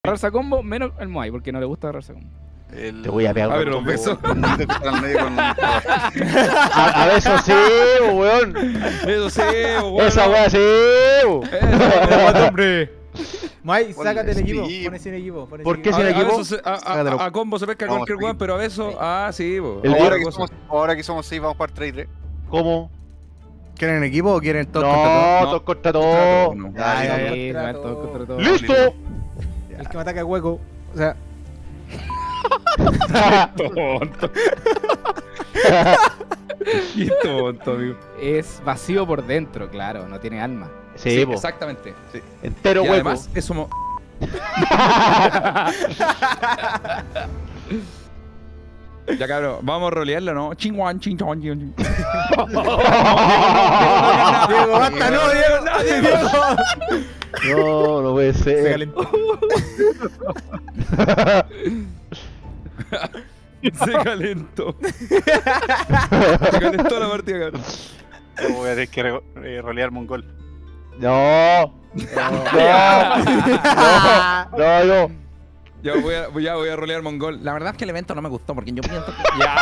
agarrarse a combo, menos el Moai, porque no le gusta agarrarse a combo. Te voy a pegar. A ver, los besos. A besos sí, weón. Eso sí, weón. Esa weá sí. Eso, hombre. Mai, sácate el Ponle equipo. sí. Pone sin equipo. ¿Por qué sin equipo? A combo se pesca cualquier weón, pero a besos. Ah, sí, bo. El Ahora Diego- que, ahora que somos 6, vamos a jugar 3-3. ¿Cómo? ¿Quieren equipo o quieren todos No, contra todos? todos contra todos. No. Ya, ya, Sí, ya. van todos contra todos. ¡Listo! El que me ataca el hueco. O sea, Tonto. Qué tonto, amigo. Es vacío por dentro, claro, no tiene alma. Sí, po. Exactamente. Sí. Entero Y hueco. además, es como. Ya cabrón, vamos a rolearlo, ¿no? Chingwan, chingwan, chingwan. Diego, basta, no, Diego. No, no puede Se ser. calentó. Se calentó. Se calentó la partida, cabrón. Voy a tener que rolear mongol. No. No. Ya voy a rolear mongol. La verdad es que el evento no me gustó porque yo pienso que.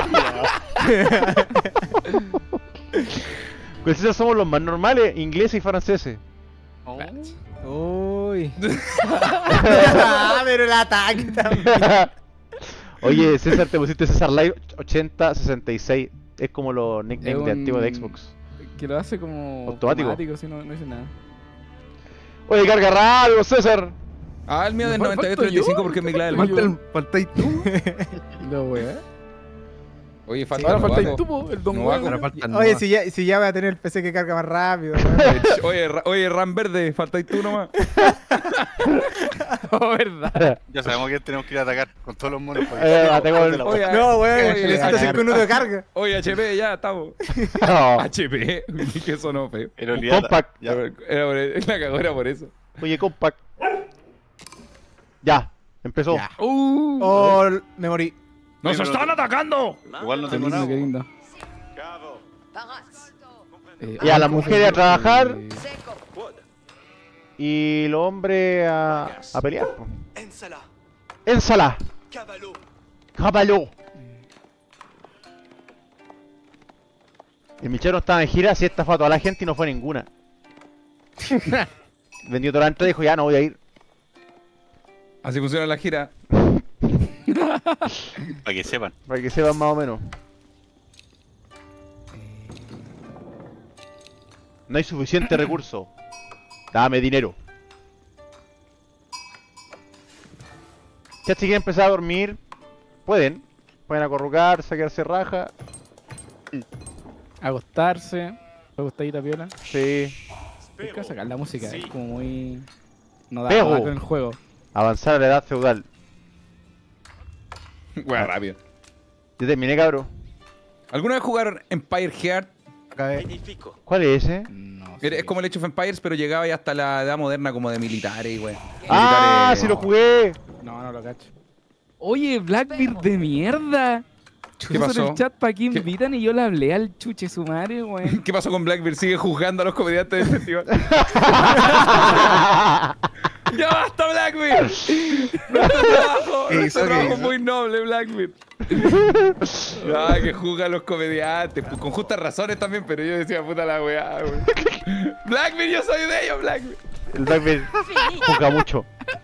Pues esos somos los más normales, ingleses y franceses. Uy. Pero el ataque también. Oye, César, te pusiste César Live 8066. Es como los nicknames Es de un- antiguo de Xbox. Que lo hace como Automático. si no dice nada. Oye, carga rápido, César. Ah, el mío No, del falto 98-35 yo, porque es mi clave. falta Faltáis tú. No, weá. Oye, falta Ahora el falta el Novaco. tubo, el Don Novaco. Juan. Oye, si ya voy a tener el PC que carga más rápido. Oye, Ram Verde, faltáis tú nomás. Oh, verdad. Ya sabemos que tenemos que ir a atacar con todos los monos. tengo el- Oye, No, weón, Oye, necesito 5 minutos de carga. Oye, HP, ya estamos. No. HP, que sonó feo. Pero Un compact. Ya. La cagó era por eso. Oye, compact. Ya, empezó. Ya. Oh, me morí. ¡Nos Oye, pero- están atacando! Igual no Qué tengo lindo, nada. qué lindo. Ya, la mujer a trabajar. eh, Y los hombres a pelear. po. Ensala, Ensala. caballo, Caballo. El Michero estaba en gira, si esta fue a toda la gente y no fue ninguna. Vendió toda la entrada y dijo, ya no voy a ir. Así funciona la gira. Para que sepan. Para que sepan más o menos. No hay suficiente recurso. Dame dinero. Ya si quieren empezar a dormir, pueden. Pueden acurrucarse, quedarse raja. Acostarse. Acostadita piola. Sí. Hay que sacar la música, es como muy. No da Pego. nada con el juego. Avanzar a la edad feudal. Bueno, rápido. Ya terminé, cabrón. ¿Alguna vez jugaron Empire Heart? Acabé. edifico, ¿Cuál es ese? No Es como el Age of Empires, pero llegaba ya hasta la edad moderna como de militares y wey. ¡Ah! Militares- ¡Sí lo jugué! No lo cacho. Oye, Blackbeard de mierda. ¿Qué Puso pasó? en el chat para que ¿Qué? invitan y yo le hablé al chuche su madre, weón. ¿Qué pasó con Blackbeard? Sigue juzgando a los comediantes del festival. ¡Ya basta, Blackbeard! Nuestro trabajo, nuestro trabajo es muy noble, Blackbeard. Ay, que juzga a los comediantes. Pues, con justas razones también, pero yo decía, puta la weá, wey. Blackbeard, yo soy de ellos, Blackbeard. El Blackbeard juega mucho.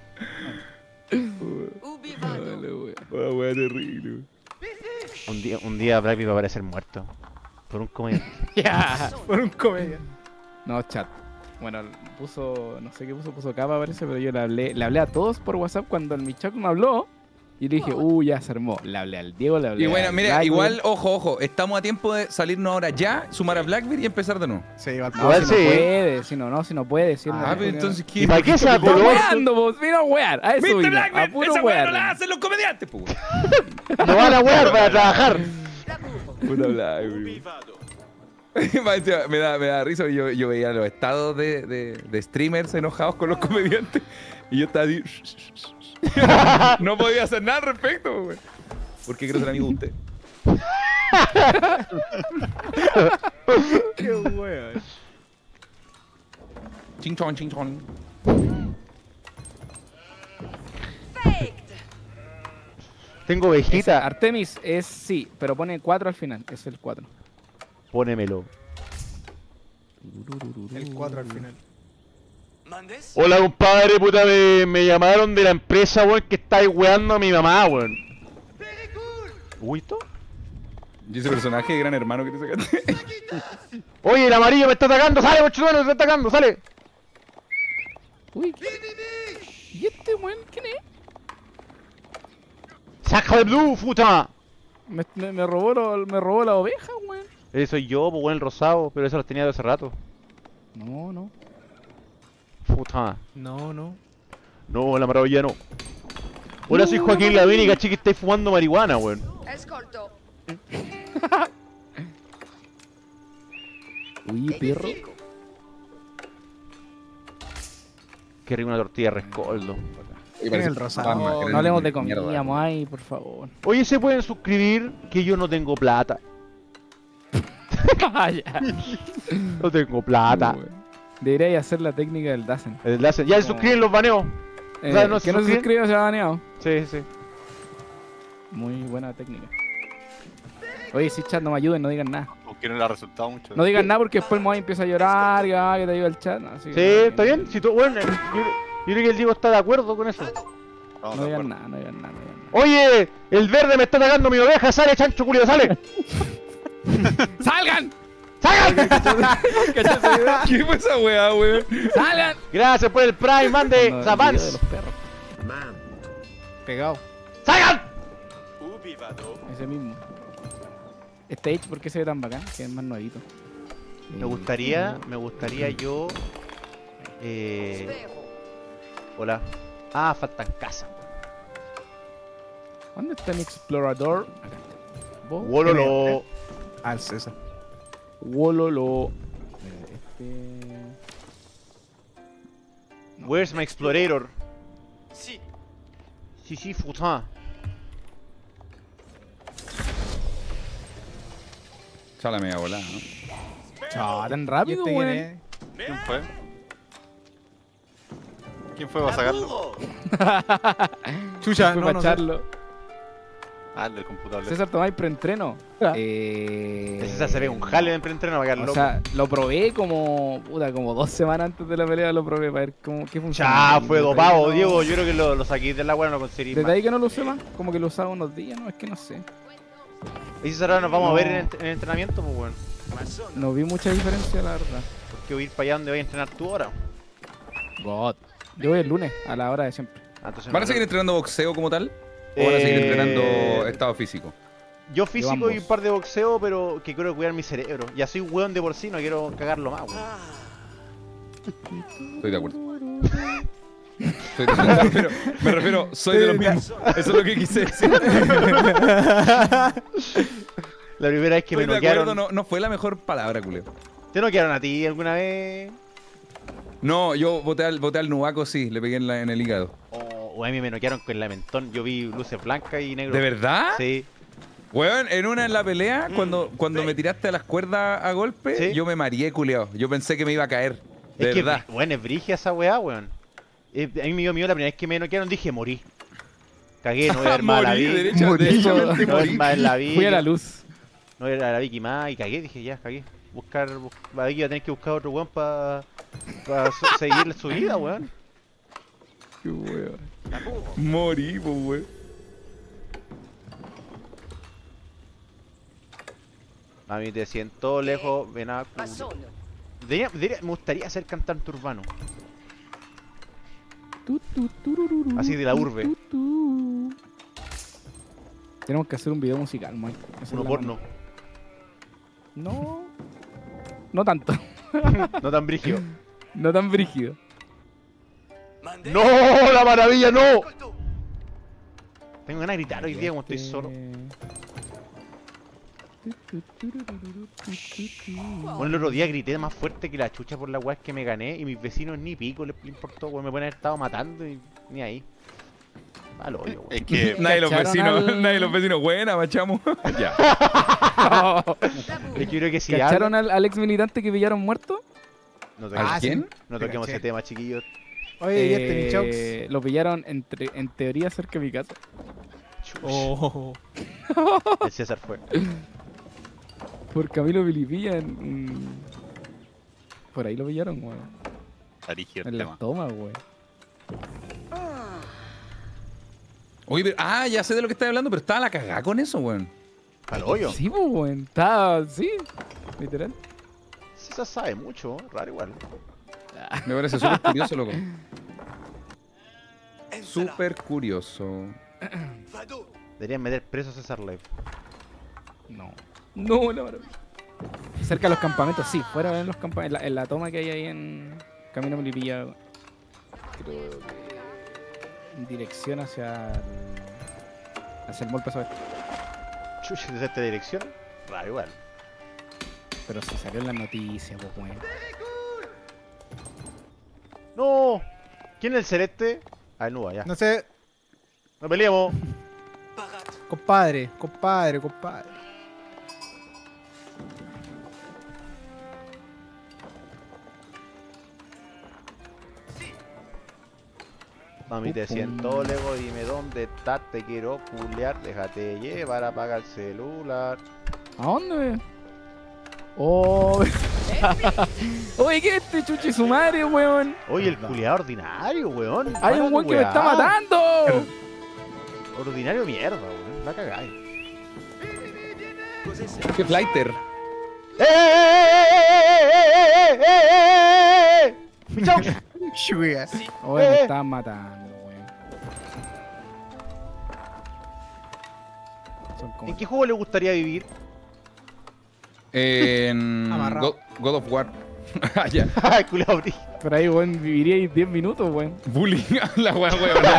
Una weá terrible, wey. Un día Blackbeard va a aparecer muerto. Por un comediante. Ya. Por un comedia. No, chat. Bueno, puso, no sé qué puso capa parece, pero yo le hablé a todos por WhatsApp cuando el Michak me habló. Y le dije, ya se armó. Le hablé al Diego, le hablé Y bueno, al mira, Blackbeard. igual, ojo, estamos a tiempo de salirnos ahora ya, sumar a Blackbeard y empezar de nuevo. Sí, igual. No, A ver, si no sí. puede, si no puede. Si él no Ah, pero puede. entonces, ¿qué? ¿Y para qué se Está acordó? weando, vos, vino a wear. A eso ¿Viste, vino, a Blackbeard? puro Esa weá no wear. la hacen los comediantes, pues. No van a wear para trabajar. Puta Blackbeard. vivado, Más encima, me da risa, yo veía los estados de streamers enojados con los comediantes y yo estaba así. No podía hacer nada al respecto, güey. Porque quiero ser amigo de usted. Qué weón. Ching chong, ching chong. Tengo Esa, ovejita. Artemis es sí, pero pone 4 al final. Es el 4. Pónemelo. El 4 al final. Hola, compadre, puta, me llamaron de la empresa, weón, que estáis weando a mi mamá, weón. ¿Uy, esto? Y ese personaje de Gran Hermano que te sacaste. Oye, el amarillo me está atacando, sale, bochuelo, me está atacando, sale. Uy, ¿qué? ¿Y este weón quién es? Saca de blue, puta. Me robó la oveja, weón. Soy yo, pues, weón, el rosado, pero eso lo tenía de hace rato. No. Puta. No. No, la maravilla no. Hola, soy Joaquín Lavín y caché que estáis fumando marihuana, weón. Escolto. Uy, perro. Qué rico una tortilla de rescoldo. Y Tiene el rosado. Batman, que No era hablemos de mierda. comida, Moai, por favor. Oye, ¿se pueden suscribir? Que yo no tengo plata. Ya. No tengo plata. Debería hacer la técnica del Dazen. Ya se suscriben los baneos. O sea, no se que no se suscriben. suscriba se ha baneado. Sí, sí. Muy buena técnica. Oye, si chat, no me ayuden, no digan nada. Porque no le ha resultado mucho. No digan nada porque después Moai empieza a llorar, que te ayuda el chat. No, así Sí, que no, está bien. Si tú, bueno, yo creo que el Diego está de acuerdo con eso. Estamos No de digan acuerdo. nada, no digan nada. Oye, el verde me está atacando mi oveja. Sale, chancho culiao, sale. ¡Salgan! ¡Salgan! ¿Qué fue esa weá, weón? ¡Salgan! Gracias por el Prime, man de El video de Zapans. los perros. Pegado. ¡Salgan! Ese mismo. Stage, ¿por qué se ve tan bacán? Que es más nuevito. Me gustaría yo. Hola. Ah, faltan casas. ¿Dónde está mi explorador? Acá. ¿Vos? Wololo. Al César. Wololo. Where's my explorator? Sí, puta. Chala media volada, ¿no? Chao, tan ¿Y rápido, este quién weón. es? ¿Quién fue? ¿Quién fue? ¿Va a sacarlo? Chucha, Fue no, para no sé. echarlo. Ah, el del computador. César Tomás preentreno. Ese se ve un jale de entreno para quedar O loco. sea, lo probé como 2 semanas antes de la pelea, lo probé para ver qué funciona. Chá, Y fue desde dopado, ahí no- Diego. Yo creo que lo saqué de la weá, no lo conseguí Desde más. ahí que no lo usé más, como que lo usaba unos días, no, es que no sé. Y si ahora nos vamos a No. ver en el entrenamiento, pues bueno. No vi mucha diferencia, la verdad. Porque voy a ir para allá donde voy a entrenar tú ahora. God. Yo voy el lunes, a la hora de siempre. Ah, entonces ¿Van a no- seguir entrenando boxeo como tal? ¿O van a seguir Eh, entrenando estado físico? Yo físico ambos. y un par de boxeo, pero que quiero cuidar mi cerebro. Ya soy weón de por sí, no quiero cagarlo más, weón. Estoy de acuerdo. Me refiero, soy de los mismos. Eso es lo que quise decir. La primera vez que me Estoy de acuerdo, noquearon. no fue la mejor palabra, culeo. ¿Te noquearon a ti alguna vez? No, yo voté al Nubaco, sí, le pegué en el hígado. O a mí me noquearon con la mentón. Yo vi luces blancas y negro. ¿De verdad? Sí. Weón, en la pelea, cuando me tiraste a las cuerdas a golpe, Sí. yo me mareé, culeado. Yo pensé que me iba a caer. De Es verdad. que, weón, es brigia esa weá, weón. A mí me dio miedo la primera vez que me noquearon, dije, morí. Cagué, no voy a ver más a la Morí, Vicky. derechamente No voy a ver morí. más en la Vicky. Fui a la luz. No voy a ver a la Vicky más y cagué, dije, ya, cagué. La Vicky va a tener que buscar otro weón para seguir su vida, weón. Qué weón. Morí, pues, weón. A mí te siento lejos, ven a culo. Me gustaría ser cantante urbano. Así de la urbe. Tenemos que hacer un video musical, Mike. Esa es Uno la porno. mano. No. No tanto. No tan brígido. No tan brígido. ¡No! ¡La maravilla, no! Tengo ganas de gritar hoy día como estoy solo. Bueno, el otro día grité más fuerte que la chucha por la weá que me gané y mis vecinos ni pico les importó, weón. Me pueden haber estado matando y ni ahí. Al hoyo, weón. Es que Nadie de los ¿Cacharon vecinos, buena, machamo. Ya. Es que yo creo que si ¿Cacharon al ex militante que pillaron muerto? No ¿A toquemos, quién? no toquemos Te ese tema, chiquillos. Oye, ¿y este Michaux? Lo pillaron en teoría cerca de mi casa. Oh. El César fue. Por Camilo Vilipilla por ahí lo pillaron, weón. Arigio el En tema. las tomas, weón. Oye, pero, ya sé de lo que estás hablando, pero estaba la cagada con eso, weón. Al hoyo. Sí, pues, weón. Estaba, sí, literal. César sabe mucho, raro igual. Me parece súper curioso, loco. Súper curioso. Deberían meter preso a César Live. No. No, la maravilla. Cerca de los campamentos, sí, fuera de los campamentos. En la toma que hay ahí en Camino Melipilla. Creo que en dirección hacia el Mall Paso Oeste. Chucha, ¿de esta dirección? Raro igual. Pero si salió en la noticia, pues, weón. ¡No! ¿Quién es el celeste? Ah, el Nuba, ya. No sé, ¡No peleamos! compadre. Mami, te siento lego, dime dónde estás, te quiero culear, déjate llevar, apaga el celular. ¿A dónde? Oh. Oye, ¿qué es este chuchi su madre, weón? Oye, el culeado ordinario, weón. Hay Para un tu weón que me está weá. matando. Ordinario mierda, weón. La cagáis. ¡Qué flighter! ¡Chau! Chuya. Oye, me están matando, weón. Son como... ¿En qué juego le gustaría vivir? En Amarrado. God of War. Ah, ya. Ay, culeado, brí. Pero ahí, weón, viviría ahí 10 minutos, weón. Bullying a la weón.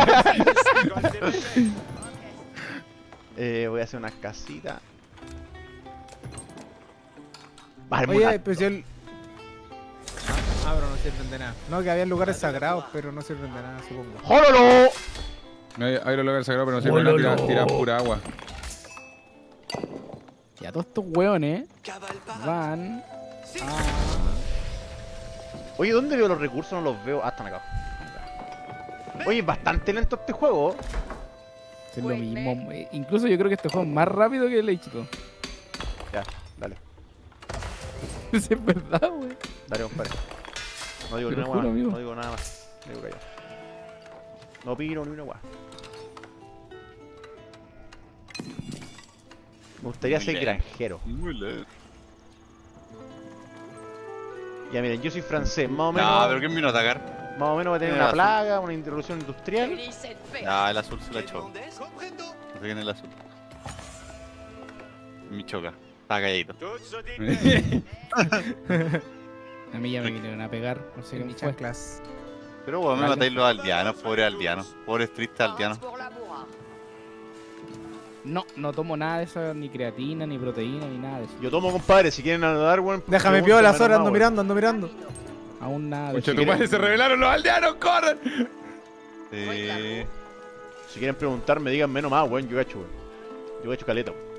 Voy a hacer unas casitas. Vale, Oye, pues yo... pero no sirven de nada. No, que había lugares sagrados, pero no sirven de nada, supongo. ¡Jololo! Hay los lugares sagrados, pero no sirve nada, tirar pura agua. Ya todos estos weones van a... Oye, ¿dónde veo los recursos? No los veo. Hasta me cago. Oye, es bastante lento este juego. Es lo mismo. Incluso yo creo que este juego es más rápido que el H2. Ya, dale. Sí, es verdad, weón. Dale, compadre. No digo Te ni lo una juro, weá. amigo. No digo nada más. Me digo callado. No opino ni una weá. Me gustaría Muy ser lento. granjero. Muy lento. Ya miren, yo soy francés, más o menos. No, pero ¿quién vino a atacar? Más o menos va a tener Tiene una razón. plaga, una interrupción industrial. Ah, el azul se la echó. No sé quién es el azul. Mi choca. Está calladito. A mí ya me vinieron a pegar. No sé qué Mi me fue. chanclas. Pero bueno, me Vale. matáis los aldeanos, pobre aldeanos. Pobres tristes aldeanos. No tomo nada de eso, ni creatina, ni proteína, ni nada de eso. Yo tomo, compadre, si quieren dar, weón. Déjame pregúntenme piola, nomás, Sora, ando weón. ando mirando. Aún nada de Mucho eso. tu madre, se revelaron los aldeanos, corran. Si quieren preguntarme, díganme nomás, weón, yo he hecho, weón. Yo he hecho caleta, weón.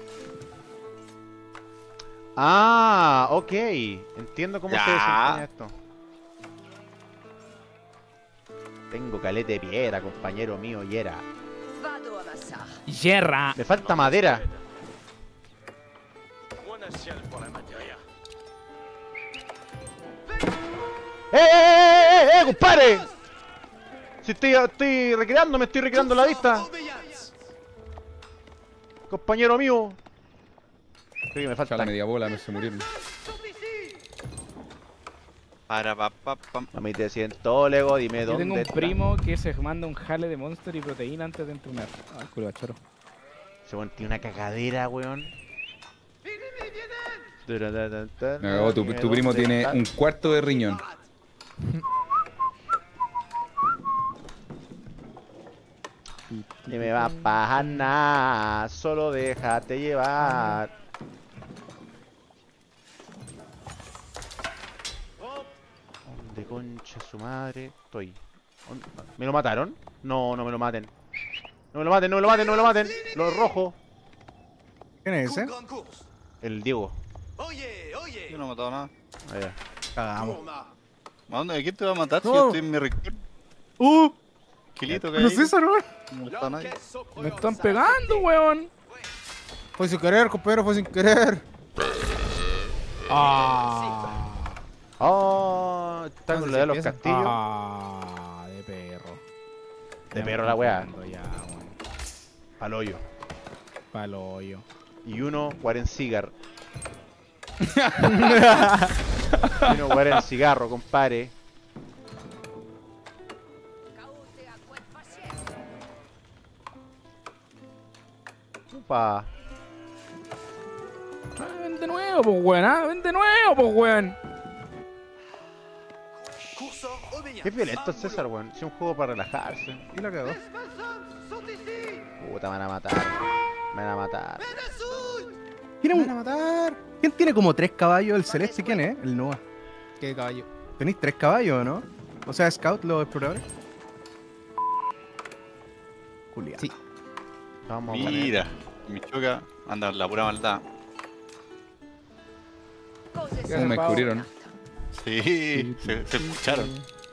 Ah, ok. Entiendo cómo Ya. se desempeña esto. Tengo caleta de piedra, compañero mío, y era. Yerra. Me falta madera. ¡Compadre! Si estoy recreando, me estoy recreando la vista. Compañero mío. Creo que me falta. La media bola, me se murieron. Para pa pa pam. A mí te siento, Lego, dime Yo dónde tengo un está. primo que se manda un jale de Monster y proteína antes de entrenar. Ah, el culo de choro. Se weón tiene una cagadera, weón. Me cagó, tu primo tiene un cuarto de riñón. Y me va a pajar nada, solo déjate llevar. ¿Dónde concha su madre estoy? ¿Me lo mataron? No, no me lo maten. No me lo maten, no me lo maten, no me lo maten. Los rojos. ¿Quién es ese? El Diego. Yo no he matado nada. Allá. Cagamos. ¿A dónde? ¿Quién te va a matar si No. yo estoy en mi región? Quilito que No hay. sé, César, weón. No está nadie. Me están pegando, weón. Fue sin querer, compañero, fue sin querer. Ah. Oh, está con Entonces lo de los empieza. castillos. Ah, de perro. De Ya perro me la weá. estoy pegando ya, weón. Al hoyo. Pa'l hoyo. Y uno, Warren Cigar. Y uno, Warren Cigarro, compadre. Upa. Ven de nuevo, pues, weón. Ven de nuevo, pues, weón. Qué violento es César, weón. Es un juego para relajarse. Y la cagó. Puta, me van a matar. Me van a matar. Me van a matar. ¿Quién tiene como 3 caballos? ¿El celeste quién es? El Noah. Qué caballo. ¿Tenéis 3 caballos, no? O sea, Scout, los exploradores. Julián. Sí. Vamos a poner. Mira, mi choca anda en la pura maldad. ¿Cómo me descubrieron? Sí, se escucharon.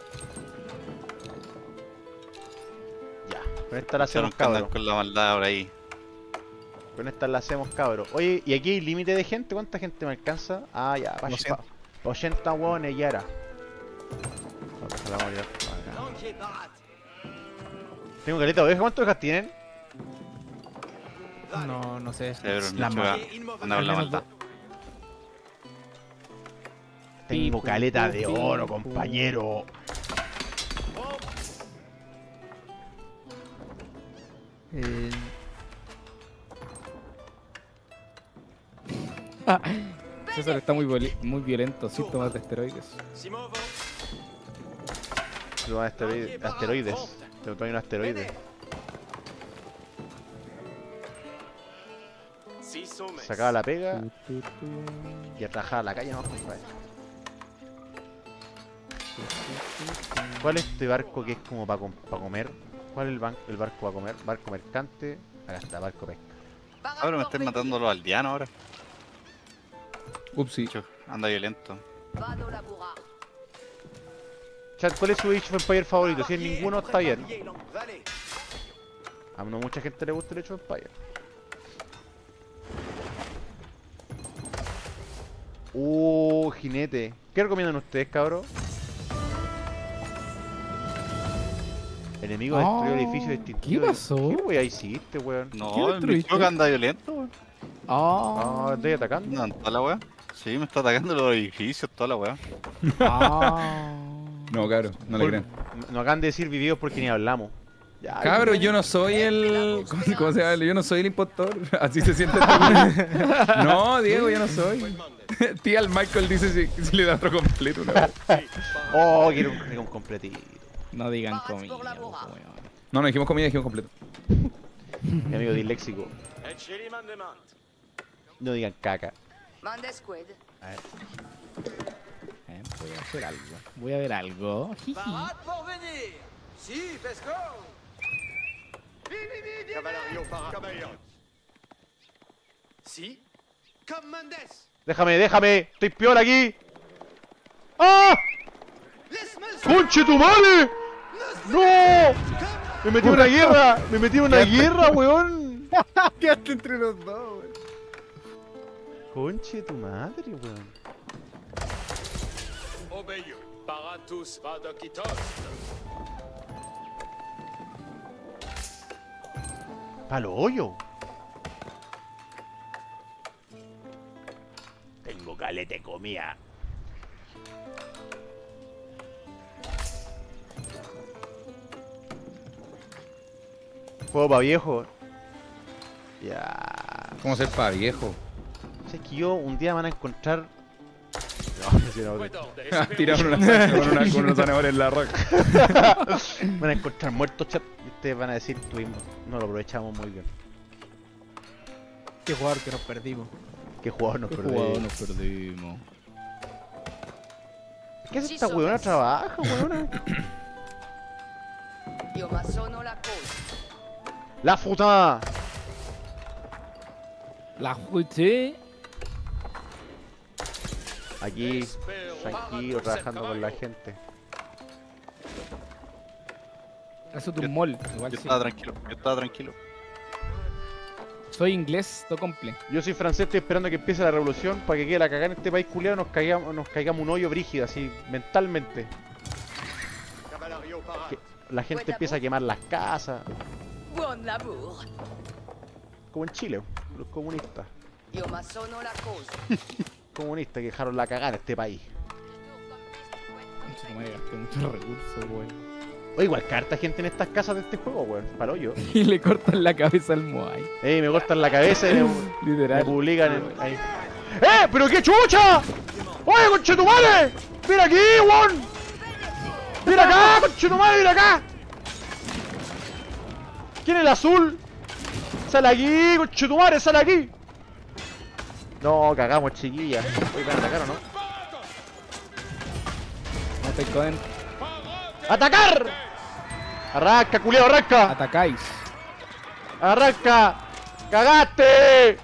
Ya. Con esta la Escucharon hacemos, que andan cabros. con la maldad por ahí. Con esta la hacemos, cabros. Oye, ¿y aquí hay límite de gente? ¿Cuánta gente me alcanza? Ah, ya, pa, 200. 80 hueones ya era. Ojalá morir acá. Tengo caleta de ovejas. ¿Cuántas ovejas tienen? No, no sé. Cerebro, mi La choca anda con la maldad. Tengo caleta de oro, compañero. César está muy violento. Síntomas de esteroides. Lo van asteroides. Te traen un asteroide. Sacaba la pega y a trabajar a la calle, no, compadre. ¿Cuál es este barco que es como para comer? ¿Cuál es el barco para comer? Barco mercante. Acá está, barco pesca. Ahora me están matando a los aldeanos ahora. Upsi. Cho, anda violento. Chat, ¿cuál es su Age of Empire favorito? Si es ninguno, está bien. A no mucha gente le gusta el Age of Empire. Jinete. ¿Qué recomiendan ustedes, cabros? Enemigo destruyó el edificio distintivo. ¿Qué pasó? ¿Qué wea hiciste, weón? No, mi destruiste? choca anda violento, weón. Ah, estoy atacando. ¿Andan toda la weá? Sí, me está atacando los edificios, toda la weá. No, cabrón, no le crean. Nos acaban de decir videos porque ni hablamos. Ya, Cabro, yo no soy el... ¿Cómo se llama? Yo no soy el impostor. Así se siente este. No, Diego, yo no soy. Tía, el Michael dice si le da otro completo una vez. Oh, quiero un completito. No digan comida, weón. No, no dijimos comida, dijimos completo. Mi amigo disléxico. No digan caca. A ver. Voy a hacer algo. Voy a ver algo. Jiji. Déjame, estoy peor aquí. ¡Ah! ¡Conche tu madre! ¡No! Me metí en una guerra, weón. Quedaste entre los dos, weón. Conche tu madre, weón. Palo hoyo. Tengo calete comida. Juego pa' viejo. Ya. ¿Cómo ser pa' viejo? O sea, es que yo un día me van a encontrar. No, si no, Tiraron una zanja con unos zanahorios en la roca. me van a encontrar muertos, chat. Y ustedes van a decir, no lo aprovechamos muy bien. Qué jugador que nos perdimos. Qué jugador nos ¿Qué perdimos. jugador nos perdimos? ¿Qué hace esta weona? Trabaja, weona. La puta. La juité. Aquí, tranquilo, trabajando con la gente. Eso es de un mall. Igual Yo sí. estaba tranquilo, yo estaba tranquilo. Soy inglés, todo comple. Yo soy francés, estoy esperando que empiece la revolución para que quede la cagada en este país culiado, nos caigamos un hoyo brígido, así, mentalmente. Que la gente empieza a quemar las casas, Buon lavoro. como en Chile, los comunistas. Io ma sono la cosa. Comunistas que dejaron la cagada en este país. Mucho, me gasté muchos recursos, weón. Oye, igual carta gente en estas casas de este juego, weón, para hoyo. Y le cortan la cabeza al Moai. Me cortan la cabeza y me Literal. publican ahí. ¡Pero qué chucha! ¡Oye, conchetumare! ¡Mira aquí, weón! ¡Mira acá, conchetumare, mira acá! ¿Quién es el azul? ¡Sale aquí, conchetumare, sale aquí! No, cagamos, chiquilla. Oye, ¿van a atacar o no? No te coden. ¡Atacar! ¡Arranca, culiao, arranca! Atacáis. ¡Arranca! ¡Cagaste!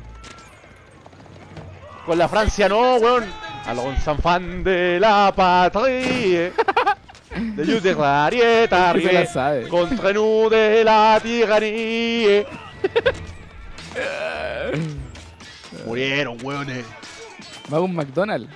Con la Francia no, weón. A los enfants de la patrie. De Dios de Rarieta, Se la sabe. Contre nous de la tiranía. Murieron, weones. Va a un McDonald's.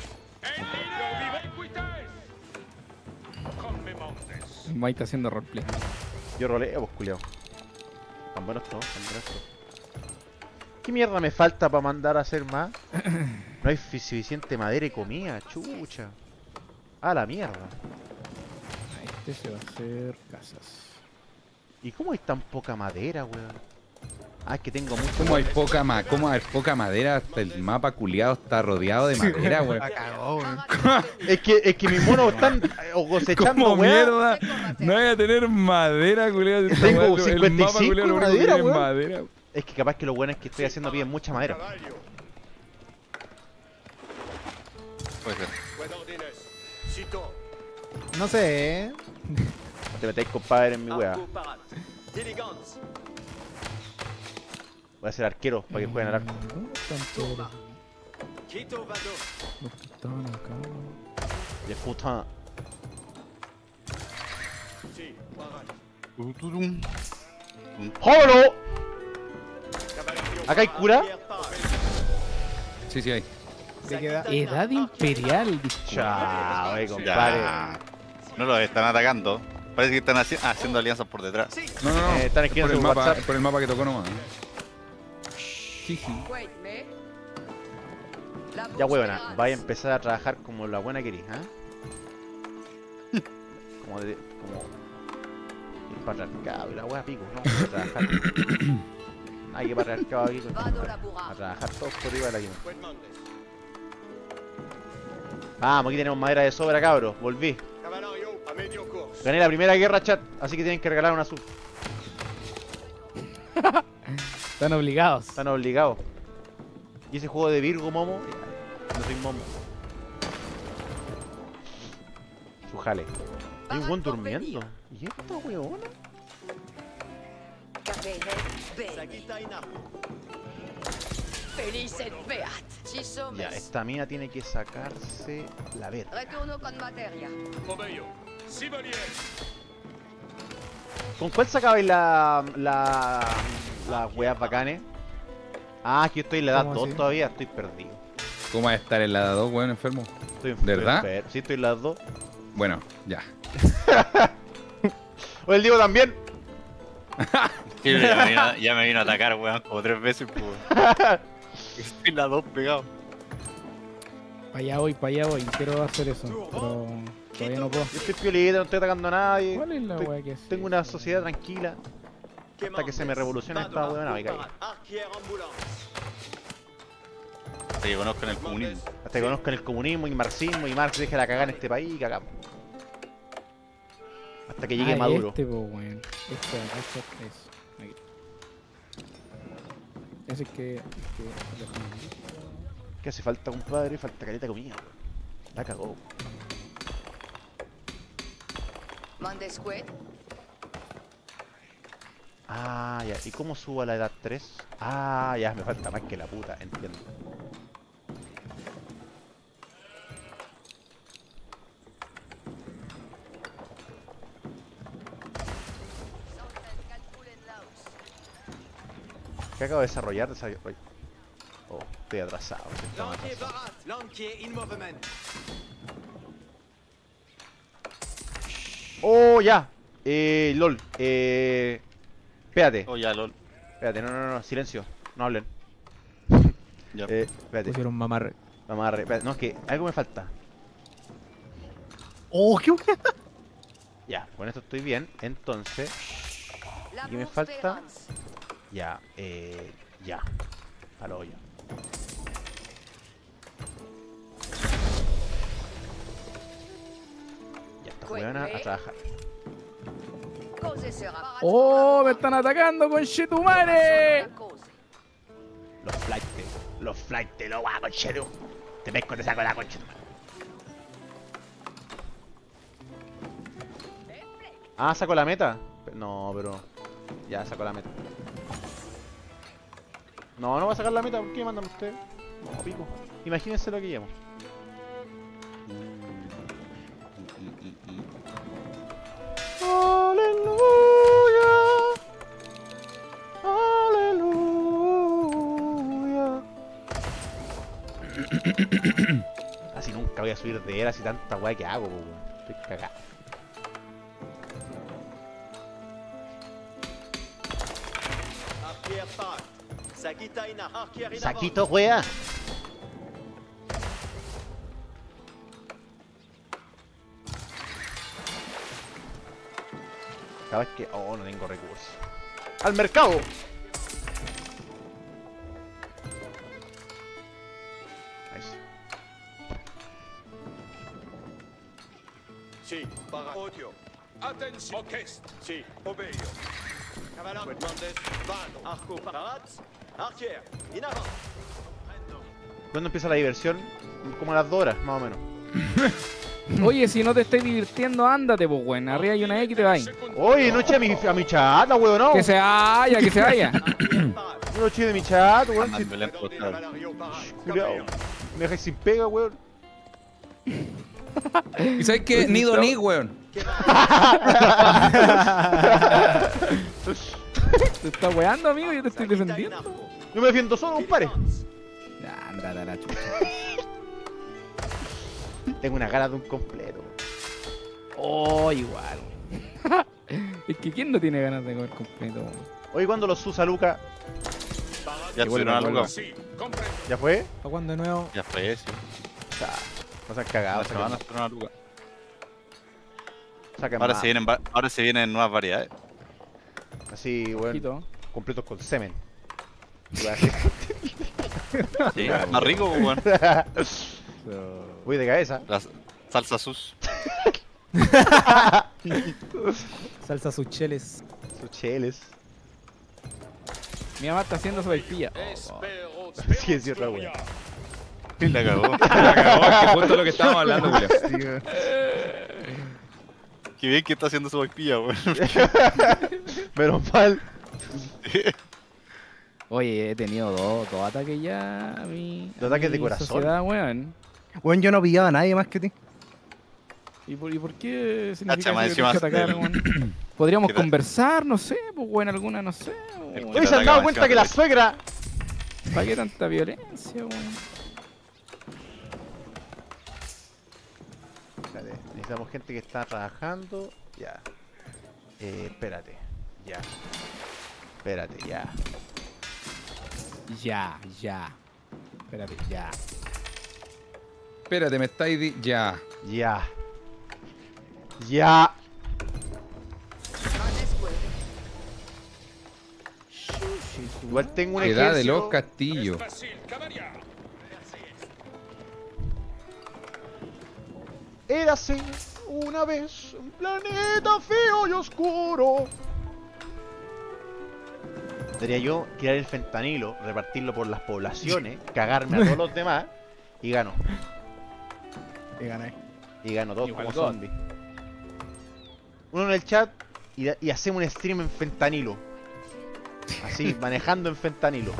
Moai está haciendo roleplay. Yo roleo, pues, culiao. Tan buenos todos, tan buenos todos. ¿Qué mierda me falta para mandar a hacer más? No hay suficiente madera y comida, chucha. A la mierda. Este se va a hacer casas. ¿Y cómo hay tan poca madera, weón? Ah, es que tengo mucho. ¿Cómo hay poca madera? Hasta el mapa culiado está rodeado de madera, weón. La cagó, weón. Es que mis monos están cosechando, ¿Cómo weón. mierda? No voy a tener madera, culiado. Tengo 55 madera, weón. madera. Es que capaz que lo bueno es que estoy haciendo bien mucha madera. Puede ser. No sé, ¿eh? No te metáis, compadre, en mi wea. Voy a ser arquero para que jueguen al arco. ¿Dónde están todos los que estaban acá? Y puta. ¡Jolo! ¿Acá hay cura? Sí, sí hay. ¿Qué queda? Edad imperial, disculpa. Chao, compadre. Ya. No los están atacando. Parece que están haciendo alianzas por detrás. No, no, no. Están Es escribiendo por el su mapa, WhatsApp. es por el mapa que tocó nomás. Sí, sí. Wait, me. Ya, huevona, vaya a empezar a trabajar como la buena querís, ¿ah? Como ir patriarcado y la wea pico, ¿no? A trabajar. Hay que patriarcado aquí con... Vado A lavorare. trabajar todos por igual aquí. Vamos, aquí tenemos madera de sobra, cabros. Volví. Gané la primera guerra, chat, así que tienen que regalar una azul. Están obligados. Están obligados. ¿Y ese juego de Virgo, Momo? No soy Momo. Su jale. Hay un buen durmiendo. ¿Y esta weona? Felice et beat. Ci Ya, sommes. esta mina tiene que sacarse la verga. Retorno con materia. ¿Con cuál sacabais las weas bacanes? Ah, que yo estoy en la edad ¿Cómo 2 así? todavía, estoy perdido. ¿Cómo va a estar en la 2, weón, enfermo? Estoy ¿De verdad? Sí, estoy en las 2. Bueno, ya. O el Diego también. Sí, ya me vino a atacar, weón, como 3 veces, pues. Estoy las 2 pegado. Para allá voy. Quiero hacer eso. Pero todavía no puedo. Yo estoy piolita, no estoy atacando a nadie. ¿Cuál es la Estoy- wea que es? Tengo una sociedad tranquila. Hasta que se me revolucione esta weona, me caí. Hasta que conozcan el comunismo. Hasta que conozcan el comunismo y marxismo y Marx deje la cagada en este país y cagamos. Hasta que llegue Maduro. Este, po, weón. Este de acá, este es. Aquí. Ese que. ¿Qué hace falta, compadre? Falta caleta de comida. La cagó. Mandesque. Ah, ya. ¿Y cómo subo a la edad 3? Ah, ya, me falta más que la puta, entiendo. ¿Qué acabo de desarrollar? Oh, estoy atrasado. Estamos Lanquier atrasados. Barat, Lanquier in movement. Oh, ya. LOL. Espérate. Oh, ya, lol. Espérate, no, silencio. No hablen. Ya. Espérate. Pusieron mamarre. Vamos a espérate. No, es que algo me falta. ¡Oh, qué buena! Ya, con esto estoy bien. Entonces, La ¿qué me bourse falta? Perance. ya, ya. Al hoyo. Ya está, buena a trabajar. Cause sera. ¡Oh! ¡Me están atacando con Chetumare! Los flightes, lo hago, cheru. Te pesco, te saco la concha. Ah, sacó la meta. No, pero. Ya sacó la meta. No, no va a sacar la meta. ¿Por qué mandan ustedes? No, pico. Imagínense lo que llevamos. Aleluya. Así nunca voy a subir de eras y tanta weá que hago, weón. Estoy cagado. Arquier part. Sakita ina Arquier in Saquito, weá. Cada vez que. Oh, no tengo recursos. ¡Al mercado! Ahí sí. Sí, para audio. Attention. Orchestre. Sí, obéio. Cavalaire Mendes, Van, Arco Parat, Arquier, in avant. ¿Cuándo empieza la diversión? Como a las 2 horas, más o menos. Oye, si no te estáis divirtiendo, ándate, pues, weón. Arriba hay una X y te vais. Oye, no eché a mi chat, la weón, no. Que se vaya, que se vaya. Arquier part. No eché de mi chat, weón. Andan violento, Donner tal. Valerio Parat. Culeado. Me dejáis sin pega, weón. ¿Y sabes qué? Ni Doni, weón. Te estás weando, amigo, yo te estoy Sakita in defendiendo. Arco. Yo me defiendo solo, compadre. Ya, ándate a la chucha. Tengo una gana de un completo. Oh, igual. Es que ¿quién no tiene ganas de comer completo, weón? Oye, ¿cuándo los usa Luca? Ya subieron a Luca. ¿Ya fue? ¿Para cuándo de nuevo? Ya fue, sí. Ya. No se han cagado. Una semana subieron a Luca. Saquen Ahora más. ahora se vienen nuevas variedades. Así, weón. Ojito. Completos con semen. Sí, más rico, weón. Voy de cabeza. La salsa sus. Salsa sucheles. Sus cheles. Mi mamá está haciendo sopaipilla. Sí, es cierto, weón. La cagó. La cagó, que justo lo que estábamos hablando, Julio. Qué bien que está haciendo su vaipilla, weón. Menos mal. Oye, he tenido dos ataques ya a mi. ¿Dos ataques a de mi corazón? sociedad, weón. Bueno, yo no pillaba a nadie más que ti. ¿Y por qué significa más eso que tengo que encima atacar, del- weón? Podríamos ¿Qué tal? conversar, no sé, pues weón, alguna, no sé. El weón. Oye, se han dado cuenta que la suegra. ¿Para qué tanta violencia, weón? Espérate, necesitamos gente que está trabajando. Ya. Espérate. Ya. Espérate, ya. Ya. Espérate, ya. Espérate, me estáis ya. Ya. Ya. Igual tengo un Edad de los ejército. castillos. Érase una vez un planeta feo y oscuro. Debería yo crear el fentanilo, repartirlo por las poblaciones, cagarme a todos los demás y gano. Y gané. Y gano todos Igual como God. zombies. Uno en el chat y hacemos un stream en fentanilo. Así, manejando en fentanilo.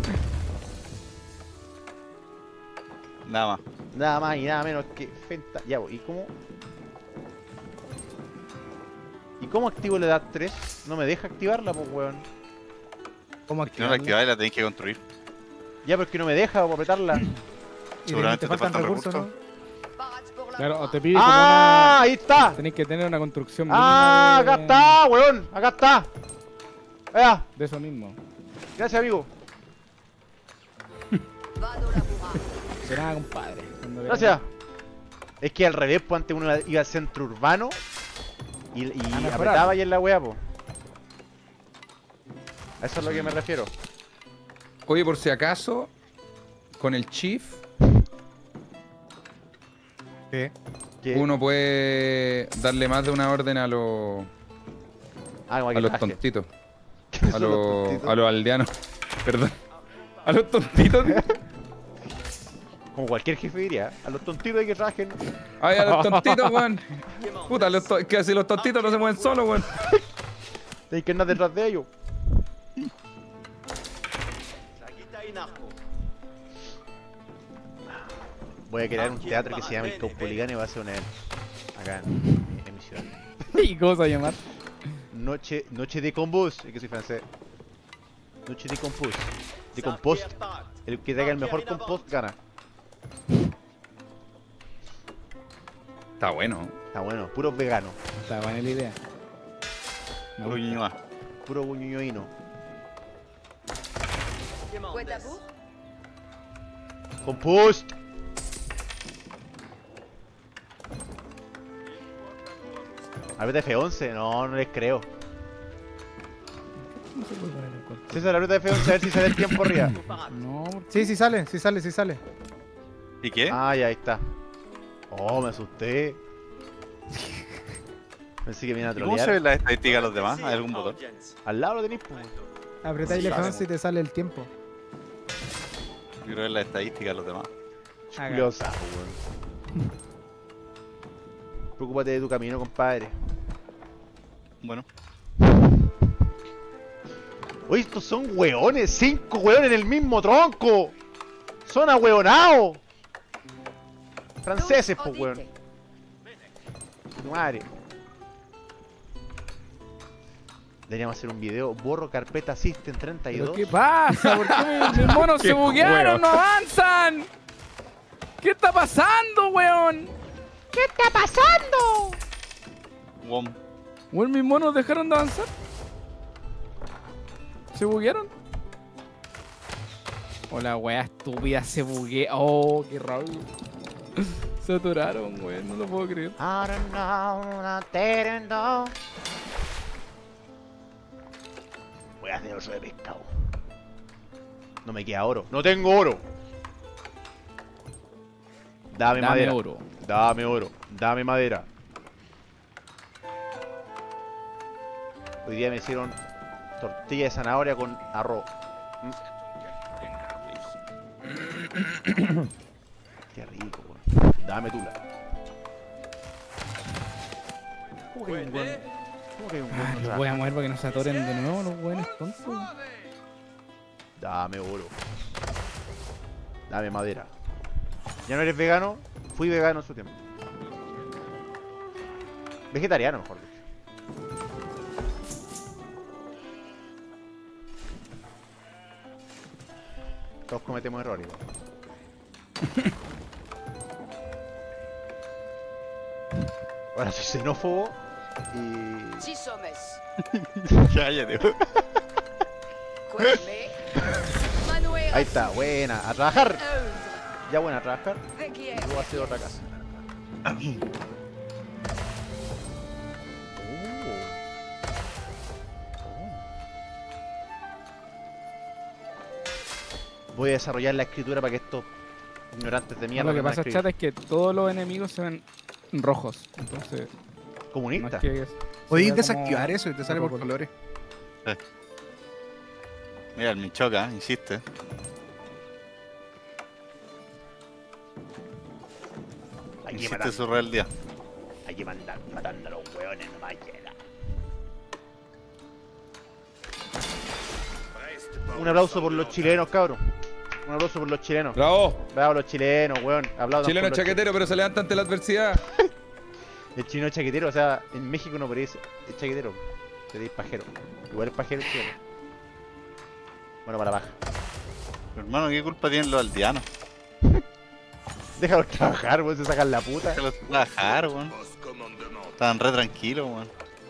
Nada más. Nada más y nada menos que fentanilo. Ya, ¿y cómo? ¿Y cómo activo la edad 3? No me deja activarla, pues, weón. ¿Cómo Si no activarla? la activáis, la tenéis que construir. Ya, porque no me deja para apretarla. Y Seguramente te faltan recursos, ¿no? Parade pour la Claro, o mort. te pide como ¡Ah! una... Ahí está. Tenéis que tener una construcción ¡Ah! mínima Acá está, weón. Acá está. Vea. de eso mismo. Gracias, amigo. Vado lavorare. Será, compadre. Cuando Gracias. Es que al revés, pues antes uno iba al centro urbano y mejorar. apretaba ahí en la weá, pues. A eso es lo que me refiero. Oye, por si acaso, con el Chief, ¿Qué? Que- uno puede darle más de una orden a los como a que los traje. tontitos. ¿Qué A son los los, tontitos? a los aldeanos. Perdón. A los tontitos. Como cualquier jefe diría, a los tontitos hay que trajen. Ay, a los tontitos, weón. Puta, es que si los tontitos no se mueven solos, weón. Hay que andar detrás de ellos. Sagitta in arco. Voy a crear un teatro que se llama el Caupolicán y va a ser un evento. Acá en mi ciudad. ¿Y cómo se va a llamar? Noche de combos. Es que soy francés. Noche de compost. De compost. El que traiga el mejor compost gana. Está bueno. Está bueno, puros veganos. Está buena la idea. Me Puro gusta. Ñuñoa. Puro buñuñoíno. Poète à bout. Compost. ¿Aprieta F11? No, no les creo. No se puede poner en contra. César, aprieta F11 a ver si sale el tiempo arriba. No, Sí, sí sale, sí sale, sí sale. ¿Y qué? Ah, ya, ahí está. Oh, me asusté. Pensé que me iban a ¿Y cómo se trolear. ven las estadísticas de los demás? ¿Hay algún botón? Al lado lo tenéis, pues. Apretáis el F11 y te sale el tiempo. Quiero ver las estadísticas de los demás. Julio sapo, weón. Preocúpate de tu camino, compadre. Bueno. Oye, estos son weones. 5 weones en el mismo tronco. Son ahueonados. Franceses, pues, weón. Tu madre. Deberíamos hacer un video. Borro carpeta System ¿Pero 32. qué pasa? ¿Por qué mis monos se Qué buguearon? huevo. ¡No avanzan! ¿Qué está pasando, weón? Wom. Weón, mis monos dejaron de avanzar. ¿Se buguearon? Oh, la wea estúpida se buguea. Oh, qué rabia. Se atoraron, weón. No lo puedo creer. I don't know, I didn't know. Voy a hacer oso de pescado. No me queda oro. No tengo oro. Dame, Dame madera. oro. Dame oro. Dame madera. Hoy día me hicieron tortilla de zanahoria con arroz. Qué rico, weón. Dame tula. ¿Cómo que hay un weón? ¿Cómo que hay un weón? Ah, no los trabaja? voy a mover para que no se atoren de nuevo los weones tontos. Dame oro. Dame madera. ¿Ya no eres vegano? Fui vegano en su tiempo. Vegetariano, mejor dicho. Todos cometemos errores. Ahora soy xenófobo y... Six sommes. Cállate. Queme. Manuel. Ahí está, buena. A trabajar. Euse. Ya buena, a trabajar. Requiere. Y luego a hacer otra casa. Voy a desarrollar la escritura para que estos ignorantes de mierda Lo que aprendan a pasa, escribir. chat, es que todos los enemigos se ven rojos. Entonces, no Comunista. es que Podéis sea desactivar como- eso y te sale por colores. Mira, el Michoca, insiste. Hay que Insiste matar, su rebeldía. hay que mandar matando a los hueones, no más queda. Un aplauso por los chilenos, cabros. Un aplauso por los chilenos. Bravo. Bravo los chilenos, weón. Aplaudan Chileno por los chaquetero, pero se levanta ante la adversidad. El chileno es chaquetero, o sea, en México no parece es chaquetero, sería pajero. Igual es pajero el chileno. Bueno, para la baja. Hermano, ¿qué culpa tienen los aldeanos? Déjalos trabajar, weón, se sacan la puta. Déjalos trabajar, weón. Estaban re tranquilos, weón.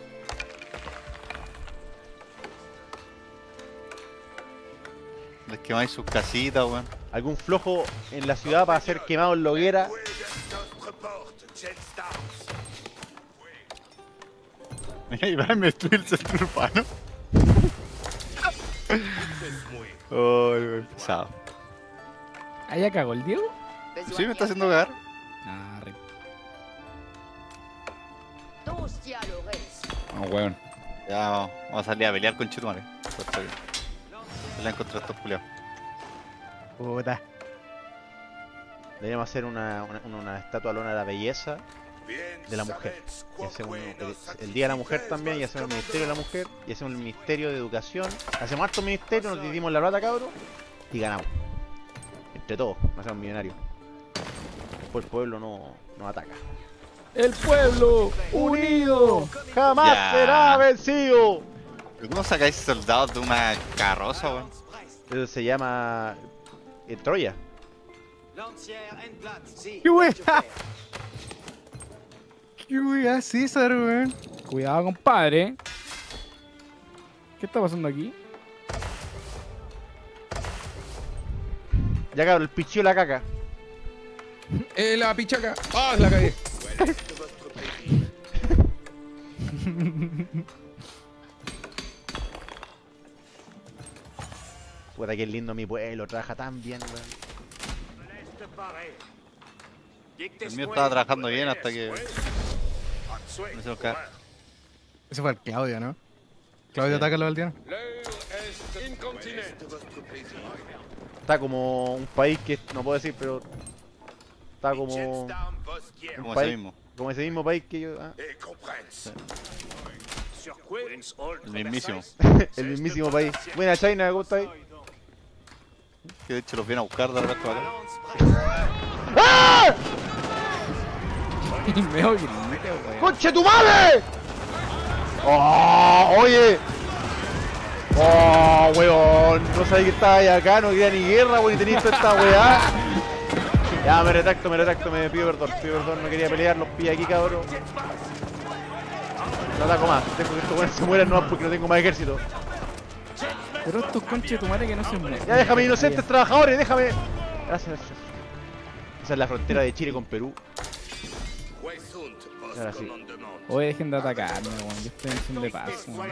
Les quemáis sus casitas, weón. Algún flojo en la ciudad para ser quemado en la hoguera. Mira, y va a destruir el centro urbano. Oh, weón, pesado. ¿Ah, ya cagó el Diego? Sí, me está haciendo cagar. Ah, rico. No, weón. Ya vamos a salir a pelear con Chetumare. Pelean contra estos culiados. Puta. Deberíamos hacer una estatua lona de la belleza de la mujer. Y hacemos el Día de la Mujer también, y hacemos el Ministerio de la Mujer, y hacemos el Ministerio de Educación. Hacemos hartos ministerios, nos dividimos la plata, cabros, y ganamos. Entre todos, nos hacemos millonarios. Después el pueblo no nos ataca. ¡El pueblo unido! ¡Jamás Ya. será vencido! ¿Pero cómo sacáis soldados de una carroza, weón? Eso se llama Troya. ¡Qué wea! ¡Qué wea, César, weón! Cuidado, compadre. ¿Qué está pasando aquí? Ya cabrón, el pichillo y la caca. La pichaca. ¡Ah, la cagué! Puta, que lindo mi pueblo, trabaja tan bien, weón. El mío estaba trabajando bien hasta que me hicieron cagar. Ese fue el Claudio, ¿no? Claudio ataca a los aldeanos. Está como un país que no puedo decir, pero está como Como país- ese mismo. como ese mismo país que yo. El mismísimo. El mismísimo país. Buena China, ¿cómo está ahí? Que de hecho los viene a buscar de repente acá. ¡Ah! Me grite, weón. ¡Conche tu madre! ¡Oh! ¡Oye! ¡Oh, weón! No sabía que estaba ahí acá, no quería ni guerra, weón, y tenías toda esta weá. Ya, me retracto, me pido perdón, no quería pelear, los pillé aquí, cabrón. No ataco más, dejo que estos weones se mueran nomás porque no tengo más ejército. Pero estos conches de tu madre que no se mueren. Ya, déjame, inocentes trabajadores, déjame. Gracias. Esa es la frontera de Chile con Perú. Ahora sí. Oye, dejen de atacarme, weón. Yo estoy en misión de paz, weón.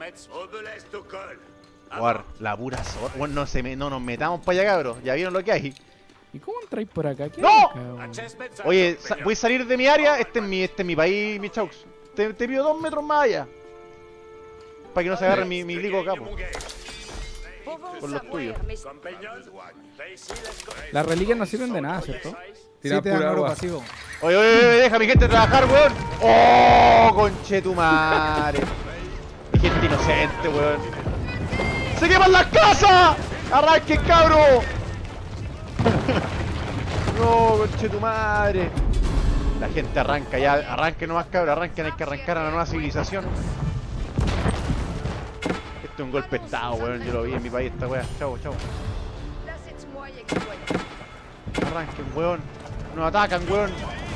Guar, la pura zorra. Bueno, no nos metamos para allá, cabros. Ya vieron lo que hay. ¿Y cómo entráis por acá? ¿Qué ¡No! hay acá, weón? Oye, voy a salir de mi área. Este es mi país, mi chaux. Te pido 2 metros más allá. Para que no se agarre mi ligo capo. Con los tuyos. Las reliquias no sirven de nada, ¿cierto? Tira Sí, te dan pura oro agua. pasivo. Oye, deja a mi gente trabajar, weón. ¡Oh, conchetumare! Mi gente inocente, weón. ¡Se queman las casas! ¡Arranquen, cabro! No, conchetumare. La gente arranca ya, arranquen nomás, cabro, arranquen, hay que arrancar a la nueva civilización. Esto es un golpe de estado, weón, yo lo vi en mi país esta weá. Chau. Arranquen, weón. Nos atacan, weón.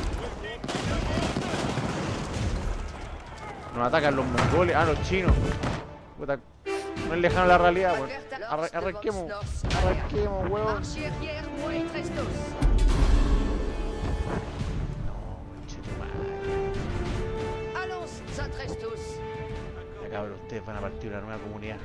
Nos atacan los mongoles, los chinos. Puta, no es lejano a la realidad, weón. Arranquemos, weón. Ya, cabrón, ustedes van a partir una nueva comunidad.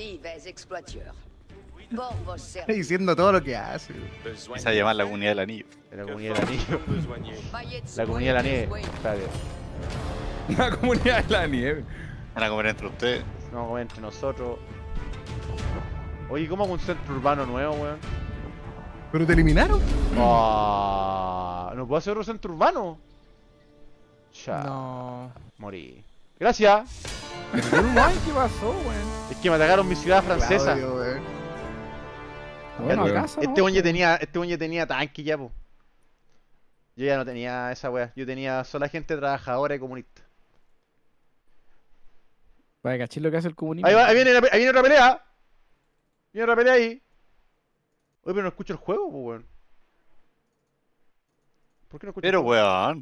Está diciendo todo lo que hace. Empieza a llamar la comunidad del anillo. La comunidad del anillo. La comunidad de la nieve. Espérate. La comunidad de la nieve. Van a comer entre ustedes. No, weón, entre nosotros. Oye, ¿cómo hago un centro urbano nuevo, weón? ¿Pero te eliminaron? ¿No puedo hacer otro centro urbano? Ya, No. morí. Gracias. Uruguay, ¿qué pasó, weón? Es que me atacaron mi ciudad francesa. Claudio, weón. Bueno, weón. acaso, Este weón ya tenía tanque ya, po. Yo ya no tenía esa weá. Yo tenía sola gente trabajadora y comunista. Para cachar lo que hace el comunismo. Ahí viene otra pelea. Viene otra pelea ahí. Oye, pero no escucho el juego, pues, weón. ¿Por qué no escucho Pero el juego? weón.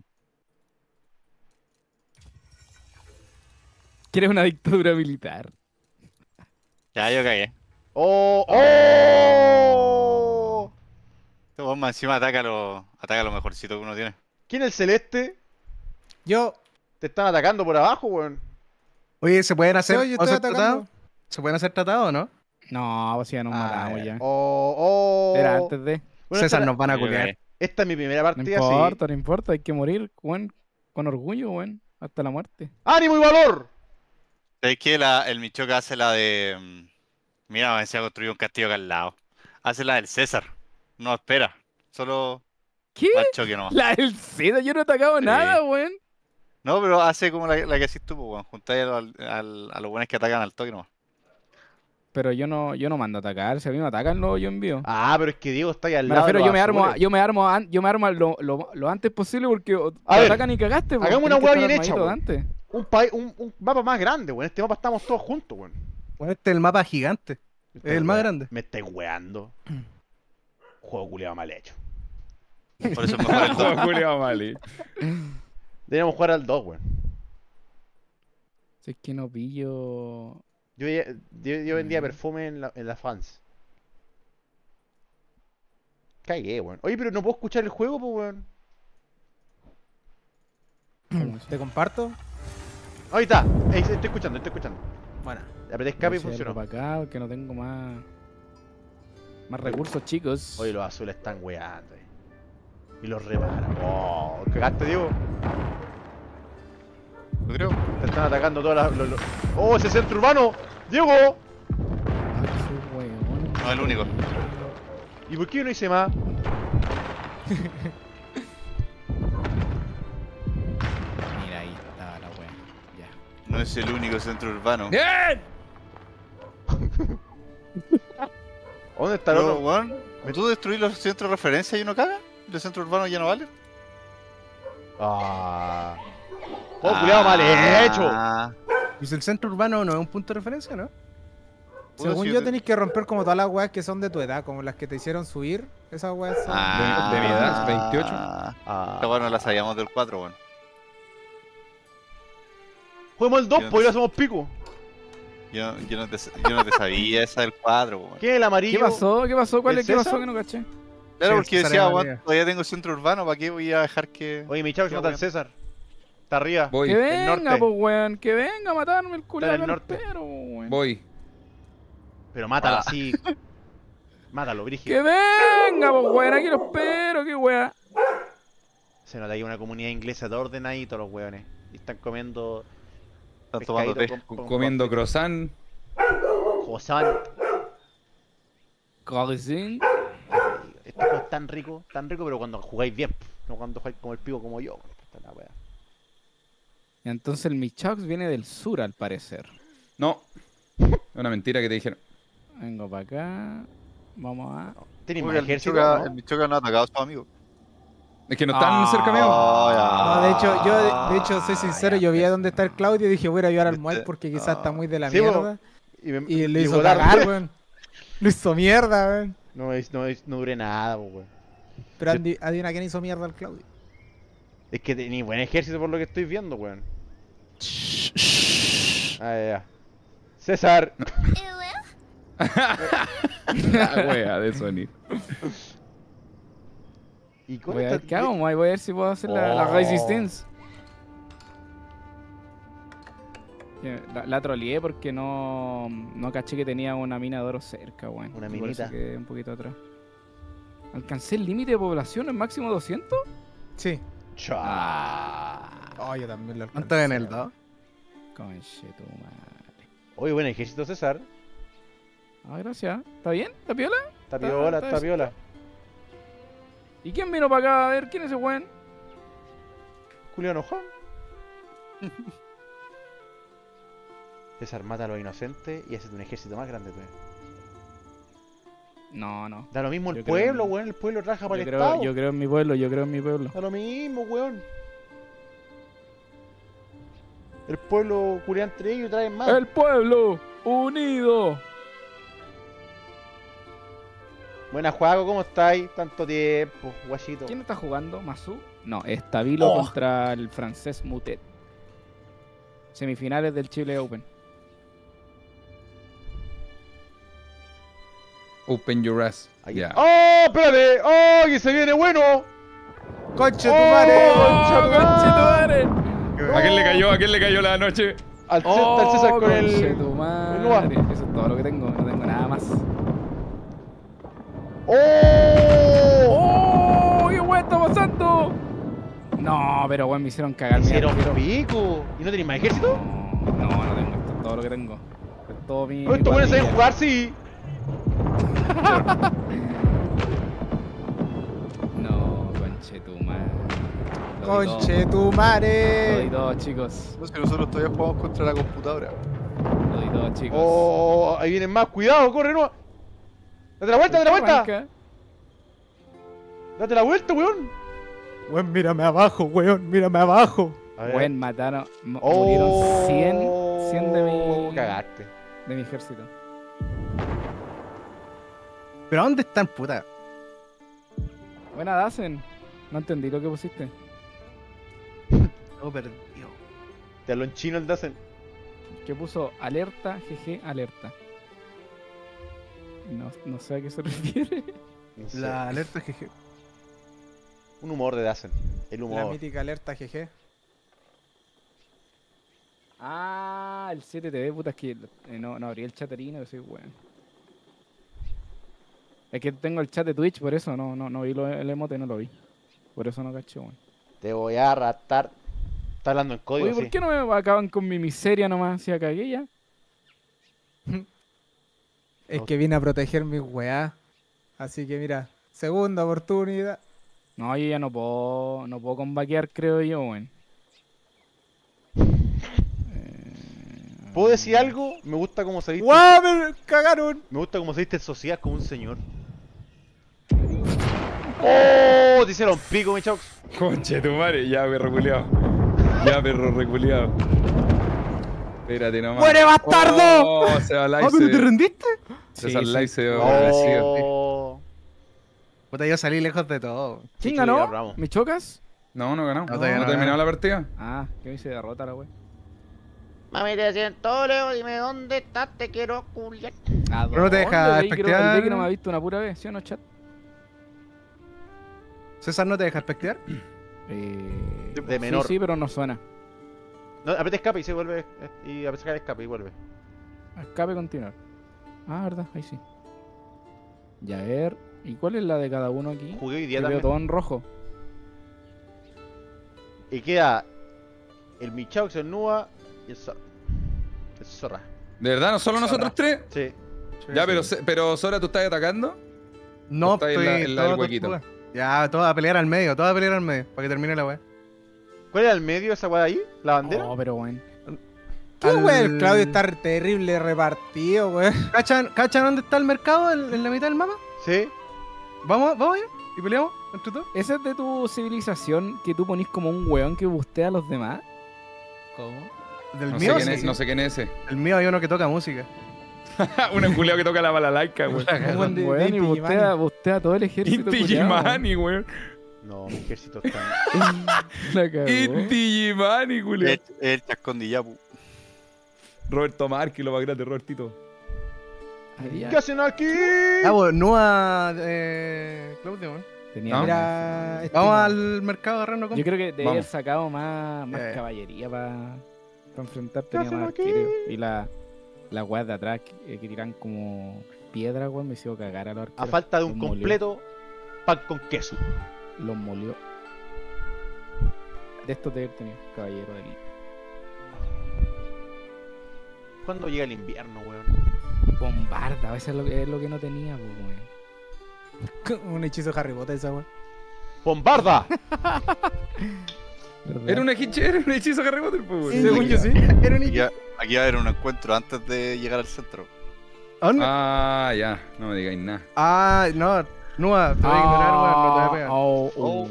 ¿Quieres una dictadura militar? Ya yo cagué. ¡Oh! ¡Oh! Este weón más encima ataca lo mejorcito que uno tiene. ¿Quién es el celeste? Yo. Te están atacando por abajo, weón. Oye, ¿se pueden hacer, Yo estoy hacer atacando. tratados? ¿Se pueden hacer tratados o no? No, pues ya nos matamos ya. ¡Oh! ¡Oh! Era antes de. Bueno, César, esta, nos van a Yo culear. cagué. esta es mi primera No partida, sí. importa, no importa, hay que morir, weón, con orgullo, weón, hasta la muerte. ¡Ánimo y valor! ¿Sabes qué? El Michoca hace la de... Mira, se ha construido un castillo acá al lado. Hace la del César. No espera. Solo ¿Qué? va al choque nomás. La del Seda, yo no he atacado Sí. nada, weón. No, pero hace como la que hacís tú, pues, weón. Juntáis a los buenos que atacan al toque nomás. Pero yo no mando a atacar, si a mí me atacan, yo envío. Ah, pero es que Diego está ahí al Me lado. refiero, de yo los me armo, azules. yo me armo lo antes posible porque A te ver, atacan y cagaste, hagamos tenés una que hueá estar bien hecha, armadito weón. antes. Un mapa más grande, weón. En este mapa estamos todos juntos, weón. Bueno, este es el mapa gigante. Es el más grande. Me estáis weando. Juego culiado mal hecho. Por eso es mejor el 2. Julio Mali. Deberíamos jugar al 2, weón. Si es que no pillo. Yo vendía perfume en la fans. Cagué, weón. Oye, pero no puedo escuchar el juego, pues, weón. ¿Te comparto? Ahí está. Estoy escuchando, Bueno. Apreté escape y Voy a hacer algo funcionó. para acá porque no tengo más recursos, chicos. Oye, los azules están weando, y los reparan. Oh, cagaste, Diego. Yo creo. Te están atacando todas las. ¡Oh, ese centro urbano! ¡Diego! Ah, que soy weón. No, el único. ¿Y por qué yo no hice más? Mira, ahí está la wea. Ya. No es el único centro urbano. ¡Bien! ¿Dónde está el Pero, otro? weón, ¿tú destruís los centros de referencia y uno caga? ¿Los centros urbanos ya no valen? Ah. ¡Oh, culiado mal hecho! Ah, Pues el centro urbano no es un punto de referencia, ¿no? puta, Según si yo te- tenéis que romper como todas las weas que son de tu edad, como las que te hicieron subir. Esas weas son. De mi edad, 28. Ah. Esta weón no la sabíamos del 4, weón. Juguemos el 2, Yo pues no ya somos pico. Yo no te sabía esa del 4, weón. ¿Quién es el amarillo? ¿Qué pasó? ¿Qué pasó? ¿Cuál ¿El es? ¿Qué pasó César? que no caché? Claro, Sí, porque César decía, es weón, María. todavía tengo centro urbano, ¿para qué voy a dejar que...? Oye, mi chavo, Ya, mata al weón. César. Está arriba. Voy, Que venga, norte. pues weón, que venga a matarme el culo Está en del el norte. pero, weón. voy. Pero mátalo Ah. así. Mátalo, Que Brígido. venga, pues weón, aquí lo espero, qué weá. Se nota que hay una comunidad inglesa de ordenaditos los weones. Y están comiendo. Están tomando té. pescadito con Comiendo papas croissant. fritas. Josán. Cousin. Este juego es tan rico, pero cuando jugáis bien. No cuando jugáis como el pico como yo. Esta es la wea. Entonces el Michox viene del sur, al parecer. No. Es una mentira que te dijeron. Vengo para acá. Vamos a. Tenéis Uy, más el ejército, Michoca, ¿no? el Michoca no ha atacado a sus amigos. Es que no están cerca mío. No, de hecho, yo Ah, de hecho soy sincero, ya, yo vi a pues. dónde está el Claudio y dije voy a ir a ayudar al Muay porque quizás está muy de la Sí, mierda. me- Y le hizo votaron. cagar, weón. Lo hizo mierda, weón. No duré nada, pues, weón. Pero adivina quién hizo mierda al Claudio. Es que tenía buen ejército por lo que estoy viendo, weón. Ah, ya. César. La wea de Sony. ¿Y con Voy a esta- ver qué hago, Moy. Voy a ver si puedo hacer la Oh. Resistance. La troleé porque no caché que tenía una mina de oro cerca, weón. Una Y por eso minita. quedé un poquito atrás. ¿Alcancé el límite de población en máximo 200? Sí. Cha. Oh, yo también lo alcancé. ¿Cuánto en el 2? Conche tu madre. Oye, buen ejército, César. Ah, gracias. ¿Está bien? ¿Está piola? Está piola, está está piola. ¿Y quién vino para acá? A ver, ¿quién es ese weón? Julián Ojón. César mata a los inocentes y hace un ejército más grande, weón. No, no. Da lo mismo el Yo creo pueblo, en- weón. El pueblo raja para Yo el Estado. creo en mi pueblo, yo creo en mi pueblo. Da lo mismo, weón. El pueblo culia entre ellos y traen más. ¡El pueblo unido! Buena Juaco, ¿cómo estáis? Tanto tiempo, guachito. ¿Quién está jugando? ¿Masu? No, Estabilo contra el francés Mutet. Semifinales del Chile Open. Open your ass. Aquí. Ya. ¡Oh, espérate! ¡Oh, que se viene bueno! ¡Conche tu ¡Oh, madre! concha tu madre! ¿A quién le cayó? ¿A quién le cayó la noche? Al César con el... Conchetumare. Eso es todo lo que tengo, no tengo nada más. ¡Oh! ¡Oh! ¿Qué weón está pasando? No, pero weón me hicieron cagar. mi Hicieron arquero. pico. ¿Y no tenéis más ejército? No, no tengo. Esto es todo lo que tengo. Esto es todo mi. No, estos buenos saben cuadrilla. jugar, sí. No, conchetumare. ¡Conche tu Lo doy madre! todo, chicos. No sé, nosotros todavía jugamos contra la computadora. Lo doy todo, chicos. Oh, ahí vienen más. Cuidado, corre, no. Date la vuelta, date la vuelta. Arranca. Date la vuelta, weón. Weón, mírame abajo, weón, mírame abajo. A ver. Weón, mataron. Oh, Murieron 100 Cagaste. de mi ejército. ¿Pero dónde están, puta? Buena, Dazen. No entendí lo que pusiste. Todo perdido. Te habló en chino el Dazen. Que puso alerta, GG, alerta. No sé a qué se refiere. No sé. La alerta GG. Un humor de Dazen. El La humor. mítica alerta GG. Ah, el 7TV, puta, es que no abrí el chaterino, que soy weón. Es que tengo el chat de Twitch, por eso no vi el emote, no lo vi. Por eso no caché, weón. Te voy a arrastrar. Está hablando en código, Oye, ¿por sí. qué no me acaban con mi miseria nomás? Si acá cagué ya. Es que vine a proteger mis weá. Así que mira, segunda oportunidad. No, yo ya no puedo combaquear, creo yo, weón. ¿Puedo decir algo? Me gusta cómo se viste. ¡Guau! ¡Me cagaron! Me gusta cómo se viste en sociedad como un señor. ¡Oh! Te hicieron pico, mi chox. Conche tu madre, ya perro culiao. Ya perro reculeado. Espérate nomás. ¡Muere, bastardo! Oh, se va Ah, pero te rendiste. César Sí, Lai sí. se va Oh. Puta, yo salí lejos de todo. ¿Quién Sí, ganó? ya, Ramos. ¿Me chocas? No, no ganó. No, todavía No no ha terminado ganó. la partida. Ah, que me hice derrota la wey. Mami, te siento, Leo. Dime dónde estás. Te quiero culiar. Pero no te deja El espectear. que no me ha visto una pura vez, ¿sí o no, chat? César, ¿no te deja espectear? De menor. Sí, pero no suena. No, aprieta escape y se vuelve. Y aprieta el escape y vuelve. Escape continuar. Ah, verdad, ahí sí. Ya, a ver. ¿Y cuál es la de cada uno aquí? Jugué hoy día Yo veo también. todo en rojo. Y queda el Michaux, el Nua y el Zorra. El Zorra. ¿De verdad? ¿No solo nosotros tres? Sí. Ya, pero Sora, ¿tú estás atacando? No, Está en la- en la del todo huequito. tortuga. Ya, todo a pelear al medio, todo a pelear al medio, para que termine la weá. ¿Cuál era el medio de esa weá de ahí? ¿La bandera? Oh, pero bueno. ¿Qué Al- weón? El Claudio está terrible repartido, weón. ¿Cachan dónde está el mercado? ¿En la mitad del mapa? Sí. Vamos allá y peleamos entre todos. ¿Ese es de tu civilización que tú ponís como un weón que bustea a los demás? ¿Cómo? Del No sé, mío, quién es, sí. no sé quién es ese. El mío hay uno que toca música. Un enculeado que toca la balalaica, güey. Un weón de Weón, y Pigimani. bustea todo el ejército. Inti culiao, weón. Gimani, güey. No, mi ejército está. La cagó. Inti Gimani, güey. El chascondillapu. Roberto Marqui, lo más grande, Robertito. Ahí ya ¿Qué hacen aquí? Ah, pues, Nua, Claudio, weón. tenía ¿No? Mira, Vamos al mercado a agarrarnos con. Yo creo que debe haber Vamos. sacado más Ya. caballería para enfrentar. ¿Qué Tenía hacen más aquí? arqueros. Y las weas de atrás que tiran como piedra, weón, me hizo cagar a los arqueros. A falta de un Los molió. completo pan con queso. Los molió. De estos debe haber tenido caballero de aquí. ¿Cuándo llega el invierno, weón? Bombarda, eso es lo que no tenía, pues, weón. Un hechizo de Harry Potter esa weón. ¡Bombarda! ¿Verdad? Era un hechizo Harry Potter, pues, güey. Según yo sí. Era un Aquí va a haber un encuentro antes de llegar al centro. ¿A dónde? Ah, ya. No me digáis nada. Ah, no. Nua, te voy a ignorar, weón, no te voy a pegar. Oh,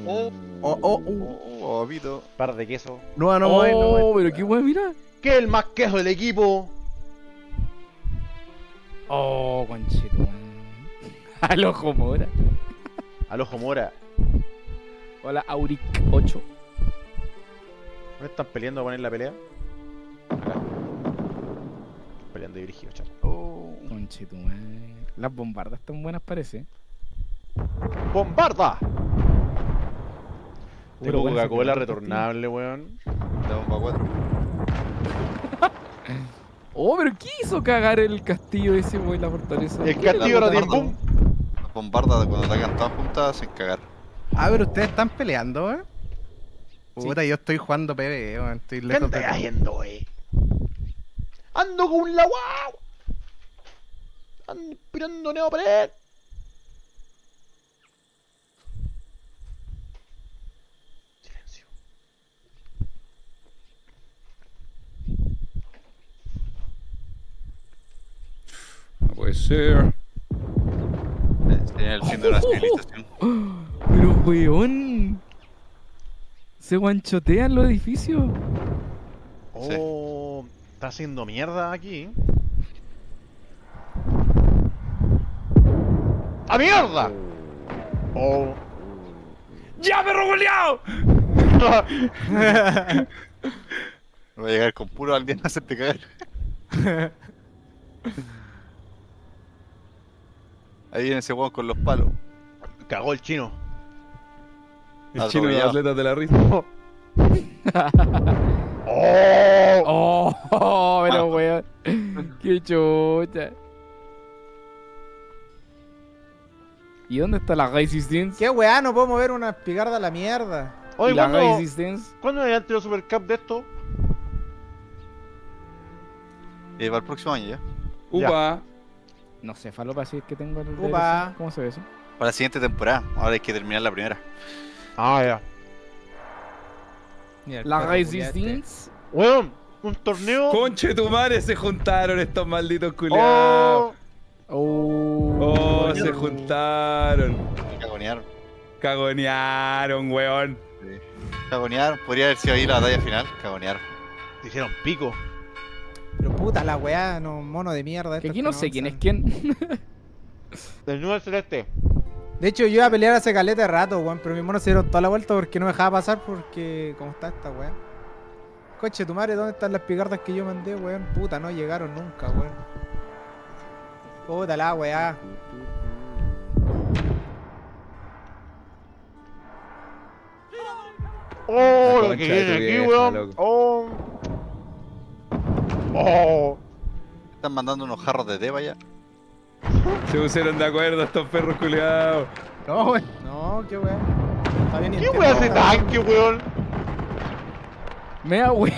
Oh, Vito. Par de queso. Nua, no voy, no voy. pero qué weón, mira. ¿Qué es el más queso del equipo? Oh, conchito, weón. Al ojo mora. Al ojo mora. Hola, Auric 8. ¿Dónde están peleando a poner la pelea? Acá. Peleando dirigido, chaval. Oh, conche tu madre. Las bombardas están buenas, parece. ¡Bombarda! Tengo bueno, Coca-Cola se quedó retornable, weón. La bomba 4. Oh, pero ¿qué hizo cagar el castillo ese, wey, la fortaleza? El ¿Qué era castillo la no tiene bombarda? boom. Las bombardas de cuando atacan todas juntas hacen cagar. Ah, pero ustedes están peleando, Puta, yo estoy jugando PvE, weón. Estoy ¿Qué lejos andas de... haciendo, ¡Ando con la guau! ¡Ando inspirando neopren! Silencio. No puede ser. Sería el fin de una civilización. Pero, weón. Se guanchotean los edificios. Oh, está haciendo mierda aquí. ¡A mierda! Oh. ¡Ya, perro goleado! Voy a llegar con puro aldeano a hacerte cagar. Ahí viene ese weón con los palos. Cagó el chino. El chino de los Atropellado. atletas de la risa. Oh, pero weón. Qué chucha. ¿Y dónde está la Resistance? ¿Qué weá? No puedo mover una espigarda a la mierda. Oye, ¿Y la ¿cuándo, Resistance? ¿cuándo me han tirado Super Cup de esto? Para el próximo año ya. Upa. No sé, falopa, si es que tengo el Upa. DLC. ¿Cómo se ve eso? Para la siguiente temporada. Ahora hay que terminar la primera. Ah, ya. Mira, el La perro Resistance. Weón, un torneo. Conche tu madre, se juntaron estos malditos culiados. Oh, Oh. Oh, se juntaron. Cagonearon. Cagonearon, weón. Cagonearon. Podría haber sido ahí la batalla final. Cagonearon. te hicieron pico. Pero puta la weá, no, mono de mierda. Que estos aquí no que sé quién es avanzan. quién. Del nuevo celeste. De hecho, yo iba a pelear hace caleta de rato, weón, pero mis monos se dieron toda la vuelta porque no me dejaba pasar porque... ¿Cómo está esta weá? Coche, tu madre, ¿dónde están las picardas que yo mandé, weón? Puta, no llegaron nunca, weón. Puta la weá. Oh, La lo que concha de viene tu aquí, vieja, weón. loco. Oh. Oh. Están mandando unos jarros de té para allá. Se pusieron de acuerdo estos perros culiados. No, weón. No, qué weá. Está bien ¿Qué weón hace tanque, weón? Mea wea.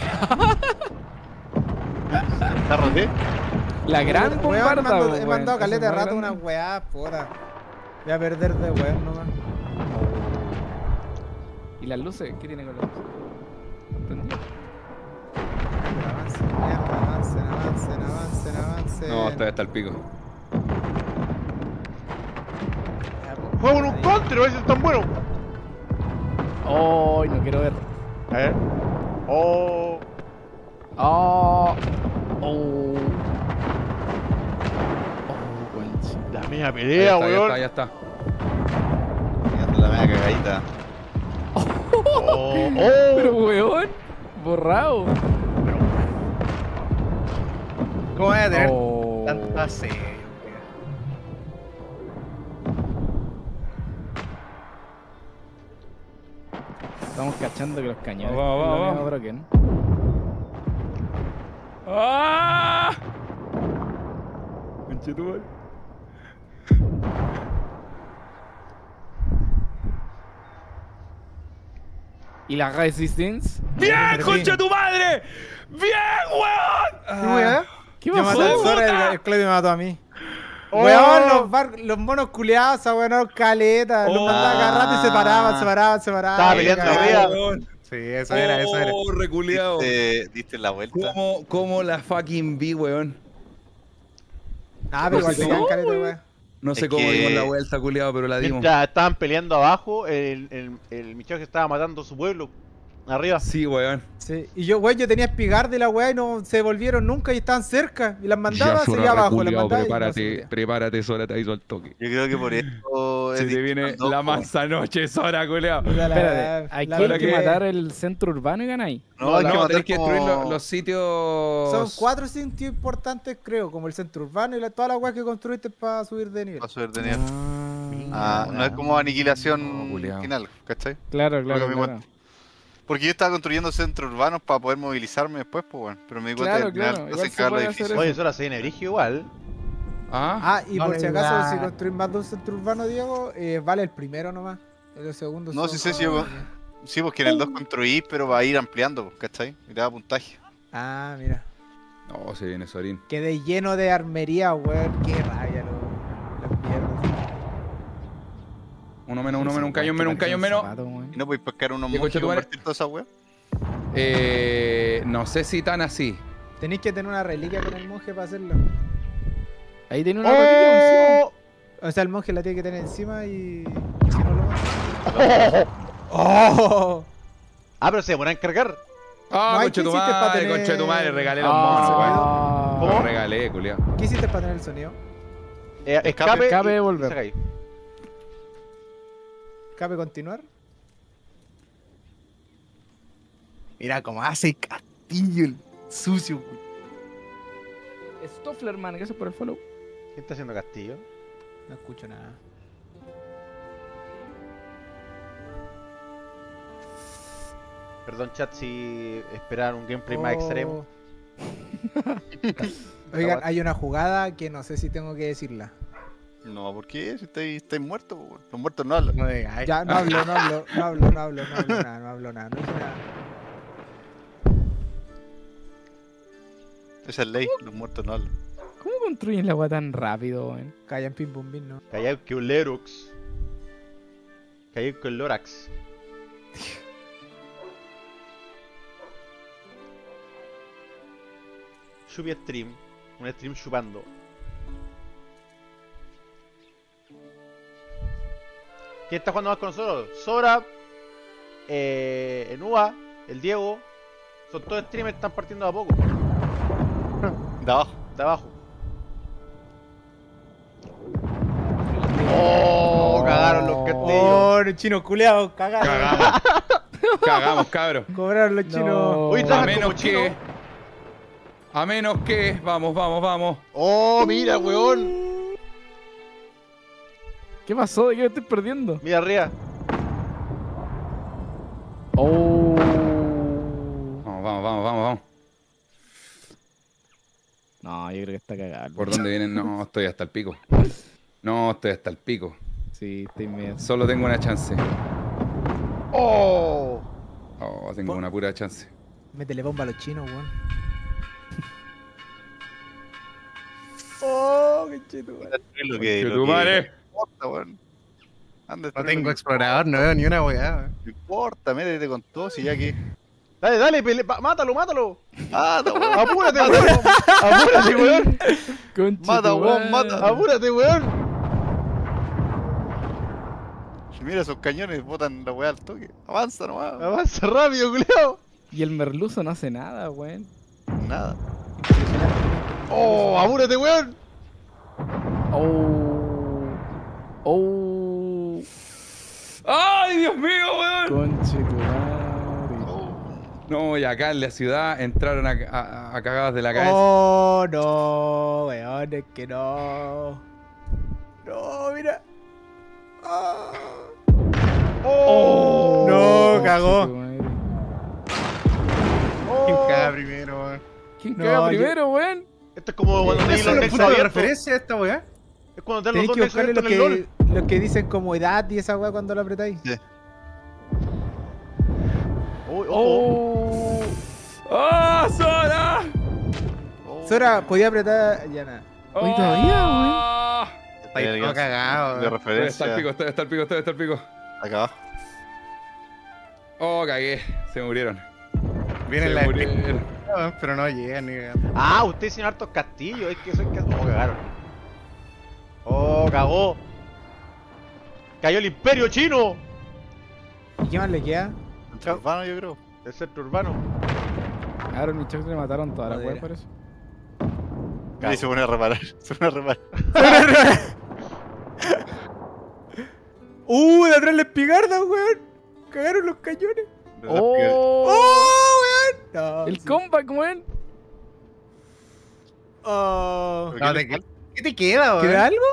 ¿Jarros de té? La gran Weón, bombarda, he weón. mandado Esa caleta de es más rato una grande. weá, puta. Voy a perder de weón nomás. ¿Y las luces? ¿Qué tiene con las luces? No entendí. Avancen, mierda, avancen, avancen, avancen, avancen. No, todavía está el pico. Ya, po. Juego en un Ahí. counter, a veces tan bueno. Oh, no quiero ver. A ver. Oh. Oh. Oh. Oh, concha. La media Ya pelea, está, ya weón. está, ya está. Mirando la media cagadita. Oh, Pero oh. weón. Borrado. ¿Cómo voy a tener Oh. tanta sed? Estamos cachando que los cañones. Vamos, vamos, lo vamos. mismo broken. ¡Ah! Conchetumare. ¿Y la Resistance? ¡Bien, perdí. concha tu madre! ¡Bien, weón! ¿Qué weá? ¿Qué Yo maté al pasó? Zora, el Claudio me mató a mí. Oh. Weón, los monos culiados, esa weón, no caleta. Los Oh. mandaba cada rato y se paraban. Estaba peleando Cagada. arriba. Weón. Sí, eso era, eso era. Oh, reculeado. Diste la vuelta. ¿Cómo la fucking vi, weón? Ah, pero igual No sé se quedan cómo, caleta, weón. weón. No sé Es cómo que- dimos la vuelta, culiado, pero la dimos. Mientras estaban peleando abajo, el Michao que estaba matando a su pueblo. Arriba. Sí, weón. Sí. Y yo, weón, yo tenía espigar de la weá y no se volvieron nunca y estaban cerca. Y las mandaba, Sora, seguía abajo, las reculeado, mandaba y no prepárate, se volvía. prepárate, Sora, te hizo el toque. Yo creo que por eso. Se es te viene distinto, la po. mansa noche, Sora, culeado. Espérate, hay Sora, que que- matar el centro urbano y ganáis. No, hay que matar tenés que destruir como- los sitios. Son 4 sitios importantes, creo, como el centro urbano y todas las weas que construiste para subir de nivel. Para subir de nivel. Ah, No es como aniquilación No, culiao. final, ¿cachai? claro, claro. Porque me claro. Porque yo estaba construyendo centros urbanos para poder movilizarme después, pues bueno. Pero me di cuenta Claro, que al final claro, te igual hacen se cagar los puede hacer edificios. Oye, Sora se viene brigio igual. Ah, Y por Vale, si acaso, la- si construís más de un centro urbano, Diego, vale el primero nomás. El segundo No, son sí sé si como- Sí, porque en el 2 construís, pero va a ir ampliando, pues, ¿cachai? Y te da puntaje. Ah, mira. no, se viene Sorín. Quedé lleno de armería, weón. Qué rabia, las mierdas. Uno menos, un cañón menos, un cañón menos. ¿Y no podéis pescar unos ¿Qué monjes concha y tu madre? convertir toda esa wea? No sé si tan así. Tenéis que tener una reliquia con el monje para hacerlo. Ahí tiene una reliquia ¡Oh! O sea, el monje la tiene que tener encima y si no lo mata. ¡Oh! Ah, pero se demora en cargar. Ah, Mike, conche ¿qué tu hiciste pa' madre, tener- conche tu madre, regalé los Ah, monos, weón. ah. Los regalé, culiao. ¿Qué hiciste para tener el sonido? Escape, escape, y volver. saca ahí. ¿Cabe continuar? Mira cómo hace castillo el sucio, güey. Stofflerman, gracias por el follow. ¿Quién está haciendo castillo? No escucho nada. Perdón, chat, si esperar un gameplay más extremo. Oigan, hay una jugada que no sé si tengo que decirla. No, ¿por qué? Si estáis muertos, pues, weón. Los muertos no hablan. No digas. Ya, no hablo nada, no hablo nada, no dije nada. Esa es ley, los muertos no hablan. ¿Cómo construyen la agua tan rápido, weón? Callan pim pum pim, ¿no? Callao que un Lerox. Callao que un Lorax. Chupi stream. Un stream chupando. ¿Quién está jugando más con nosotros? Sora, Enua, el Diego. Son todos streamers, están partiendo de a poco. De abajo. De abajo. Oh, cagaron los castillos. Oh, los chinos culeados, cagaron. Cagamos. Cagamos, cabros. Cobraron los chinos. No. Oye, A trabajan menos como chino. que. A menos que. Vamos, vamos, vamos. Oh, mira, weón. ¿Qué pasó? ¿De qué me estoy perdiendo? Mira arriba. Oh. Vamos, vamos, vamos, vamos, vamos. No, yo creo que está cagado. ¿Por dónde vienen? No, estoy hasta el pico. No, estoy hasta el pico. Sí, estoy medio. Solo tengo una chance. Oh. Oh, tengo una pura chance. Métele bomba a los chinos, weón. Oh, qué cheto, weón. Lo que, Conche lo tu que- madre. No importa, weón. Anda, No tengo explorador, no veo ni una weá, weón. No importa, métete con todo, si ya que. Dale, dale, mátalo, mátalo. Ah, no, weón. Apúrate, weón. Apúrate, weón. Conche Mata, tu weón, madre. mata. Apúrate, weón. Mira, esos cañones botan la weá al toque. Avanza nomás. Avanza rápido, culiao. Y el merluzo no hace nada, weón. Nada. Oh, apúrate, weón. Oh. Oh. ¡Ay, Dios mío, weón! Conche tu madre. No, y acá en la ciudad entraron a cagadas de la cabeza. Oh, no, weón, es que no. No, mira. Ah. Oh. No, Conche cagó. tu madre. ¿Quién caga primero, weón? ¿Quién No, caga yo- primero, weón? Esto es como cuando tenéis ¿Eso los es decks punto de abiertos. referencia a esta weá? Es cuando tenés Tenéis los que dos decks buscarle abiertos en el LOL. lo que dicen como edad y esa weá cuando lo apretáis. Oh, ojo. Oh. ¡Ah, Sora! Sora, podía apretar. Ya nada. Hoy todavía, weón. Ah. Está ahí todo cagado, De weón. Estoy hasta referencia. el pico, estoy hasta el pico, estoy hasta el pico. Acá abajo. Oh, cagué. Se murieron. Viene Se la murieron. weón, pero no llegan ni cagando. Ah, ustedes hicieron hartos castillos. Es que eso es que. Oh, cagaron. Oh, cagó. Cayó el imperio chino. ¿Y qué más le queda? Entre urbano, yo creo. El centro urbano. Claro, mi choc le mataron toda la Madera. wea por eso. Ahí se pone a reparar. Se pone a reparar. De atrás la espigarda, weón. Cagaron los cañones. ¡Oh! weón! No, El sí. comeback, weón. Oh. No, ¿qué te queda, weón? ¿Queda algo?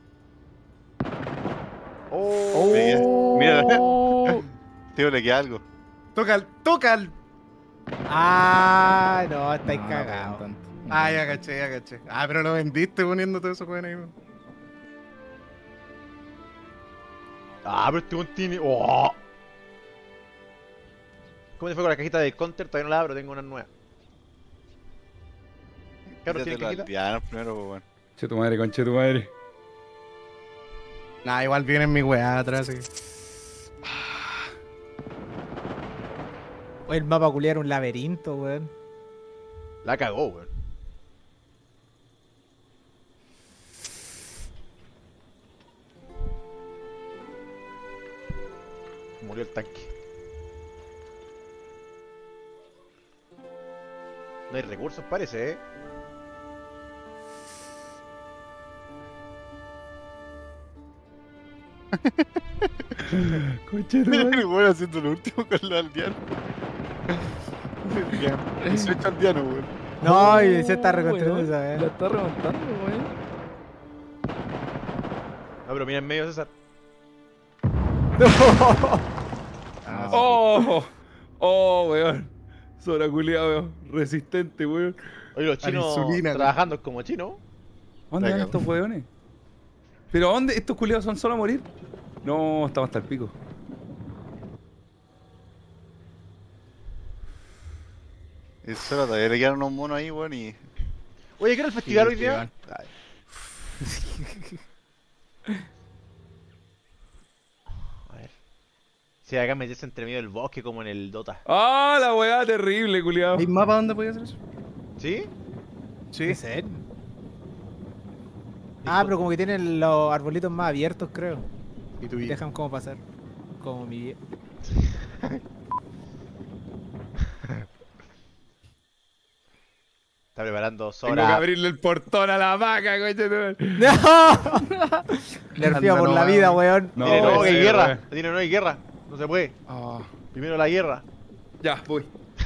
Mira. Oh. Tío, le queda algo. Toca al. Ah, no, estáis No, cagados. weón, tanto. Ah, ya caché. Ah, pero lo vendiste poniendo todo eso, weón, ahí, weón. Ah, pero este weón tiene. ¡Oh! ¿Cómo te fue con la cajita del counter? Todavía no la abro, tengo una nueva. Claro, ¿tiene Quítatelo al cajita? piano primero, pues, weón. Che tu madre, conche tu madre. Nah, igual viene mi weá atrás, así. Oye, el mapa culiar un laberinto, weón. La cagó, weón. Murió el tanque. No hay recursos, parece, Conche tu Mira madre. el weón haciendo lo último con los aldeanos. 18 aldeanos, weón. No, y se está Oh, reconstruyendo weón. esa La weá. está remontando, weón. No, pero mira en medio, César. Ah, ¡Oh! ¡Oh, weón! Sora culiado, weón. Resistente, weón. Oye, los chinos insulina, trabajando como chinos. ¿Dónde van Venga. estos weones? ¿Pero a dónde? ¿Estos culiados son solo a morir? No, estamos hasta el pico. Y Sora todavía le quedaron unos monos ahí, weón, y... Oye, ¿qué era el festival hoy día? igual. Ay. A ver. Si acá meterse entre medio del bosque como en el Dota. ¡Ah, la weá terrible, culiado! ¿Hay mapa donde podía hacer eso? ¿Sí? Sí. ¿Qué ser? Ah, pero como que tienen los arbolitos más abiertos, creo. Y tú Y y dejan como pasar. Como mi vida. Está preparando Tengo que Sora. abrirle el portón a la vaca, coche. ¡No! Nerfía por la vida, weón. No, Tiene no, puede que hay ser, guerra. weón. Tiene no hay guerra. No se puede. Ah, Primero la guerra. ya, voy.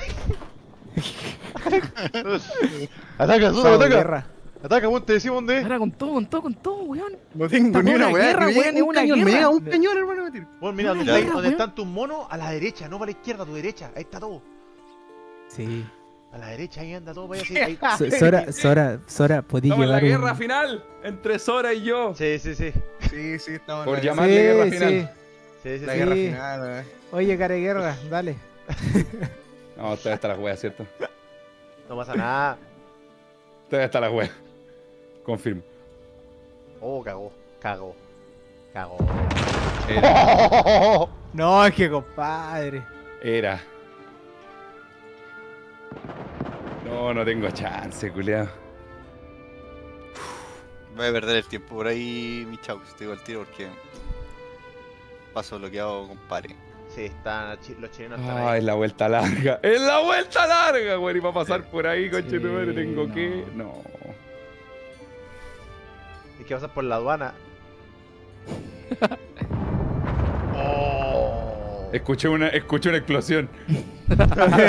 Ataca, Sora, Sábado de ataca. guerra. Ataca, weón, te decimos dónde es. Ahora con todo, weón. No tengo Estamos ni en una una weá. guerra, que me weón, llegue es un una cañón, me guerra. llega un cañón, hermano, me tiro. Bueno, mira, Una donde, guerra, donde weón. están tus monos, a la derecha, no para la izquierda, a tu derecha. Ahí está todo. Sí. A la derecha, ahí anda todo. Vaya así. Ahí. Sora, podí Estamos en la llevar guerra un... final entre Sora y yo. Sí, sí, sí. Sí, estamos Por en la llamar- Llamarle guerra Sí, final. sí. Sí, sí, la sí. guerra Sí. final, weón. Oye, cara de guerra, dale. No, todavía está la wea, ¿cierto? No pasa nada. Todavía está la wea. Confirmo. Oh, cagó. Cagó. Cagó. Era. No, es que compadre. Era. No, no tengo chance, culiao. Voy a perder el tiempo por ahí, mi chau, te digo al tiro porque... Paso bloqueado, compadre. Sí, están, los chilenos están Ah, ahí. es la vuelta larga. ¡Es la vuelta larga, güey! Y para pasar por ahí, conche tu madre, Sí, tengo no. que. No. Hay que pasar por la aduana. Oh. Escuché una explosión. No,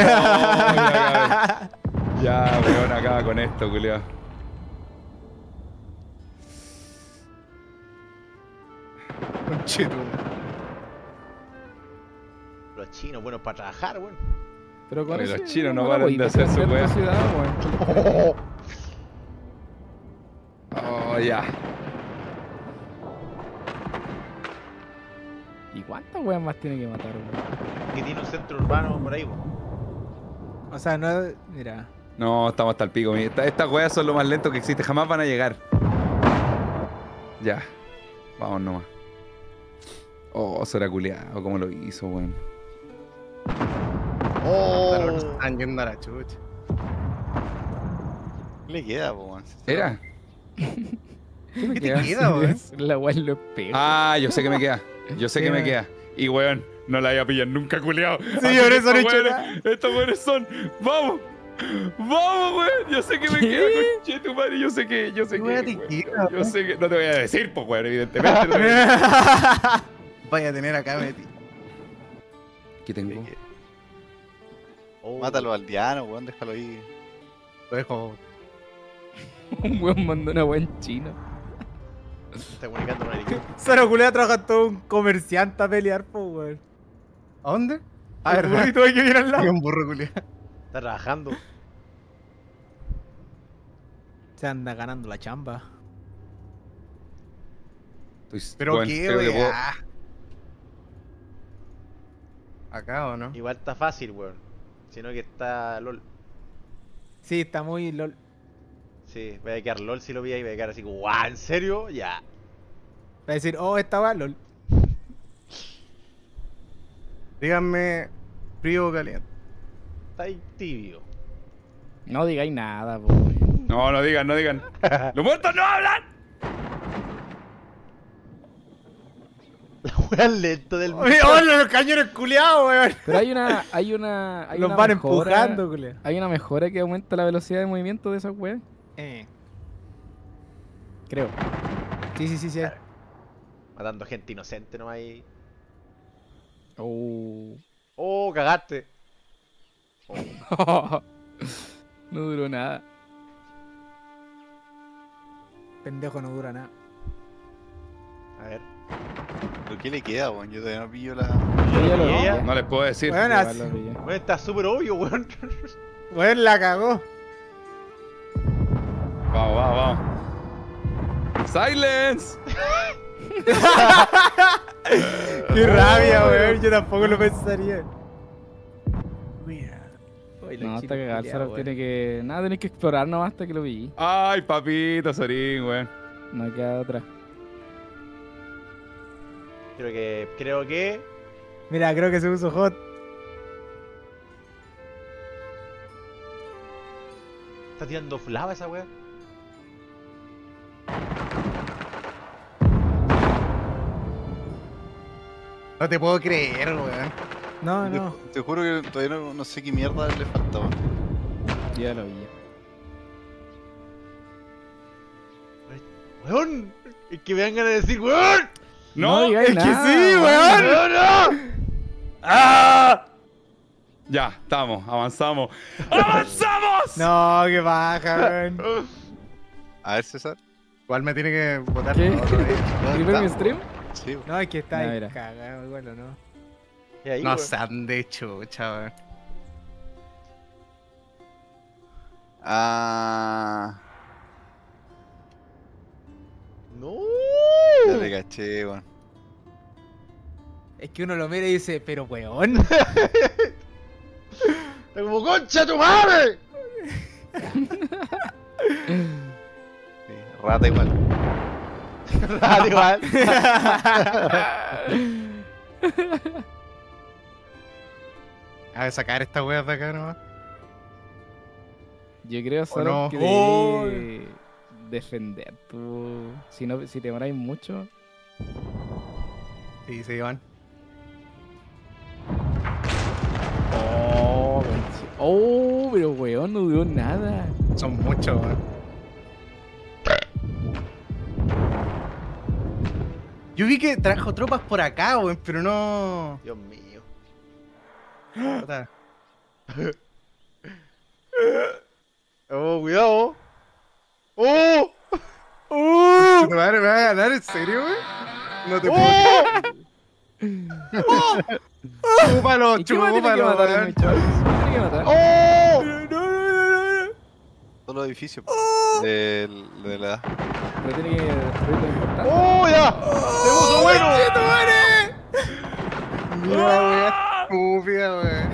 ya, ya, weón, acaba con esto, culiao. Conchetu. Los chinos, buenos para trabajar, weón. Pero con Oye, eso los chinos no no la paran podéis de hacer su cambiar wea. tu ciudad, weón. Oh, ya. ¿Y cuántas weas más tiene que matar, weón? Que tiene un centro urbano por ahí, weón. O sea, no... Mira. No, estamos hasta el pico. Estas weas son lo más lento que existe. Jamás van a llegar. Ya. Vamos nomás. Oh, Sora culiao, ¿cómo lo hizo, weón? Oh. Están yendo a la chucha. ¿Qué le queda, po, weón? ¿Era? ¿Qué te queda, weón? La wea en los pechos. Ah, yo sé que me queda. Yo sé que me queda. Y weón, no la voy a pillar nunca, culiao. Sí, por eso no he hecho Estos weones son. ¡Vamos! ¡Vamos, weón! Yo sé que me ¿Qué? queda con tu madre. Yo sé que. Weón, te weón, queda, yo sé que. No te voy a decir, pues, weón, evidentemente. No te voy a decir. Vaya a tener acá metido. ¿Qué tengo? Oh, Mátalo al aldeano, weón, déjalo ahí. Lo dejo. Un weón mandó una weá en chino. Está comunicando con Eric. Solo culea trabaja todo un comerciante a pelear, po, weón. ¿A dónde? A ver, burrito hay que viene al Hay lado. un burro culiao. Está trabajando. Se anda ganando la chamba. Pero Weón, qué, creo que puedo- weá. ¿Acá o no? Igual está fácil, weón. Sino que está LOL. Sí, está muy lol. Sí, voy a quedar LOL si lo vi ahí. Voy a quedar así como, guau, ¿en serio? Ya. Va a decir, oh, esta va lol. Díganme frío o caliente. Está ahí tibio. No digáis nada, po, weón. No, no digan, no digan. ¡Los muertos no hablan! La wea lento del Oye, los cañones culiados, weón. Pero hay una Los una van mejora- empujando, culea. Hay una mejora que aumenta la velocidad de movimiento de esas weas. Creo. Sí. Matando gente inocente nomás ahí. Oh. Oh, cagaste. No duró nada. Pendejo no dura nada. A ver. ¿Pero qué le queda, weón? Yo todavía no pillo la. Yo ya lo ¿Y ella? vi, ya. No les puedo decir. Weón, Ya así- lo vi, ya. Bueno, está súper obvio, weón. Weón, la cagó. Vamos. ¡Silence! Qué rabia, weón. Yo tampoco lo pensaría. No, hasta que Galzarov tiene que. Nada, tenés que explorar nomás hasta que lo vi. Ay, papito, Sorín, weón. No queda otra. Creo que. Mira, creo que se puso hot. Está tirando flava esa wea. No te puedo creer, weón. No. Te juro que todavía no sé qué mierda le falta, weón. Ya lo vi. Ya. Weón. Es que me dan ganas de decir, weón. ¡No! digáis Es que nada, sí, weón. ¡Ah! Ya, estamos, avanzamos. ¡Avanzamos! No, qué baja, weón. A ver, César. Igual me tiene que botar ¿Qué? otro vez. ¿Dónde ¿Y ver mi está? stream? Sí, weón. No, es que está Ya, ahí mira. cagado, igual, ¿o no? Y ahí, No weón. sean de chucha, weón. Ah. No. Ya te caché, weón. Es que uno lo mira y dice, pero weón. Está como concha tu madre. Sí, rata igual. Raro igual. A ver, sacar esta wea de acá nomás. Yo creo solo no? que Oh. debí defender tu. Si te demoráis mucho. Sí, se van. Oh, pero weón, no duró nada. Son muchos, weón. Yo vi que trajo tropas por acá, weón, pero no. Dios mío. Puta. Oh, cuidado. Oh. ¿Te va a ganar en serio, weón? No te puedo Oh. creer. Chúpalo, ¿Y qué más tiene que chúpalo, matar el weón. Michel? ¿Qué tiene que matar? Oh. Todos los edificios de la edad. Pero tiene que destruir lo importante. Oh, ya. Se puso bueno. Mira, weón. Estúpida, weón.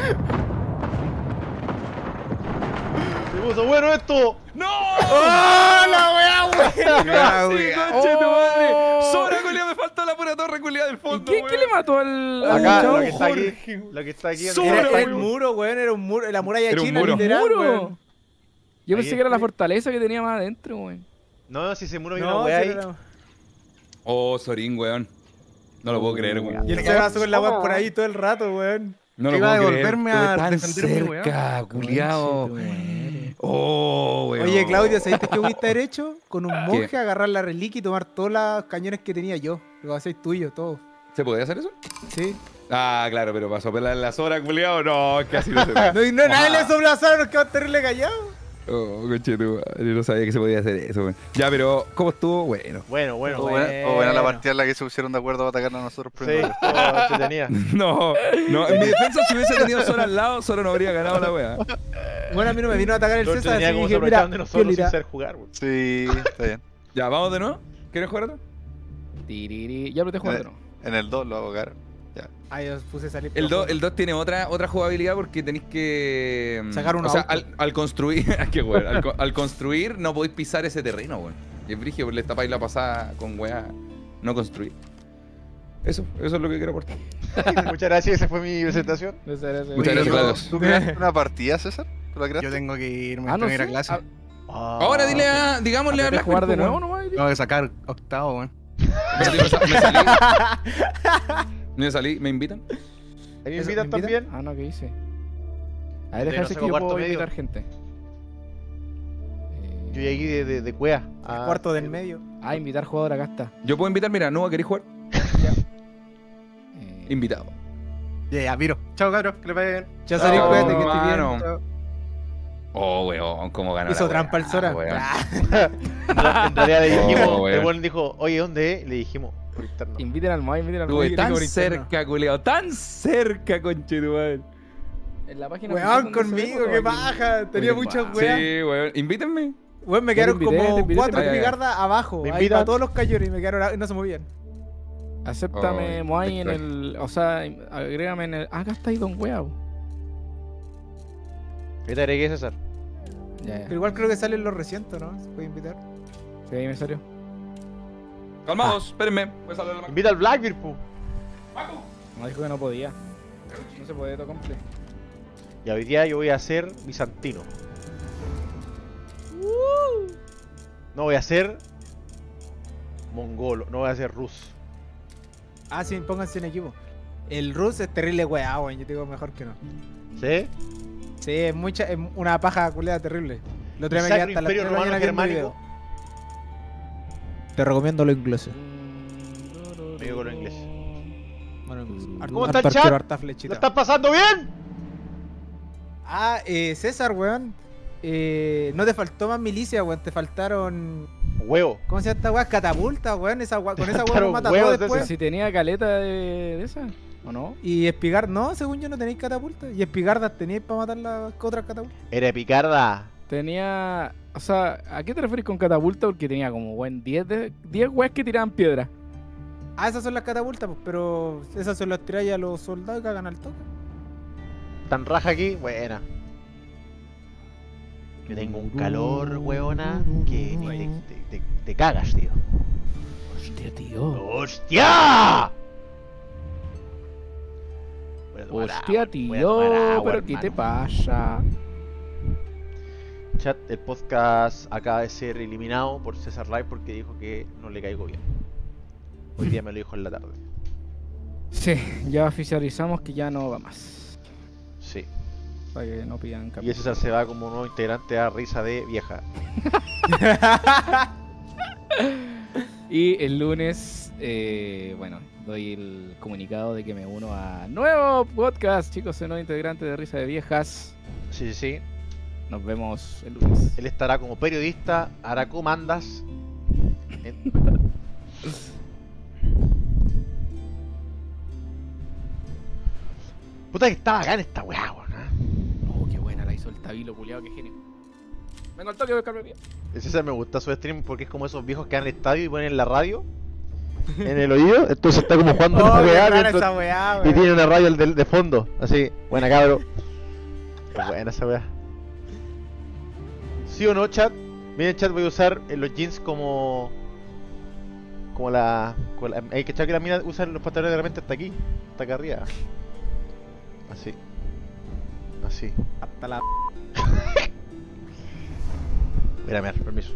Se puso bueno esto. ¡No! ¡Oh, la weá, weón! Mira, ¡Sí, weón. conche tu madre! ¡Sobra, culiao! Me faltó la pura torre culiada del ¿Y fondo, qué weón. le mató al Acá, chavo? lo que está aquí. Lo que está aquí. Sobra, Era weón. el muro, weón, era un muro, la muralla Era un china, muro. literal, ¡Muro! weón. Yo Ahí pensé que era la es. fortaleza que tenía más adentro, weón. No, si ese muro hay una No, weá sí ahí. era- Oh, Sorín, weón. No lo puedo creer, weón. Y él se va con la weá por ahí todo el rato, weón. No lo Iba a puedo creer. devolverme Estuve a tan defender mi weá. cerca, culiao. Oh, weón. Oye, Claudio, ¿sabiste qué hubiiste haber hecho? Con un monje agarrar la reliquia y tomar todos los cañones que tenía yo. Lo hacéis tuyo, todo. ¿Se podía hacer eso? Sí. Ah, claro, pero pasó pelar las horas, culiao. No, es que así no se puede. No, nadie le soplazaron, nos quedamos terrible callados. Oh, conchetumadre, no sabía que se podía hacer eso, weón. Ya, pero, ¿cómo estuvo? Bueno. Bueno, Estuvo buena la partida en la que se pusieron de acuerdo para atacarnos a nosotros Sí, primero. todo entretenida. No, en mi defensa, si hubiese tenido Sora al lado, Sora no habría ganado la wea. Bueno, a mí no me vino a atacar el Lo César, entretenía así como que se mira, aprovechaban de nosotros sin piolita. saber jugar, weón. Sí, está bien. Ya, ¿vamos de nuevo? ¿Quieres jugar otro? Tiriri. Ya, pero te juego, ¿no? En el 2 lo hago caro. Ay, os puse a salir. El 2 tiene otra jugabilidad porque tenéis que. Sacar un O sea, auto. al construir. Qué weón. Al construir no podéis pisar ese terreno, weón. Y es brigio, le tapáis la pasada con weá. No construir. Eso es lo que quiero aportar. Muchas gracias, esa fue mi presentación. Muchas gracias, Claudio. ¿Tú creaste una partida, César? ¿Tú la creaste? Yo tengo que irme Ah, a no ir a sé. clase. Ahora digámosle a ¿Quieres Blackbeard, jugar de pues, nuevo weón. nomás? Tengo que sacar octavo, weón. Espérate, me salí. ¿Me invitan? ¿Me ¿Eso invitan me también? Ah, no, ¿qué hice? A ver, De déjame no sé, que yo cuarto puedo medio. invitar gente. Yo llegué de cuea. El cuarto del medio. Ah, invitar jugador, acá está. Yo puedo invitar, mira, ¿no queréis jugar? Invitado. Ya, miro. Chao, cabros, que le vaya bien. Ya salí, Oh, cuídate que estoy bien. mano. Chao. Oh, weón, cómo ganó. Hizo la trampa el weá, Sora. weón. En realidad le dijimos, Oh, el weón. weón dijo, oye, ¿dónde es? Le dijimos, por interno. Inviten al Moy, inviten al Estuve Moy. tan cerca, culiao, tan cerca, conchetumadre. En la página Weón, oficial donde se ve, conmigo, qué aquí. paja. Tenía Oye, muchas va. weas. Sí, weón, invítenme. Weón, me Ya te quedaron invité, como te invité, 4 vaya, ya. espigardas abajo. ¿Me Ahí invitan? para todos los cañones y me quedaron y no se movían. Acéptame, Oh, Moai, en extraño. el. O sea, agrégame en el. Acá está ahí, don Weao. ¿Qué te agregué, César? Ya, ya. Pero igual creo que salen los recientes, ¿no? Se puede invitar. Sí, ahí me salió. Calmados, espérenme. Voy a salir a la Invita al Blackbeard, pu. No dijo que no podía. No se puede todo completo. Y hoy día yo voy a ser bizantino. No voy a ser mongolo, no voy a ser ruso. Ah, sí, pónganse en equipo. El Rus es terrible weá, weón. Yo te digo mejor que no. ¿Sí? Sí, es una paja culeada terrible. El otro día me Sacro quedé hasta las Imperio 3 de la Romano mañana viendo Germánico. video. Te recomiendo lo inglés. Me digo con lo inglés. Bueno, ¿Cómo está el chat? harta ¿Lo flechita. estás pasando bien? Ah, César, weón. No te faltó más milicia, weón. Te faltaron. Huevo. ¿Cómo se llama esta weá? Catapulta, weón. Con esa weá faltaron nos mata huevos, todo después. Si tenía caleta de esa, ¿o no? Y espigar, no, según yo no tenéis catapulta. Y espigardas teníais para matar las otras catapultas. Era picarda. Tenía. O sea, ¿a qué te refieres con catapulta? Porque tenía como, weón, 10 weas que tiraban piedra. Ah, esas son las catapultas, pues, pero esas son las tiráis a los soldados que hagan al toque. Tan raja aquí, buena. Yo tengo un calor, weona, que te cagas, tío. Hostia, tío. ¡Hostia! Voy a tomar Hostia, agua, voy a tío. tomar agua, ¿Pero qué te hermano. pasa? Chat, el podcast acaba de ser eliminado por César Live porque dijo que no le caigo bien. Hoy día me lo dijo en la tarde. Sí, ya oficializamos que ya no va más. Sí. Para que no pidan Y capítulo. César se va como nuevo integrante a Risa de Vieja. Y el lunes, bueno, doy el comunicado de que me uno a nuevo podcast, chicos, soy nuevo integrante de Risa de Viejas. Sí, sí, sí. Nos vemos el lunes. Él estará como periodista, hará comandas. en- Puta que está bacán esta weá, weón. Oh, qué buena la hizo el Tabilo, culiado, qué genio. Vengo al toque, voy a buscarme bien. El César me gusta su stream porque es como esos viejos que van al estadio y ponen la radio en el oído. Entonces está como jugando Oh, la qué weá rara mientras- esa weá, y weón. tiene una radio de fondo. Así, buena cabro. Es buena esa weá. ¿Sí o no, chat? Miren, chat, voy a usar los jeans como la... Hay que echar que las minas usan los pantalones de repente hasta aquí. Hasta acá arriba. Así. Así. Hasta la. Mira, mira, permiso.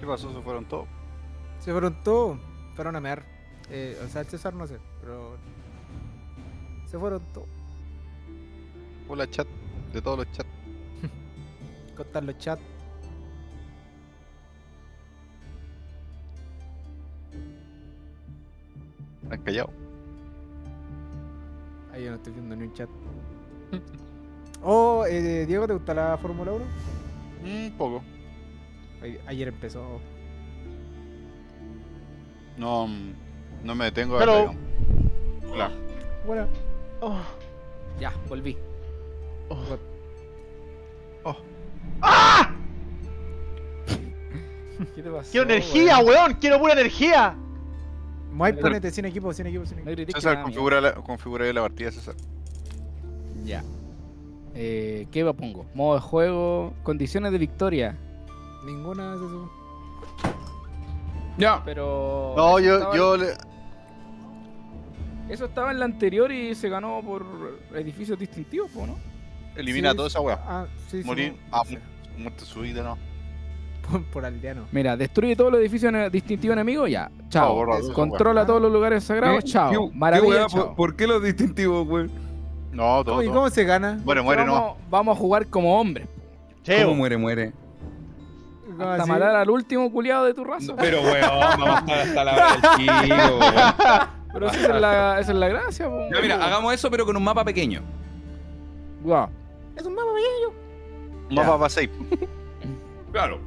pasó? Se fueron todos. Se fueron todos. Fueron a mear. O sea, el César no sé, pero. Se fueron todos. Hola chat, de todos los chats. Contar los chats. Han callado. Ahí yo no estoy viendo ni un chat. Oh, Diego, ¿te gusta la Fórmula 1? Un poco. Ayer empezó. No, no me detengo a Hello. verla, digamos. Hola. Bueno. Oh, Ya, volví. ¿Qué te pasó? ¡Quiero energía, weón! ¡Quiero pura energía! Moai, ponete sin equipo, sin equipo, sin No equipo. critiques César, nada, configura la partida, César. amigo. Ya. ¿Qué pongo? Modo de juego, condiciones de victoria. Ninguna de esas. Ya. Pero. No, eso estaba- yo le... Eso estaba en la anterior y se ganó por edificios distintivos, ¿no? Elimina toda esa weá. Ah, sí, sí. Morir. no, Ah, sí. muerte subida, no. Por aldeano. Mira, destruye todos los edificios distintivos enemigos, ya. Chao. borra todo eso, Controla todos los lugares sagrados, chao. Maravilla, chao. ¿Por qué los distintivos, güey? No, todo. ¿Cómo, ¿Y cómo se gana? Muere, Vamos a jugar como hombres. ¿Cómo muere? ¿Cómo Hasta así? matar al último culiado de tu raza. Pero, weón, vamos a estar hasta la hora del chico, weón. Pero si esa es la gracia, po. Ya, mira, hagamos eso, pero con un mapa pequeño. Guau. Es un mapa pequeño. Mapa para 6. Claro.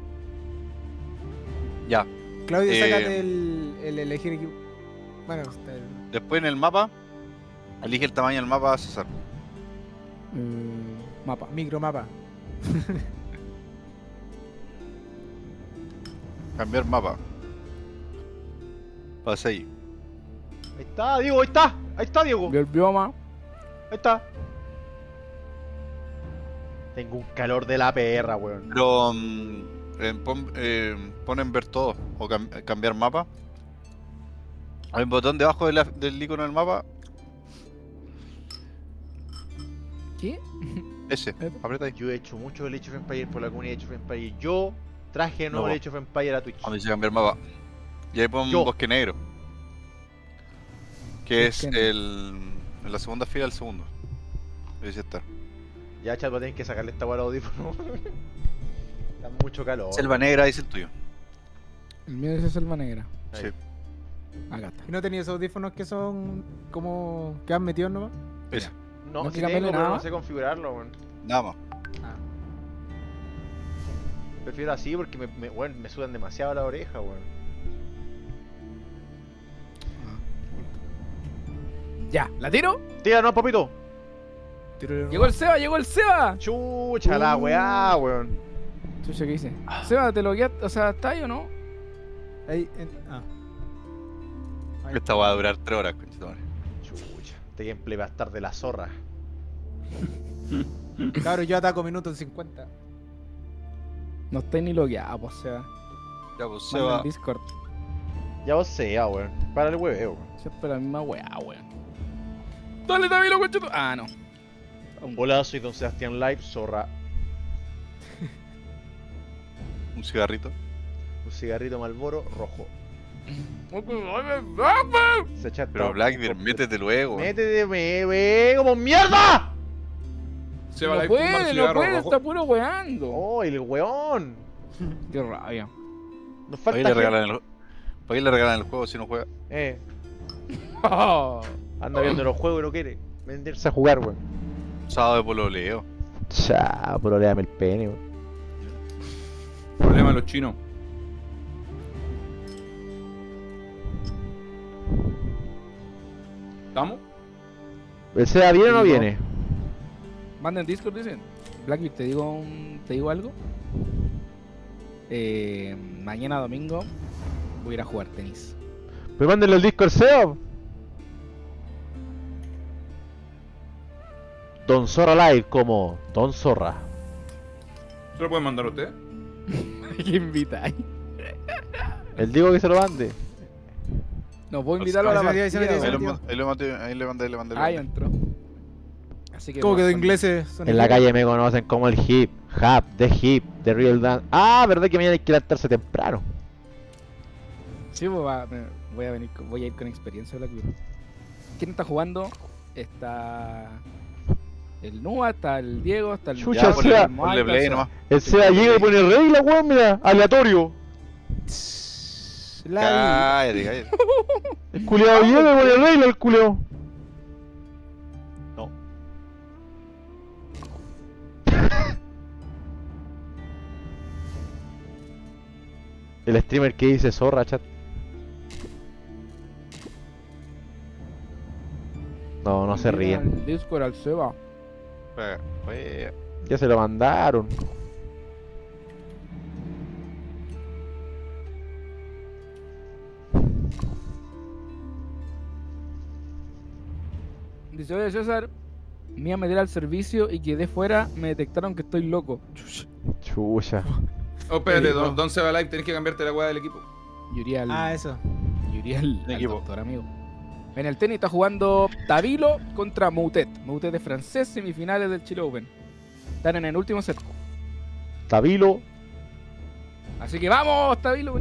Ya. Claudio, Eh, sácate el elegir equipo. Bueno, está el... Después en el mapa, elige el tamaño del mapa, César. Mapa. micromapa. Cambiar mapa. Para 6. Ahí está, Diego, ahí está. Ahí está, Diego. Vio el bioma. Ahí está. Tengo un calor de la perra, weón. Pero ponen ver todo o cambiar mapa. Hay un botón debajo del icono del mapa. ¿Qué? Ese, aprieta ahí. Yo he hecho mucho el Age of Empires por la comunidad de Age of Empires. Yo traje de nuevo No. el Age of Empires a Twitch. A dice cambiar mapa. Y ahí ponen Yo. bosque negro. Que es Bosque negro. en la segunda fila del segundo. Dice estar. Ya, chat, va a tener que sacarle esta guarda audífono. Da mucho calor. Selva negra dice el tuyo. El mío dice selva negra. Ahí. Sí. Acá está. ¿Y no tenías audífonos que son como que han metido nomás? Ese. No, ¿No sí que cambiarle tengo, pero nada? no sé configurarlo, weón. Nada más. Prefiero así porque weón, me sudan demasiado la oreja, weón. Ya, ¿la tiro? Tira, no, papito. Llegó el Seba. Chucha la weá, weón. Chucha, ¿qué dice? Seba, ¿te lo quedaste? O sea, ¿está ahí o no? Ahí, Ahí. Esta va a durar 3 horas, conchetumare. Chucha. Este gameplay va a estar de la zorra. Claro, yo ataco minutos 50. No estoy ni logueado, pues, Seba. Ya, pues se Manda va. en Discord. Ya vos sea, weón. Para el hueveo, weón. Siempre la misma weá, weón. Dale, David, lo concheto. Ah, no. Hola, soy Don Sebastián Live, zorra. Un cigarrito. Un cigarrito Marlboro rojo. Se chat. Pero Blackbeard, métete luego. Métete, me como mierda. Se va No a fumar puede, no cigarro puede, rojo. está puro weando. Oh, el weón. Qué rabia. Nos ¿Para qué falta le gente. regalan el juego si no juega? Anda viendo los juegos y no quiere venderse a jugar, weón. Sábado de pololeo. Chao, proleame el pene, weón. Problema de los chinos. ¿Estamos? ¿El SEA viene o no Sí, no. viene? Manda en Discord, dicen. Blackbeard, te digo algo. Mañana domingo voy a ir a jugar tenis. Pues mándenle el Discord SEA. Don Zorra Live como Don Zorra. ¿Se lo pueden mandar a usted? ¿Qué invitáis? El digo que se lo mande. No puedo invitarlo a la Ahí partida. se metió, Ahí weón. le mandé. Ahí entró. Así que ¿Cómo que de bueno, ingleses? Son En la ingleses. calle me conocen como el Hip, The Real Dance. Ah, verdad que mañana hay que levantarse temprano. Sí, pues voy a ir con experiencia de Blackbeard. ¿Quién está jugando? Está el Nua, está el Diego, está el Chucha, Yago, Seba. el Moai, Ponle está play Seba. nomás. El Seba llega y pone regla, weón, mira, aleatorio. Cállate, cállate. El culiao llega y pone regla, el culiao. No. El streamer que dice zorra, chat. No se Mira ríen. el Discord al Seba. Juega. Ya se lo mandaron. Dice, oye César, me iba a meter al servicio y quedé fuera, me detectaron que estoy loco. Chucha. Oh, espérate, Don Seba Live, tenés que cambiarte la weá del equipo. Yuriel. Eso. Yuriel, De al equipo. doctor amigo. En el tenis está jugando Tabilo contra Moutet. Moutet de francés, semifinales del Chile Open. Están en el último set. Tabilo. Así que vamos, Tabilo.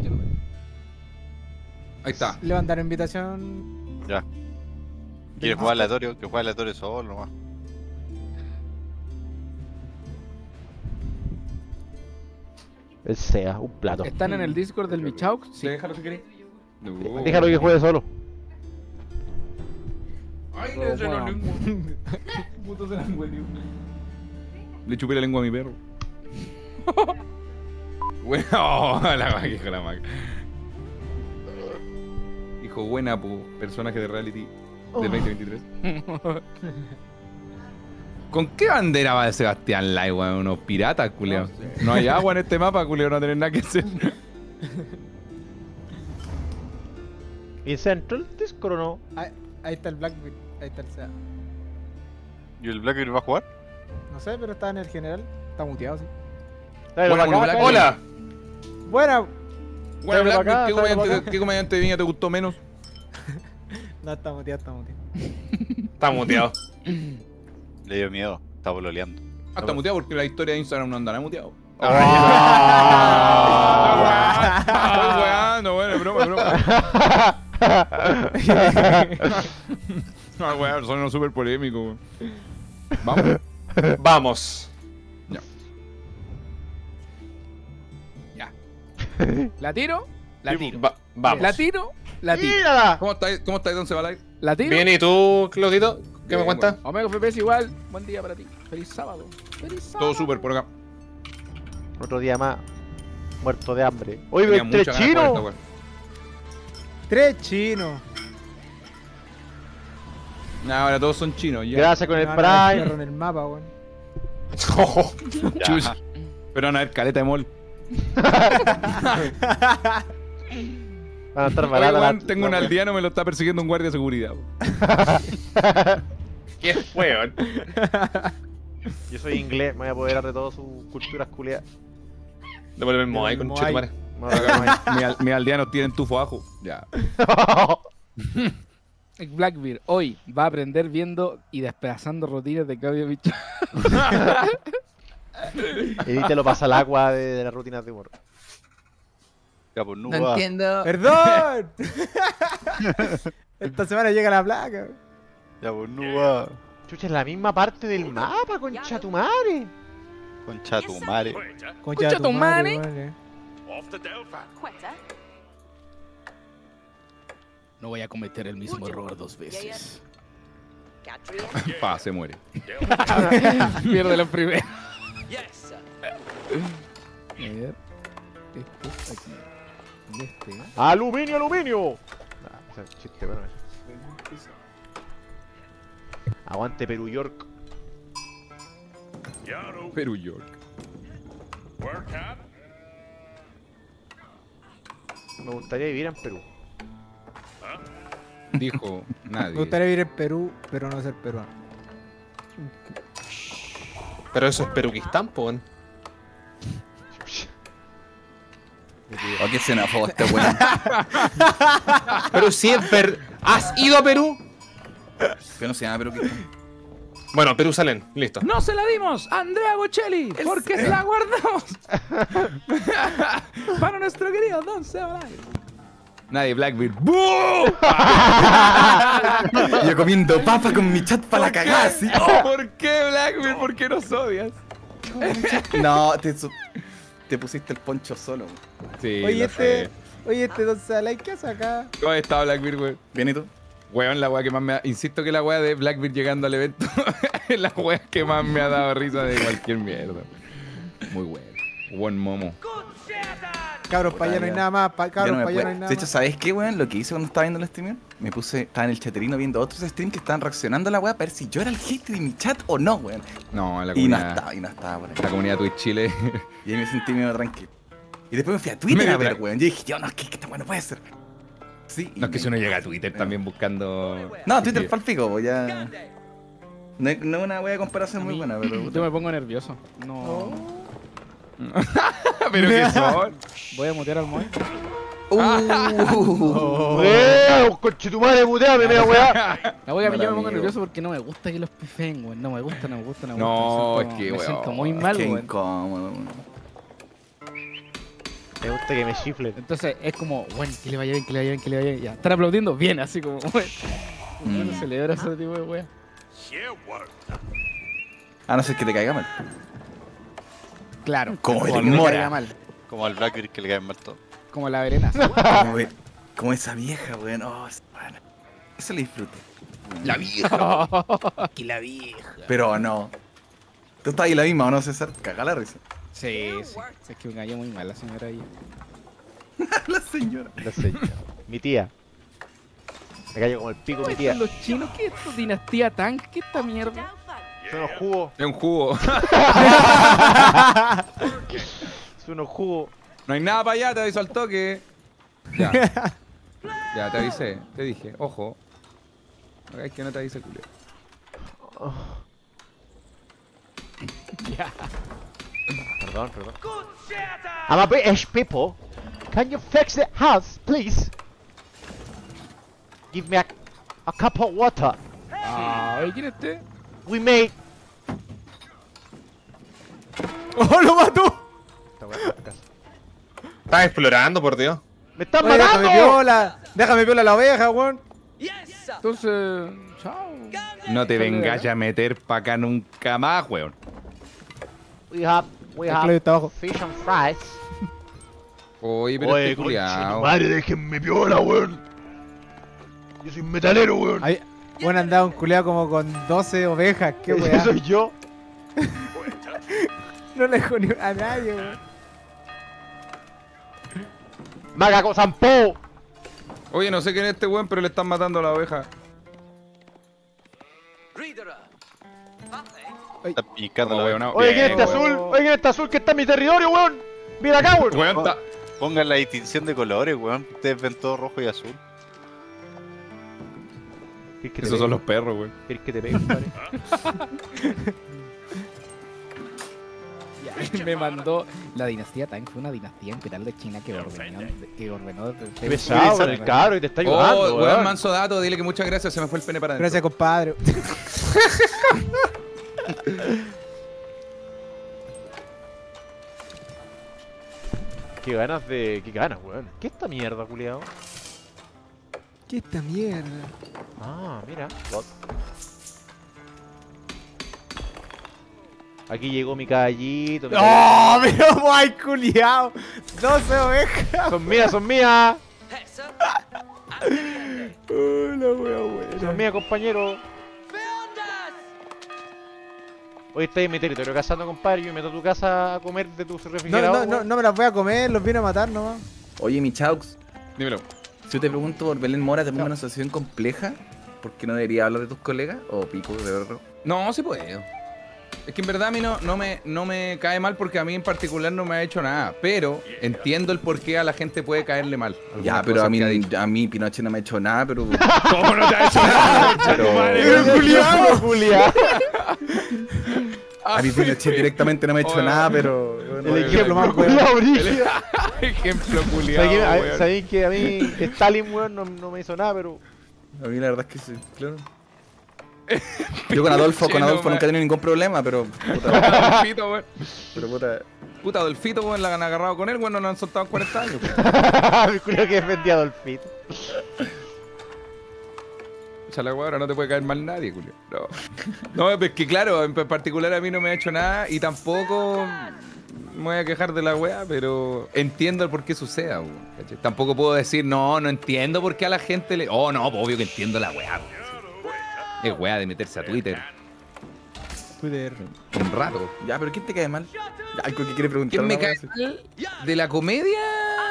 Ahí está. Le van a dar invitación. Ya. ¿Quieres jugar aleatorio? Que juegue aleatorio solo nomás. El Seba, un plato. Están en el Discord del Michaux. Sí. Déjalo si querés. No. Déjalo que juegue solo. Ay, Pero le la bueno. lengua. Puto se la huelió. Le chupé la lengua a mi perro. Bueno, la magia, hijo de la magia. Hijo buena, personaje de reality del 2023. ¿Con qué bandera va Sebastián Lai, weón? ¿Unos piratas, culeo? No hay agua en este mapa, culeo, no va a tener nada que hacer. ¿Y se entró el Discord o no? Ahí está el Blackbeard. Ahí está el Seba. ¿Y el Blackbeard va a jugar? No sé, pero está en el general. Está muteado, sí. Tráelo Buena, para acá, Black. tráelo. Hola. Buena. Bueno, Tráelo Black, para acá, ¿qué tráelo comediante, para acá. qué comediante de viña te gustó menos? No, está muteado, está muteado. Está muteado. Le dio miedo. Está pololeando. Ah, está muteado porque la historia de Instagram no andará muteado. No, bueno, es broma, es broma. Ah, weón, son súper polémicos, weón. Vamos. Vamos. Ya. ¿La tiro? La tiro. Vamos. ¿La tiro? La tiro. ¡Mírala! ¿Cómo estáis, Don Sebalay? ¿La tiro? Bien, ¿y tú, Claudito? ¿Qué me cuentas? Omega FPS igual. Buen día para ti. Feliz sábado. Feliz sábado. Todo súper por acá. Otro día más. Muerto de hambre. Oye, Tenía el tres mucha ganas de jugar esta chinos. weá. 3 chinos. Nah, ahora todos son chinos, ya. Gracias con el Me van a ver Prime. perro en el mapa, weón. Chucha. Pero van a ver caleta de mall. Van a estar Oye, baratas. weón, tengo un aldeano, me lo está persiguiendo un guardia de seguridad. weón. ¿Qué fue, weón? Yo soy inglés, me voy a apoderar de todas sus culturas culiadas. Devuelve el Moai con Moai. Chetumare. Mis aldeanos tienen tufo ajo. Ya. Blackbeard hoy va a aprender viendo y despedazando rutinas de Claudio Bicho. Evítelo pasa el agua de las rutinas de humor. Ya, pues no No va. entiendo. ¡Perdón! Esta semana llega la placa. Ya, pues no va. Chucha, es la misma parte del mapa, concha tu madre. Concha tu madre. Concha tu madre. weón. Off to Delphi. Quetta. No voy a cometer el mismo error 2 veces. Gadriel. Pa, se muere. Pierde la primera. Yes, sir. A ver. Este es aquí. Y este. ¡Aluminio, aluminio! Nah, ese es un chiste, bueno. Aguante Perú York. Yaru. Perú York. Work out. Me gustaría vivir en Perú. Dijo nadie. Me gustaría vivir en Perú, pero no ser peruano. Pero eso es Peruquistán, po, weón. ¿A qué xenófobo este weón? Pero si es ¿Has ido a Perú? Que no se llama Perú. Bueno, Perú salen, listo. ¡No se la dimos a Andrea Bocelli! ¡Porque se la guardamos! Para nuestro querido Don Sebalay. Nadie, Blackbeard. ¡Bú! Yo comiendo papa con mi chat para la cagada, así. ¡Oh! ¿Por qué, Blackbeard? ¿Por qué nos odias? No, te pusiste el poncho solo. Sí, Oye, lo sé. Don Salai, ¿qué hace acá? ¿Cómo está Blackbeard, weón? ¿Bien y tú? Weón, la weá que más me ha... Insisto que la weá de Blackbeard llegando al evento es la weá que más me ha dado risa de cualquier mierda. Muy bueno. Buen momo. Cabros, para allá no hay nada más. Yo Cabros, no me para allá no hay puedo. nada De hecho, más. ¿sabes qué, weón? Lo que hice cuando estaba viendo el streamer, estaba en el chaterino viendo otros streams que estaban reaccionando a la weá para ver si yo era el hate de mi chat o no, weón. No, la Y no comunidad... estaba por ahí. La comunidad Twitch Chile... Y ahí me sentí medio tranquilo. Y después me fui a Twitter Me a ver, tra- weón. Yo dije, yo no, es que esta weá no puede ser. Sí. y No es que me- si uno llega a Twitter también buscando... No, Twitter pa'l pico, pues ya. No es una weá de comparación muy buena, pero. Yo me pongo nervioso. No. ¿Pero qué son? Voy a mutear al Moy. Conche tu madre, muteame, mira, weá. La wea, yo me pongo amigo. nervioso porque no me gusta que los pifeen, weón. No me gusta, no me gusta, no me No, gusta. es que, me weón, siento muy mal, Qué weón. incómodo, weón. Me gusta que me chiflen. Entonces es como, bueno, que le vaya bien, que le vaya bien, que le vaya bien. Ya, están aplaudiendo bien, así como, weón. Uno celebra ese tipo de wea. A no ser que te caiga mal. Claro. Como el que le Mora. caiga mal. Como al Blackbeard que le caen mal todo. Como la Verena. Como esa vieja, weón. Oh, bueno. Eso lo disfruté. La vieja. Que la vieja. Pero no. Tú estás ahí la misma, ¿o no, César? Caga la risa. Sí, sí. Es que me cayó muy mal la señora ahí. La señora. La señora. Mi tía. Me cayó como el pico mi tía. Los chinos, ¿qué es esto? Dinastía Tang, ¿qué esta mierda? Son unos jugos. Es un jugo. Son unos jugos. No hay nada para allá, te aviso al toque. Ya. Ya, te avisé. Te dije, ojo. No es que no te avise, culio. Perdón. I'm a British people. Can you fix the house, please? Give me a cup of water. Ay, ¿quién es este? We made. ¡Oh, lo mató! Estás explorando, por Dios. ¡Me están Oye, déjame matando! piola. Déjame piola la oveja, weón. Entonces, chao. No te vengas a meter pa' acá nunca más, weón. We have Claudio está abajo. fish and fries. Oye, pero este culiao. madre, déjenme piola, weón. Yo soy metalero, weón. Ahí, bueno, andaba un culeado como con 12 ovejas. Qué Ese weá. soy yo. No le dejó ni a nadie, weón. Magaco Sampo. Oye, no sé quién es este weón, pero le están matando a la oveja. Está picando No, la weón, no. Oye, ¿quién Bien, está weón. azul? Oye, ¿quién está azul? Que está en mi territorio, weón. Mira acá, weón. Weón, está... Pongan la distinción de colores, weón. Ustedes ven todo rojo y azul. ¿Quieres que te Esos son pegue? los perros, weón. ¿Quieres que te pegue, compadre? Me mandó. La dinastía Tang fue una dinastía imperial de China que ordenó. Qué pesado con el cabro y te está ayudando, Oh, weón, weón. manso dato, dile que muchas gracias, se me fue el pene para adentro. Gracias, compadre. Qué ganas de... Qué ganas, weón. ¿Qué es esta mierda, culiao? ¿Qué esta mierda? Ah, mira. Aquí llegó mi caballito. ¡Oh, pero guay, culiao! 12 ovejas. Son mías, son mías. La wea buena. Son mías, compañero. Hoy estoy en mi territorio cazando, compadre. Yo me meto a tu casa a comer de tu refrigerador. No me las voy a comer, los vine a matar nomás. Oye, mi Chaux, Dímelo. si yo te pregunto por Belén Mora, ¿te pongo en una situación compleja? ¿Por qué no debería hablar de tus colegas? ¿O pico de verdad? No, sí puedo. Es que en verdad a mí no me cae mal porque a mí en particular no me ha hecho nada. Pero entiendo el por qué a la gente puede caerle mal. Ya, Algunas pero cosas a mí, que ha dicho. a mí Pinochet no me ha hecho nada, pero. ¿Cómo no te ha hecho nada? pero Julián, Julián. a mí Pinochet directamente no me ha hecho Oye. nada, pero. El Oye, ejemplo oye, más culiao, brígido. Ejemplo culiado, ¿Sabéis que a mí Stalin, weón, no me hizo nada, pero... A mí la verdad es que sí, claro. Yo con Adolfo Chino, nunca he man. tenido ningún problema, pero. Puta, Pito, weón. pero puta. Puta, Dolfito, weón, la han agarrado con él, weón, no lo han soltado en 40 años. weón. Me creo que defendía a Dolfito. Echa la weá, ahora no te puede caer mal nadie, Julio. No, es que claro, en particular a mí no me ha hecho nada y tampoco me voy a quejar de la weá, pero entiendo el por qué suceda, weón. ¿Cachai? Tampoco puedo decir, no entiendo por qué a la gente le... Oh, no, pues obvio que entiendo la weá, weón. Es weá de meterse a Twitter. Un rato. Ya, pero ¿quién te cae mal? Ya, algo que quiere preguntar. ¿Quién me una cae wea mal de la comedia?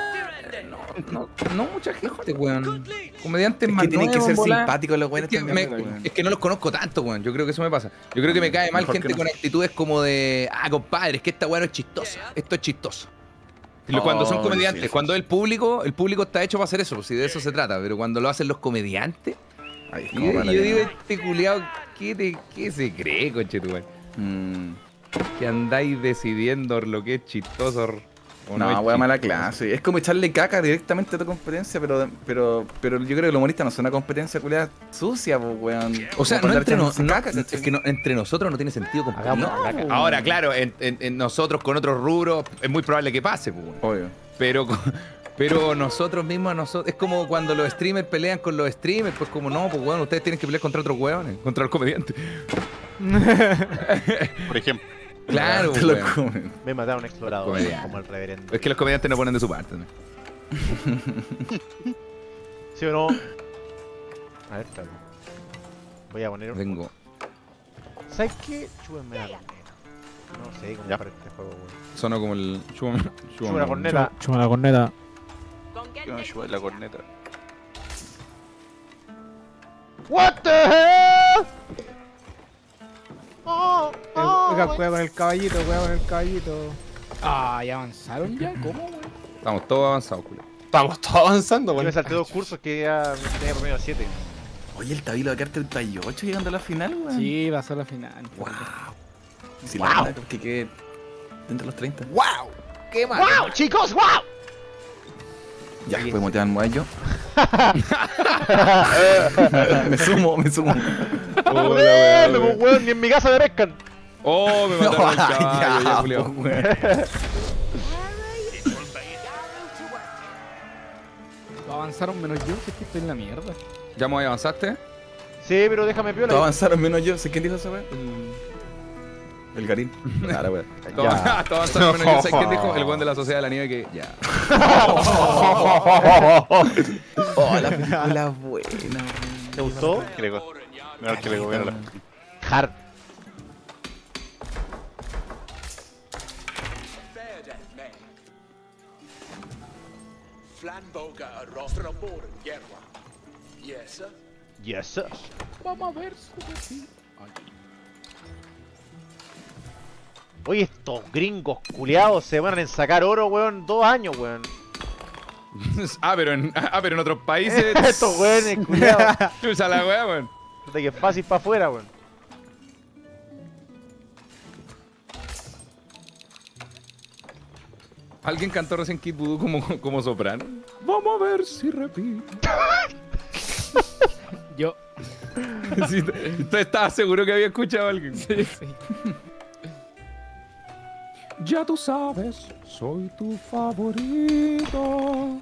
No mucha gente, weón. Comediantes así. Es más que tienen que nuevos, ser volá. simpáticos los weones Es que, también, weón. es que no los conozco tanto, weón. Yo creo que eso me pasa. Yo creo que me cae mal Mejor gente que no. con actitudes como de, compadre, es que esta weá no es chistosa. Esto es chistoso. Cuando son comediantes, sí. cuando el público está hecho para hacer eso, pues si de eso se trata. Pero cuando lo hacen los comediantes, Ay, es y como yo para digo, la este culiao, ¿qué se cree, conchetumare? Que andáis decidiendo lo que es chistoso o no. No, es wea mala chistoso. clase. Es como echarle caca directamente a tu competencia, pero yo creo que el humorista no es una competencia culiada sucia, pues, weón. O sea, Como no para entre, andar echándose caca, es ¿cachai? que entre nosotros no tiene sentido competir. Hagamos la caca. Ahora, claro, en nosotros con otros rubros es muy probable que pase, pues, weón. Obvio. Pero nosotros mismos, es como cuando los streamers pelean con los streamers, pues como no, pues weón, ustedes tienen que pelear contra otros weones, contra los comediantes. Por ejemplo. Claro, Te lo weón. comen. Me mataron un explorador, Comedia. como el reverendo. Es que los comediantes no ponen de su parte, ¿no? ¿Sí o no? A ver, cabrón. Voy a poner un... Vengo. ¿Sabes qué? Chúbenme la corneta. No sé cómo Ya. para este juego, weón. Sonó como el... Chúbenme la corneta. Chuma la corneta. Yo me chupo la corneta. What the hell? Oh, Oiga, cueva con el caballito, cueva con el caballito. Ah, ¿ya avanzaron ya? ¿Cómo, weón? Estamos todos avanzados, culo. Estamos todos avanzando, Yo me weón. salté 2 cursos que ya me tenía promedio 7. Oye, el Tabilo va a quedar 38 llegando a la final, weón. Sí, pasó a la final. Wow. Si la gana, que quede dentro de los 30. ¡Wow! ¡Wow, chicos! ¡Wow! Ya, después motear al muello. me sumo. ¡Joder! Me weón, ni en mi casa me pescan. Oh, me mataron el caballo, ya, ya, culiao. pues, weón. Avanzaron menos yo, que estoy en la mierda. ¿Ya me avanzaste? Sí, pero déjame piola. Todos avanzaron menos yo. ¿Sé quién dijo eso, weón? El Garín. Nada, weón. Todos Ya. avanzaron menos yo. ¿Sabes quién dijo? El buen de la Sociedad de la Nieve que ya. Oh, la película es buena, weón. ¿Te gustó? Mejor que le gobierno la... Hard. Flamboga Rostramor Guerra. Yes, sir. Yes, sir. Vamos a ver si... Oye, estos gringos culiados se van a sacar oro, weón, 2 años, weón. pero en otros países. Estos weones culiados. Chucha la weá, weón. Puta que es fácil para afuera, weón. ¿Alguien cantó recién Kid Voodoo como soprano? Vamos a ver si repito. Yo. Sí, ¿usted estaba seguro que había escuchado a alguien? Sí, sí. Ya tú sabes, soy tu favorito.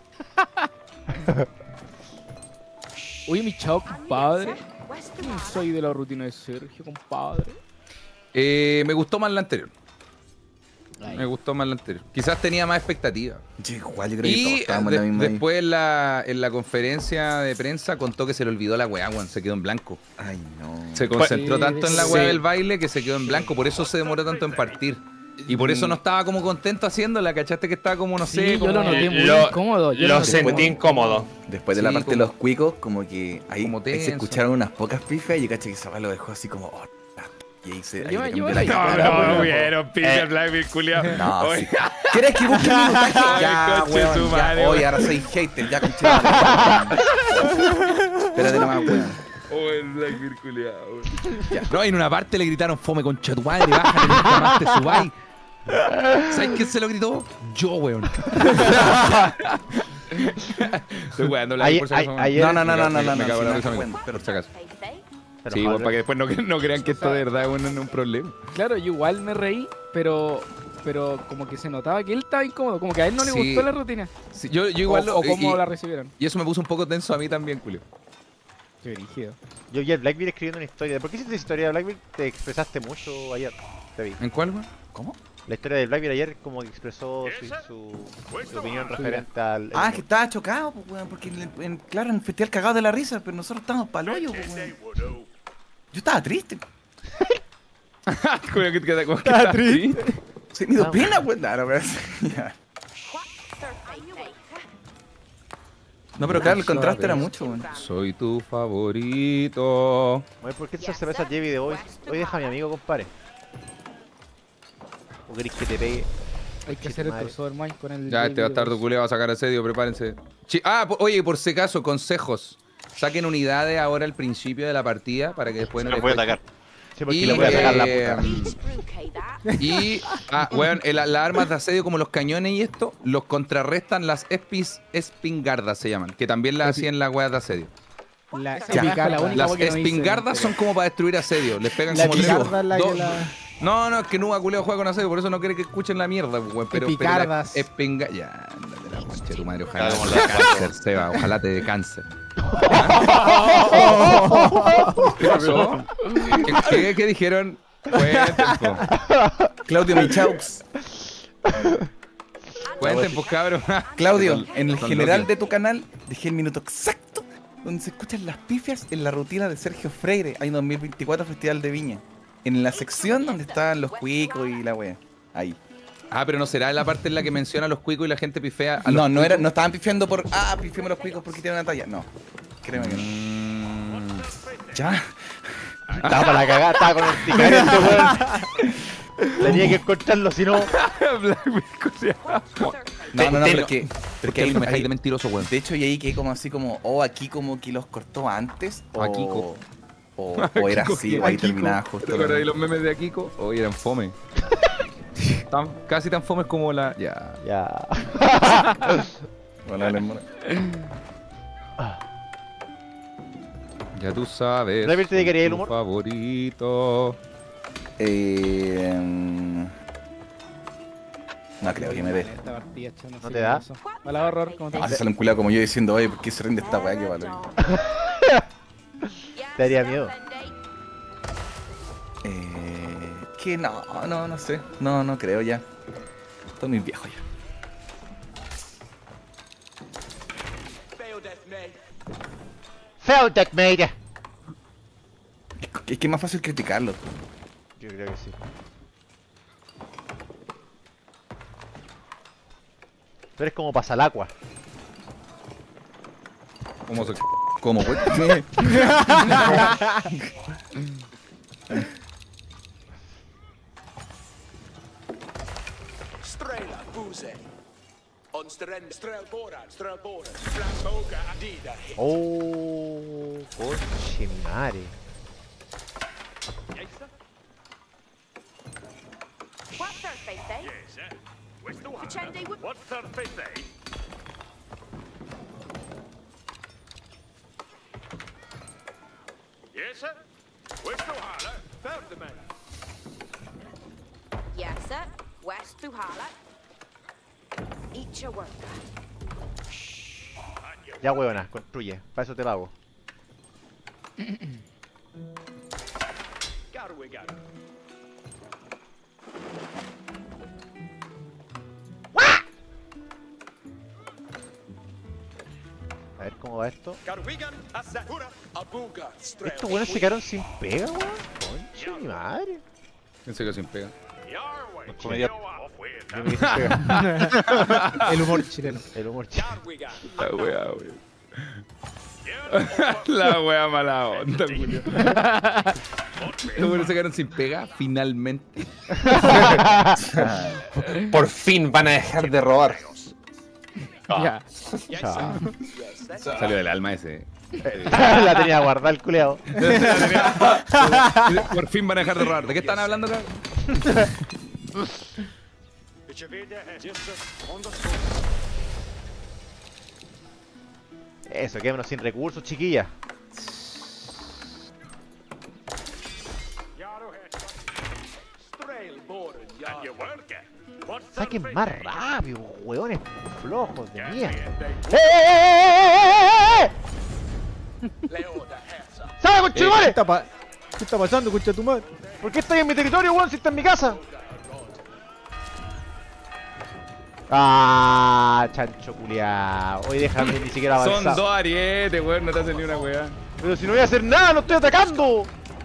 Oye, mi chao, compadre. No soy de la rutina de Sergio, compadre. Me gustó más la anterior. Me gustó más la anterior. Quizás tenía más expectativa. Yo igual, yo creo que todos Y estábamos en la misma ahí. después en la conferencia de prensa contó que se le olvidó la weá, weón. Se quedó en blanco. Ay, no. Se concentró Sí, tanto en la weá sí. del baile que se quedó en blanco. Por eso se demoró tanto en partir. Y por eso no estaba como contento haciéndola. ¿Cachaste que estaba como, no Sí, sé? yo como... lo noté muy Lo- incómodo. yo Lo noté sentí muy- incómodo. Después de la Sí, parte de como- los cuicos, como que ahí, Como ahí se tenso. escucharon unas pocas pifas y yo caché que esa weá lo dejó así como... oh, y ahí se... ahí Yo- le yo- cambió la no, cara, no, weón. vieron, pinche Blackbeard, culiao. No, Oye, sí. ¿Quieres que busque un minutaje? Ya, Conche weón, su ya. madre, Oye, weón. ahora soy hater, ya, conche. Espérate nomás, weón. Oh, el Blackbeard, culiao, weón. No, en una parte le gritaron, fome concha tu madre, bájate, nunca más te subáis. ¿Sabes quién se lo gritó? Yo, weón. Estoy weando, Blackbeard, por si acaso. Ayer, No, no, no, no, no, Me no, cago en la no, risa, no, amigo, pero por si acaso. pero Sí, joder, weón, para que después no crean que esto de verdad es un problema. Claro, yo igual me reí, pero pero como que se notaba que él estaba incómodo, como que a él no le Sí. gustó la rutina. Sí, yo igual o cómo y- la recibieron. Y eso me puso un poco tenso a mí también, Julio. Qué brígido. Yo vi a Blackbeard escribiendo una historia. ¿Por qué hiciste esa historia de Blackbeard? Te expresaste mucho ayer. Te vi. ¿En cuál, weón? ¿Cómo? La historia de Blackbeard ayer como que expresó su opinión referente al... Ah, que estaba chocado, pues, weón, porque claro, en el festival cagado de la risa, pero nosotros estábamos pa'l hoyo, pues, weón. Yo estaba triste. Julio, que estaba triste. Sí, me dio pena, weón. No, no, ya. No, pero claro, el contraste era mucho, weón. Soy tu favorito. Oye, ¿por qué esa cerveza Jevi de hoy? Hoy deja a mi amigo, compadre. ¿O querés que te pegue? Hay que hacer el crossover más con el... Ya, este bastardo culeo va a sacar asedio, prepárense. Oye, por si acaso, consejos. Saquen unidades ahora al principio de la partida para que después no Los te voy a cueste. atacar. Sí, porque Y, le voy a sacar la puta. y, weón, las armas de asedio como los cañones y esto, los contrarrestan las espingardas se llaman, que también las hacían las weas de asedio. La Esa weá fue la única Las wea que no hice, espingardas son como para destruir asedio, les pegan La como tres. picarda es la que dos- la... No, es que Nuba culeo juega con asedio, por eso no quiere que escuchen la mierda, weón. Pero Picardas. la ya, ándate la concha de tu madre, ojalá Está como te dé la- cáncer, Seba, ojalá te dé cáncer. ¿Qué pasó? ¿Qué dijeron? Cuenten, po. Claudio Michaux. Cuenten, pues, cabrón. Claudio, en el Son general locos. de tu canal dejé el minuto exacto donde se escuchan las pifias en la rutina de Sergio Freire, año 2024 Festival de Viña. En la sección donde estaban los cuicos y la wea. Ahí. Pero no será la parte en la que menciona a los cuicos y la gente pifea a los No, no cuicos? no estaban pifiando por pifiemos los cuicos porque tienen una talla. No. Créeme que no. Ya. Estaba para la cagada, estaba con el ticario este weón. Tenía que encontrarlo, si no... No, pero es que. Porque ahí no me dejáis de mentiroso, weón. De hecho, y ahí que como así como, aquí como que los cortó antes. A Kiko. O era así, ahí terminaba justo. ¿Te acuerdas de los memes de Akiko? Hoy eran fome. Casi tan fomes como la... Ya. Ya. Hola, Lemona. Ya tú sabes. ¿Blackbeard te dedicaría el tu humor? favorito. No creo que me dé. Esta partida, chao, ¿No sé te qué da? pasó. Hola, horror, ¿cómo te Ah, se sale un culado como yo diciendo, oye, ¿por qué se rinde esta weá que vale? Te daría miedo. Que no sé. No creo ya. Estoy muy viejo ya. Feo Death Mate. Es que es más fácil criticarlo. Yo creo que sí. Tú eres como pasalacua. ¿Cómo, güey? Strela, Buse. Onstren, Strelboran, Strelboran. Flamboga, Adida. Oh, coche mi madre. What Thursday day? Chendi would- What Thursday? Yes, sir. Where's the holler? Found the man. Yes, sir. West Puhala. Eat your work. Ya huevona, construye. Para eso te pago. Garwigan. A ver cómo va esto. Garwigan, Asahura, Abuga, Strel. Estos buenos se quedaron sin pega, weón. Concha mi madre. Pensé que sin pega. Yarway, comedia- Chinoa, Ofueta. Yo me quedé sin pega. El humor chileno. El humor chido. Garwigan. La wea, wey. La wea mala onda, Julio. Los buenos se quedaron sin pega, finalmente. Por fin van a dejar de robar. Ya. Chao. Salió del alma ese. La tenía guardada el culeado. Por fin van a dejar de robar. ¿De qué están hablando, cabrón? Eso, quémonos sin recursos, chiquillas. Strelboran, Yarway. Saquen más rápido, hueones flojos de mierda. ¡Sale, conchetumare! ¿Qué está pasando, concha tu madre? ¿Por qué estás en mi territorio, weón, si está en mi casa? Ah, chancho culiao. Hoy déjame ni siquiera avanzar. Son 2 arietes, weón, no te hacen ni una weá. Pero si no voy a hacer nada, no estoy atacando.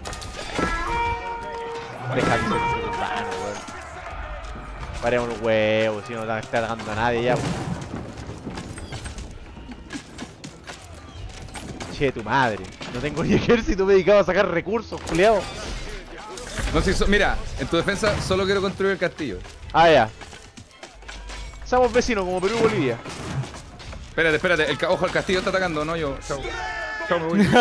Déjame ser ciudadano, weón. Paremos un huevo, si no está atacando a nadie ya, weón. Che, tu madre. No tengo ni ejército dedicado a sacar recursos, culiao. No sé, mira, en tu defensa solo quiero construir el castillo. Ah, ya. Somos vecinos como Perú y Bolivia. Espérate, ojo, el castillo está atacando, no yo. Chao. Chao, me voy.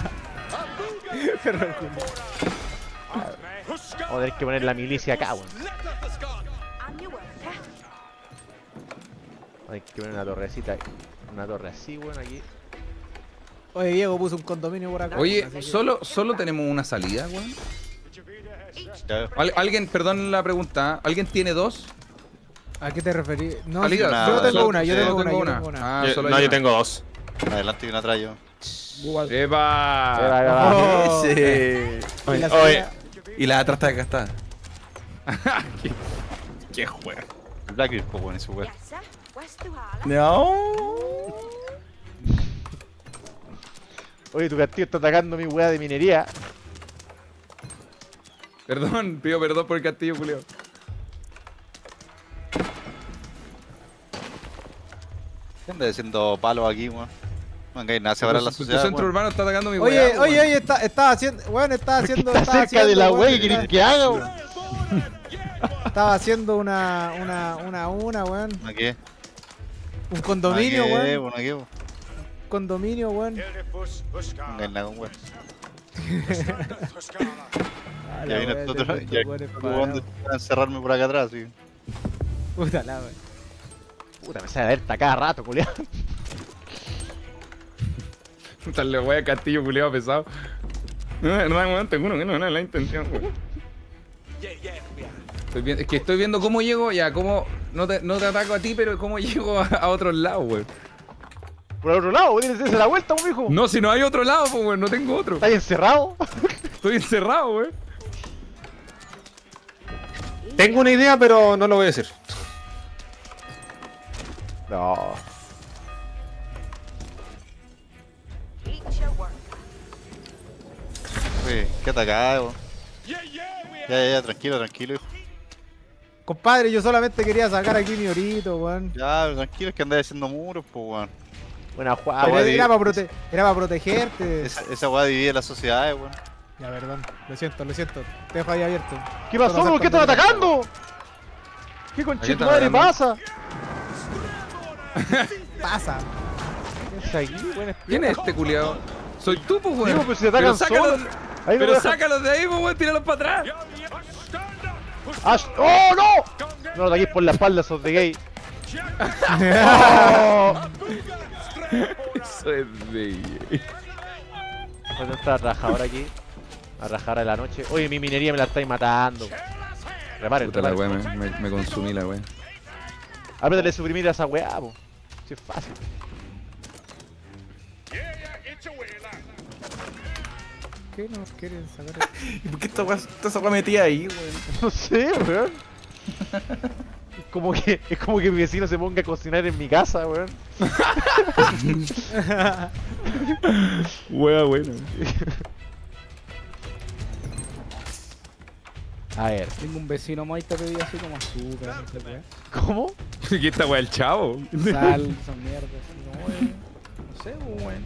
Vamos a tener que poner la milicia acá, weón. Hay que poner una torrecita. Una torre así, weón, aquí. Oye, Diego puso un condominio por acá. Oye, así que- solo tenemos una salida, weón. Alguien, perdón la pregunta, ¿alguien tiene 2? ¿A qué te referís? No, Salida, yo tengo solo- una, yo sí, tengo tengo una, una. yo tengo una. Ah, solo No, hay yo una. tengo 2. Adelante y un atrás yo. ¡Epa! Oh. Sí. Y la Oye, salida- Y la atrás está gastada. ¡Qué juego! El Blackbeard, pues bueno, ese weón. Yes, sir. West to Harlem. No. Oye, tu castillo está atacando mi weá de minería. Perdón, pido perdón por el castillo, Julio. ¿Qué anda haciendo palos aquí, weón? No hagáis nada, separar la Tu sociedad, centro weón. urbano está atacando mi Oye, weá, oye, weón. oye, estaba haciendo, weón, estaba haciendo, Está estaba cerca de la haciendo, weá weón, que querés que haga, weón. estaba haciendo una, weón. ¿Una qué? Un condominio, ¿Una qué, weón. ¿Una qué, weón? Condominio, weón. No hagáis nada con weón. Ah, Ya la vino weá, este otro. te Ya weón, vino parado. a encerrarme por acá atrás, sí. Puta la weón. Puta, me sale alerta cada rato, culiao. Tal la weá, castillo, culiado pesado. No, de verdad, weón, te juro que no era la intención, weón. Es que estoy viendo cómo llego, ya, cómo. No te ataco a ti, pero cómo llego a otros lados, weón. Por el otro lado, vos tienes que darse la vuelta, weón, hijo. No, si no hay otro lado, pues, weón, no tengo otro. ¿Estás encerrado? Estoy encerrado, weón. Tengo una idea, pero no lo voy a decir. No. Eat your work. Oye, qué atacada, weón. Ya, tranquilo, hijo. Compadre, yo solamente quería sacar aquí mi orito, weón. Ya, tranquilo, es que andáis haciendo muros, pues, weón. Buena jugada, Pero weón. era para protegerte. Esa weá divide las sociedades, weón. Ya, perdón. Lo siento. Te dejo ahí abierto. ¿Qué pasó? Solo ¿Por qué están sacar atacando? ¿Qué Aquí conchito están madre atacando. pasa? Pasa. ¿Qué es aquí, weón? ¿Quién es este culiado? Soy tú, pues, Digo, weón. pero si te atacan sácalos, solos. Ahí no pero dejan- sácalos de ahí, pues, weón, tíralos para atrás. ¡Oh, no! No lo ataquéis por la espalda, sos de gay. ¡Oh! Eso es de. ¿Dónde está la trabajadora aquí? La trabajadora de la noche. Oye, mi minería me la estáis matando. Reparen, Puta la reparen. weá, me consumí la weá. Ápretale suprimir a esa weá, po. Si es fácil. ¿Qué nos quieren sacar? ¿Y por qué esta esa weá metida ahí, weón? No sé, weón. Es como que mi vecino se ponga a cocinar en mi casa, weón. Wea buena. A ver, Tengo un vecino más y te pedí así como azúcar, no sé qué. ¿cómo? ¿Qué esta weá, el chavo? Sal, esa mierda, así, no sé, weón.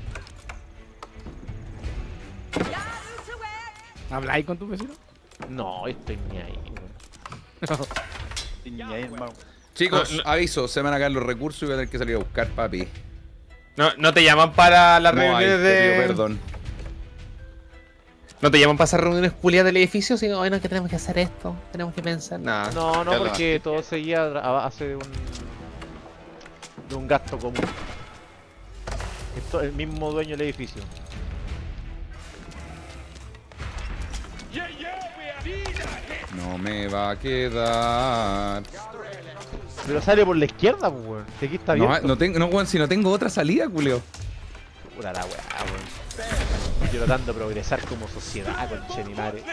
¿Habláis con tu vecino? No, estoy ni ahí, weón. Niña ahí, hermano. Chicos, No, aviso, se van a caer los recursos y voy a tener que salir a buscar, papi. No te llaman para las No, ahí reuniones te pido de. perdón. No te llaman para esas reuniones culiadas del edificio. Sí, hoy no, que tenemos que hacer esto. Tenemos que pensar. Nah. No, Ya lo porque todo seguía a base de un gasto común. El mismo dueño del edificio. No me va a quedar. Pero sale por la izquierda, pues, weón. Si aquí está bien. No, weón, si no tengo otra salida, culeo. Pura la weá, weón. Yo tratando de progresar como sociedad, conche mi madre.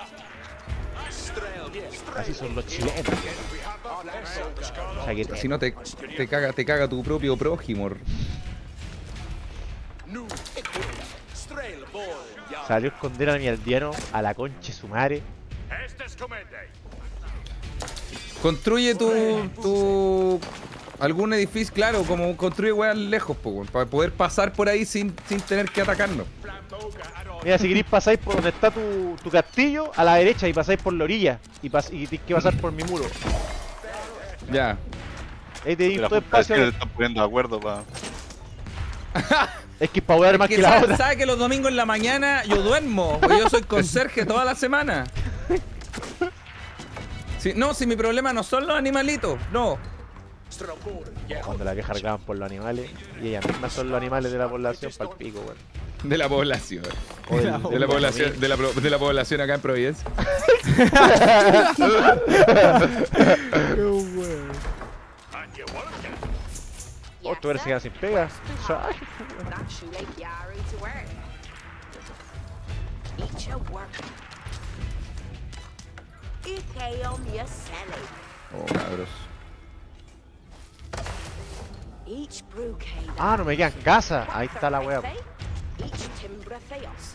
Así son los chilenos. O sea, que Si no te caga tu propio prójimo. salió a esconder a mi aldeano a la conche su madre. Construye tu algún edificio, claro, como construye weas lejos, po, weón, para poder pasar por ahí sin tener que atacarnos. Mira, si queréis pasáis por donde está tu castillo, a la derecha y pasáis por la orilla. Y tenéis que pasar por mi muro. Ya. Ahí tenéis La todo puta es que espacio. te están poniendo de acuerdo pa. Es que es para jugar más que la otra. ¿Sabes que los domingos en la mañana yo duermo? Porque yo soy conserje toda la semana. Si mi problema no son los animalitos, no. Cuando la vieja cargaban por los animales. Y ellas mismas son los animales de la población pa'l pico, weón. De la población. O De la población acá en Providencia. Oh, tú eres que quedan sin pega. That should make Yari to work. Each a work. Ike on your selling. Oh, cabros. Each brocade. Ah, no me quedan casa. Ahí está la wea. Each timbre theos.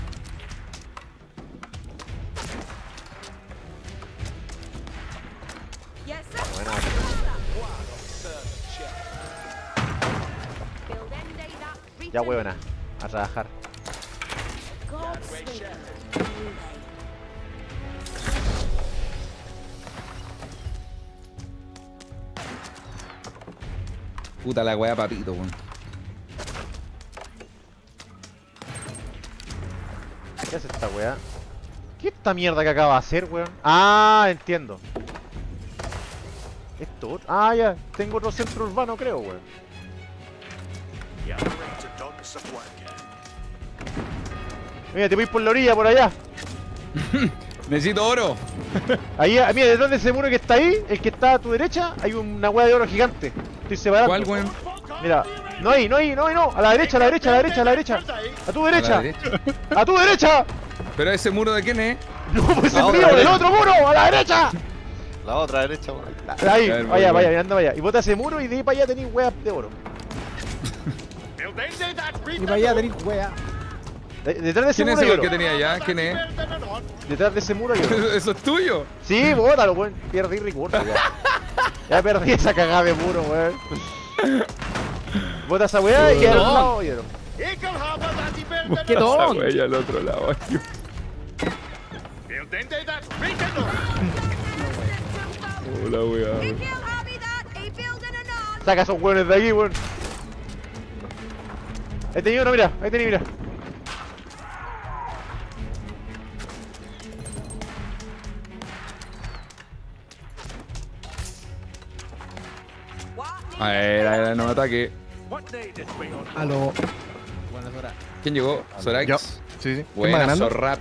Yes, sir. Buena. Ya huevona. A trabajar. Puta la wea, papito, weón. ¿Qué hace esta wea? ¿Qué es esta mierda que acaba de hacer, weón? Ah, entiendo. Esto. Ah, ya. Tengo otro centro urbano, creo, weón. Mira, te voy por la orilla, por allá. Necesito oro. Ahí, mira, detrás de ese muro que está ahí, el que está a tu derecha, hay una hueá de oro gigante. Estoy separando. ¿Cuál, weón? Mira, no ahí, no. A la derecha, a la derecha, a la derecha, a la derecha. A tu derecha. A tu derecha. ¿Pero ese muro de quién es? No, pues el mío, el otro muro, a la derecha. La otra derecha, weón. Ahí, A ver, vaya, voy. anda para allá. Y bota ese muro y de ahí para allá tenéis hueá de oro. Y para allá tenéis wea. Detrás de ese ¿Quién es muro hay ese oro. que tenía allá? ¿Quién es? Detrás de ese muro hay oro. ¿Eso es tuyo? Sí, bótalo, weón. Perdí recursos, ya. Ya perdí esa cagada de muro, weón. Bota esa weá y al lado hay oro. ¿Qué don? Esa wea al otro lado. Hola, wea. If you'll have me that, he building a nod. Saca esos hueones de aquí, weón. Ahí tenía uno, mira. Ahí tenía, mira. A ver, no me ataque. Aló. ¿Quién llegó? Yo. Sorax. Sí, sí. ¿Quién va Buena, ganando? Zorrap.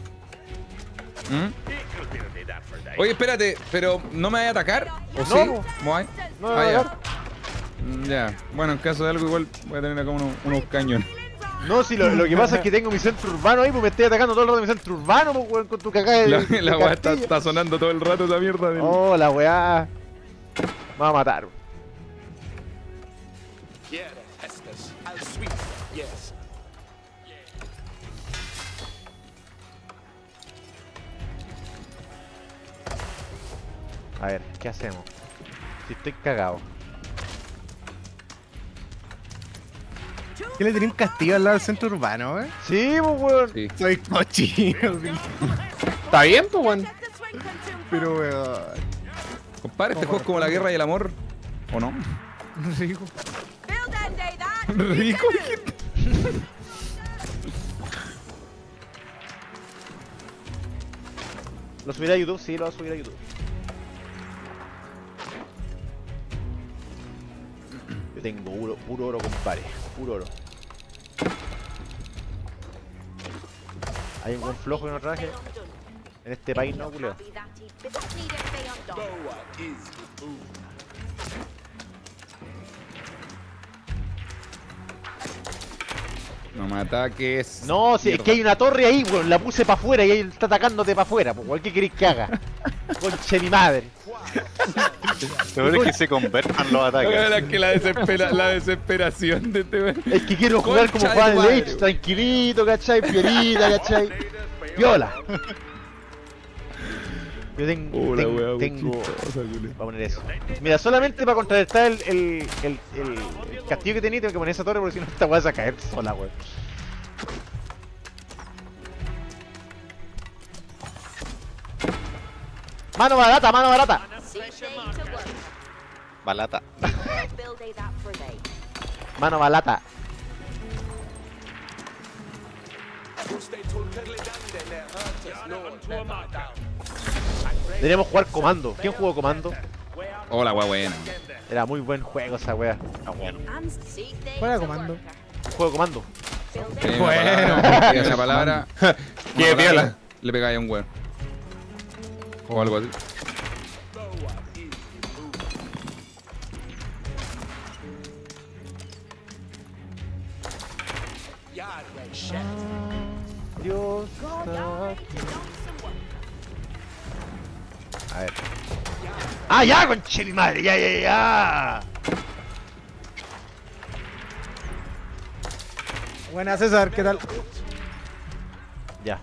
Oye, espérate, pero ¿no me vaya a atacar? ¿O No, sí? po. ¿Cómo hay? No me va a ya. atacar. Ya. Bueno, en caso de algo igual voy a tener acá unos cañones. No, si lo que pasa es que tengo mi centro urbano ahí, pues me estoy atacando todo el rato de mi centro urbano, pues, weón, con tu cagada de. La de weá castillo. está sonando todo el rato esa mierda. Oh, la weá. Me va a matar. A ver, ¿qué hacemos? Si estoy cagado. ¿Qué le tenía un castillo al lado del centro urbano, Sí, pues, weón. Sí. Soy cochino, Está bien, pues, weón. pero weón. Compadre, este juego es como la guerra y el amor. ¿O no? Rico. Build and day that. Rico. ¿Lo subiré a YouTube? Sí, lo voy a subir a YouTube. Yo tengo puro oro, compadre. Puro oro. Hay un buen flojo que no traje. En este país no, culeo. No me ataques. No, si es Mierda. que hay una torre ahí, weón. La puse para afuera y ahí está atacándote para afuera, pues, weón. ¿Qué querés que haga? Conche mi madre. Lo bueno es que se convertan los La verdad ataques. es que la desesperación de este weón. Es que quiero jugar como Concha de Juan tu madre, Leitch, weón. tranquilito, ¿cachai? Piolita, ¿cachai? Piola. Yo tengo. La tengo, wea, tengo chistosa, culiao. voy a poner eso. Mira, solamente para contrarrestar el castillo que tenía, tengo que poner esa torre porque si no esta weá se va a caer sola, weón. Mano barata, mano barata. Balata. Mano balata. Deberíamos jugar comando. ¿Quién jugó comando? Hola, weá buena. Era muy buen juego esa wea. ¿Cuál era comando? Un juego de comando. Bueno. Esa palabra. Qué una palabra, piola. Le pegáis a un weón. O algo así. Dios está aquí. A ver. ¡Ah, ya, conche mi madre! ¡Ya, ya, ya! Buena, César, ¿qué tal? Ya.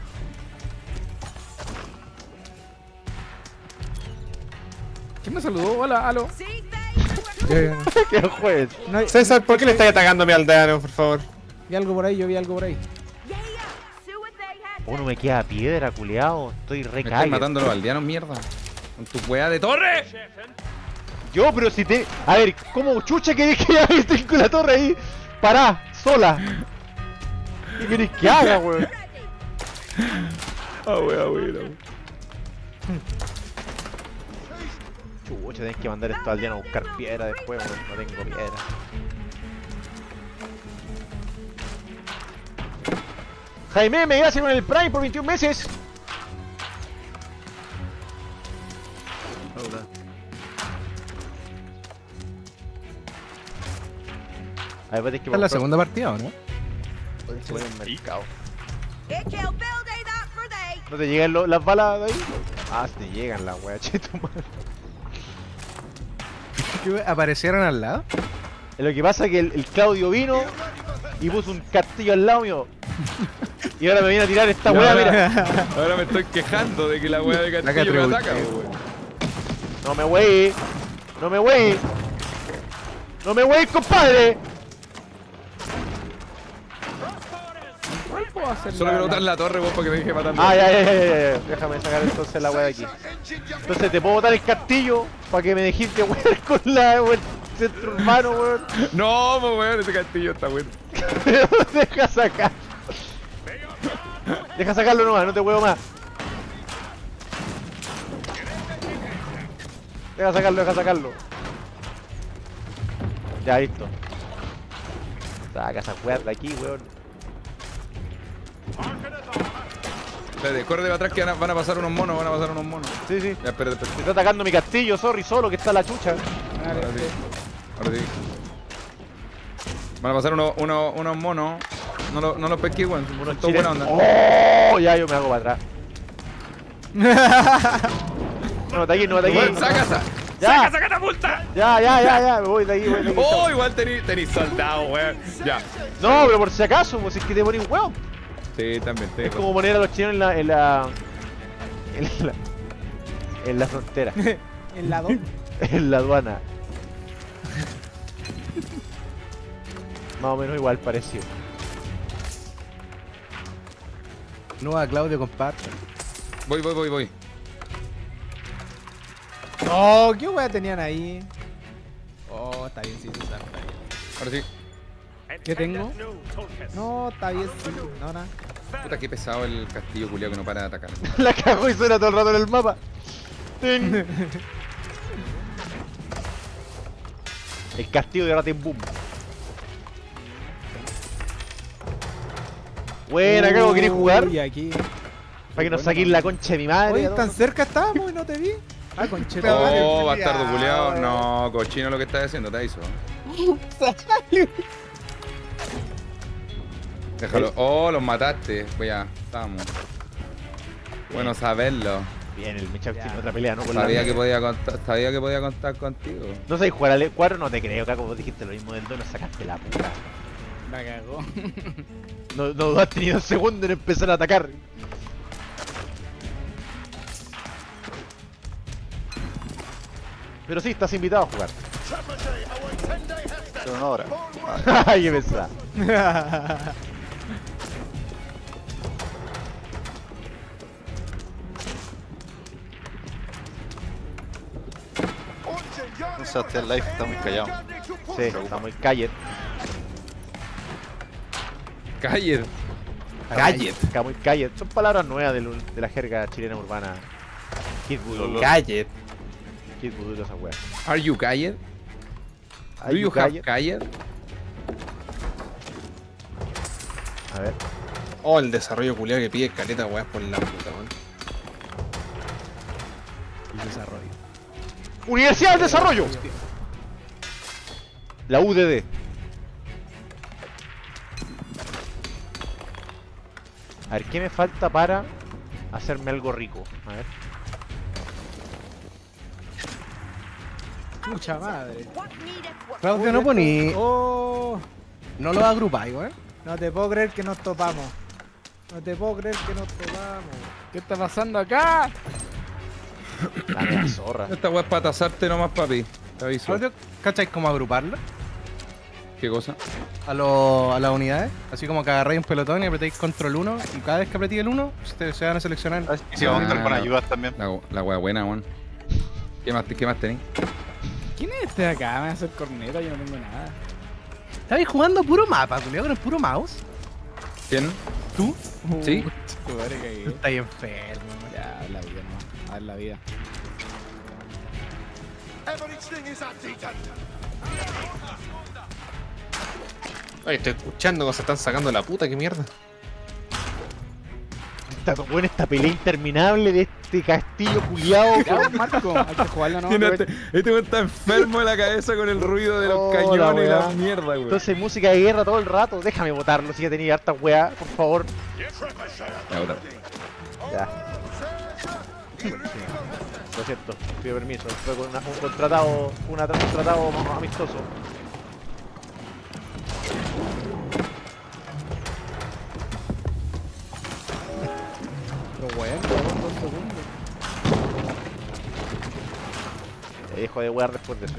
¿Quién me saludó? Hola, aló. ¿Qué juez? No hay, César, ¿por qué le estáis atacando a mi aldeano, por favor? vi algo por ahí, yo vi algo por ahí. Uno me queda piedra, culeado. Estoy re Me estás caído. matando a los aldeanos, mierda. Con tu weá de torre. Yo, pero si te. A ver, ¿cómo chucha querés que haga? Estoy con la torre ahí. Pará, sola. ¿Qué querés que haga, weón? Ah, weón. Chucha, tenés que mandar estos aldeanos a buscar piedra después, weón. No tengo piedra. Jaime, me gracias con el Prime por 21 meses. A ver, tenés que ¿Esta es la segunda partida o no? Se pone en el mercado. ¿No te llegan las balas de ahí? Ah, te llegan las weas, che, tu madre. ¿Qué, ¿Aparecieron al lado? Lo que pasa es que el Claudio vino y puso un castillo al lado mío. Y ahora me viene a tirar esta wea, mira. Ahora me estoy quejando de que la weá de castillo me ataca, weón. No me wey. No me wey. No me wey, compadre. ¿Puedo hacer Solo quiero botar la torre, weón, para que me deje matando. Ah, ya. Déjame sacar entonces la wea de aquí. Entonces te puedo botar el castillo para que me dejes de wear con el centro urbano, weón. No, pues weón, ese castillo está bueno. Deja sacar. Deja sacarlo nomás, no te huevo más. Deja sacarlo. Ya, listo. Saca esa weá de aquí, weón. Espérate, corre de atrás que van a pasar unos monos, Sí. Ya, espérate. Me está atacando mi castillo, sorry, solo que está la chucha. Ahora sí. Van a pasar unos monos. No los pesqué, weón. Son todos buena onda. ¡Oh! Ya, yo me hago para atrás. No te aquí. Weón, saca esa. Ya. ¡Saca catapulta! Ya, me voy de aquí, Oh, chao. igual tenís soldado, weón. Ya. No, pero por si acaso, pues es que te ponís huevo. Sí, también. Es como poner a los chinos en la frontera. ¿En la 2? En la aduana. Más o menos igual, parecido. No a Claudio, comparte. Voy. Oh, qué wea tenían ahí. Oh, está bien, sí, César, está bien. Ahora sí. ¿Qué tengo? No, está bien, sí. No, nada. Puta, qué pesado el castillo culiao que no para de atacar. La cagó y suena todo el rato en el mapa. El castillo de Raten Boom. Buena, cago, ¿querés jugar? Y aquí. Para que nos saquen la concha de mi madre. Oye, ¿no? tan cerca estábamos y no te vi. Ah, concheta. Oh, bastardo culiao. No, cochino lo que estás haciendo, te aviso. Déjalo. Oh, los mataste. Pues ya, estamos. Bueno saberlo. Bien, el Mecha tiene otra pelea, ¿no? Con Sabía la... que podía contar contigo. No sabes jugar al E4, no te creo, Caco. Vos dijiste lo mismo del 2, nos sacaste la puta. La cagó. No has tenido un segundo en empezar a atacar. Pero sí, estás invitado a jugar. Pero no ahora. Ay, qué pesada. No sé, hasta el live está muy callado. Sí, está muy callet. Calle. Está muy callet. Son palabras nuevas de la jerga chilena urbana. Kid Voodoo. Gallet. Kid Voodoo, esa wea. Are you Calle? Do you have Calle? A ver. Oh, el desarrollo culiado que pide caleta, weas, por la puta, weón. El desarrollo. Universidad del Desarrollo. La UDD. A ver, ¿qué me falta para hacerme algo rico? A ver. Mucha madre. Claudio, no poní. Oh, No lo agrupáis, weón. no te puedo creer que nos topamos. No te puedo creer que nos topamos. ¿Qué está pasando acá? La mega zorra. Esta weá es para tasarte nomás, papi. Te aviso. Claudio, ¿cacháis cómo agruparlo? ¿Qué cosa? A las unidades. Así como que agarráis un pelotón y apretáis control 1. Y cada vez que apretéis el 1, se van a seleccionar. Y si vamos a estar con ayudas también. La weá buena, weón. ¿Qué más tenés? ¿Quién es este de acá? Me va a hacer corneta, yo no tengo nada. Estabais jugando puro mapa, culiao, con el puro mouse. ¿Quién? ¿Tú? ¿Sí? Tu madre Tú cagué. estás enfermo, weón. Ya, la vida, no. A ver la vida. Ay, estoy escuchando cómo se están sacando la puta, qué mierda. Está buena esta pelea interminable de este castillo culiao. Ya, Marco, hay que jugarlo, ¿no? Este weón está enfermo de la cabeza con el ruido de los Oh, cañones y la la weá. mierda, weón. Entonces música de guerra todo el rato. Déjame botarlo si ya tenía harta weá, por favor. Ya, otra. Ya. Lo siento, pido permiso. Fue con un contratado, un tratado amistoso. Pero bueno, 2 segundos. Te dejo de wear después de eso.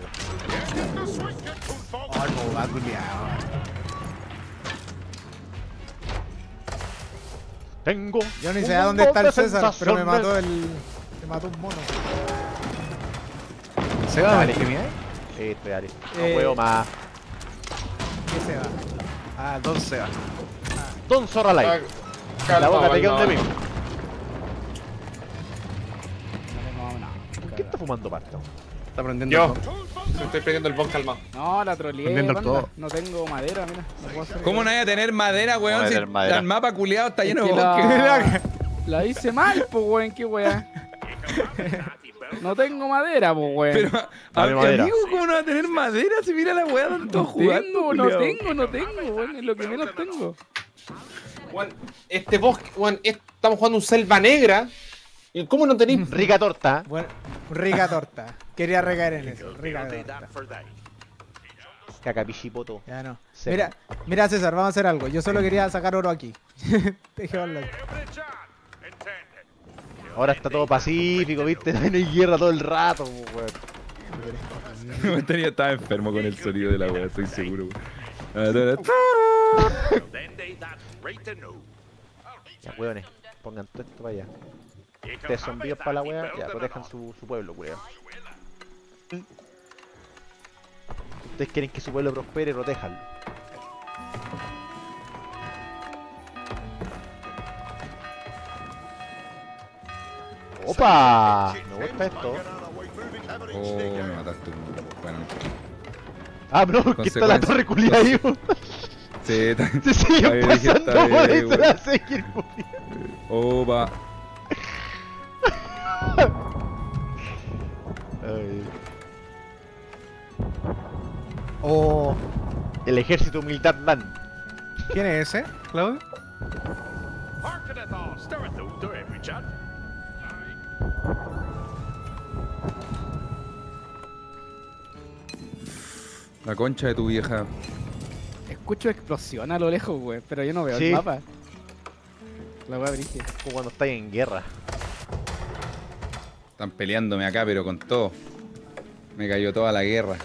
Oh, no va, culiao. Tengo. Yo ni un sé a dónde montón está el de César, pero me sensaciones. mató el. Me mató un mono. ¿Se va a Dale. valer? Sí, estoy dale. No Eh, puedo más. ¿Qué se va? Ah, 2 se va. Don Zorra Live. La boca te queda de mí. ¿Por qué está fumando pasta? Está prendiendo Yo. todo. Me estoy prendiendo el bon calmado. No, la troleé, Volviendo banda. todo. No tengo madera, mira. No puedo hacer ¿Cómo no hay a tener madera, weón? No hay a Si tener madera. el mapa culiado está Es lleno de que bosque. la hice mal, pues, weón. ¿Qué weá? No tengo madera, pues, weón. Pero, Dame madera. amigo, ¿cómo no va a tener madera si mira la weá donde estamos jugando? no culiao? tengo, weón. Es lo que menos tengo. Juan, este bosque, Juan, estamos jugando un selva negra. ¿Y cómo no tenéis? Rica torta. Bueno, rica torta. Quería recaer en eso. Rica torta. Caca pichipoto. Ya no. Seco. Mira, César, vamos a hacer algo. Yo solo quería sacar oro aquí. Dejémoslo ahí. Ahora está todo pacífico, viste. No hay guerra todo el rato, weón. Estaba enfermo con el sonido de la weá, estoy seguro, weón. Ya, weones. Pongan todo esto para allá. Ustedes son vivos para la wea. Ya, protejan su pueblo, weón. Ustedes quieren que su pueblo prospere, protéjanlo. ¡Opa! Me gusta esto. Oh, me mataste. Bueno, Ah, no, que está la torre culia ahí. sí, está Se siguen bien, dije, pasando está por ahí, bien, se weón. la siguen culiando. Opa. Ay. Oh, El ejército militar man. ¿Quién es ese, Claudio? La concha de tu vieja. Escucho explosión a lo lejos, güey, pero yo no veo Sí. el mapa. La wea brígida. Como cuando estáis en guerra. Están peleándome acá, pero con todo. Me cayó toda la guerra.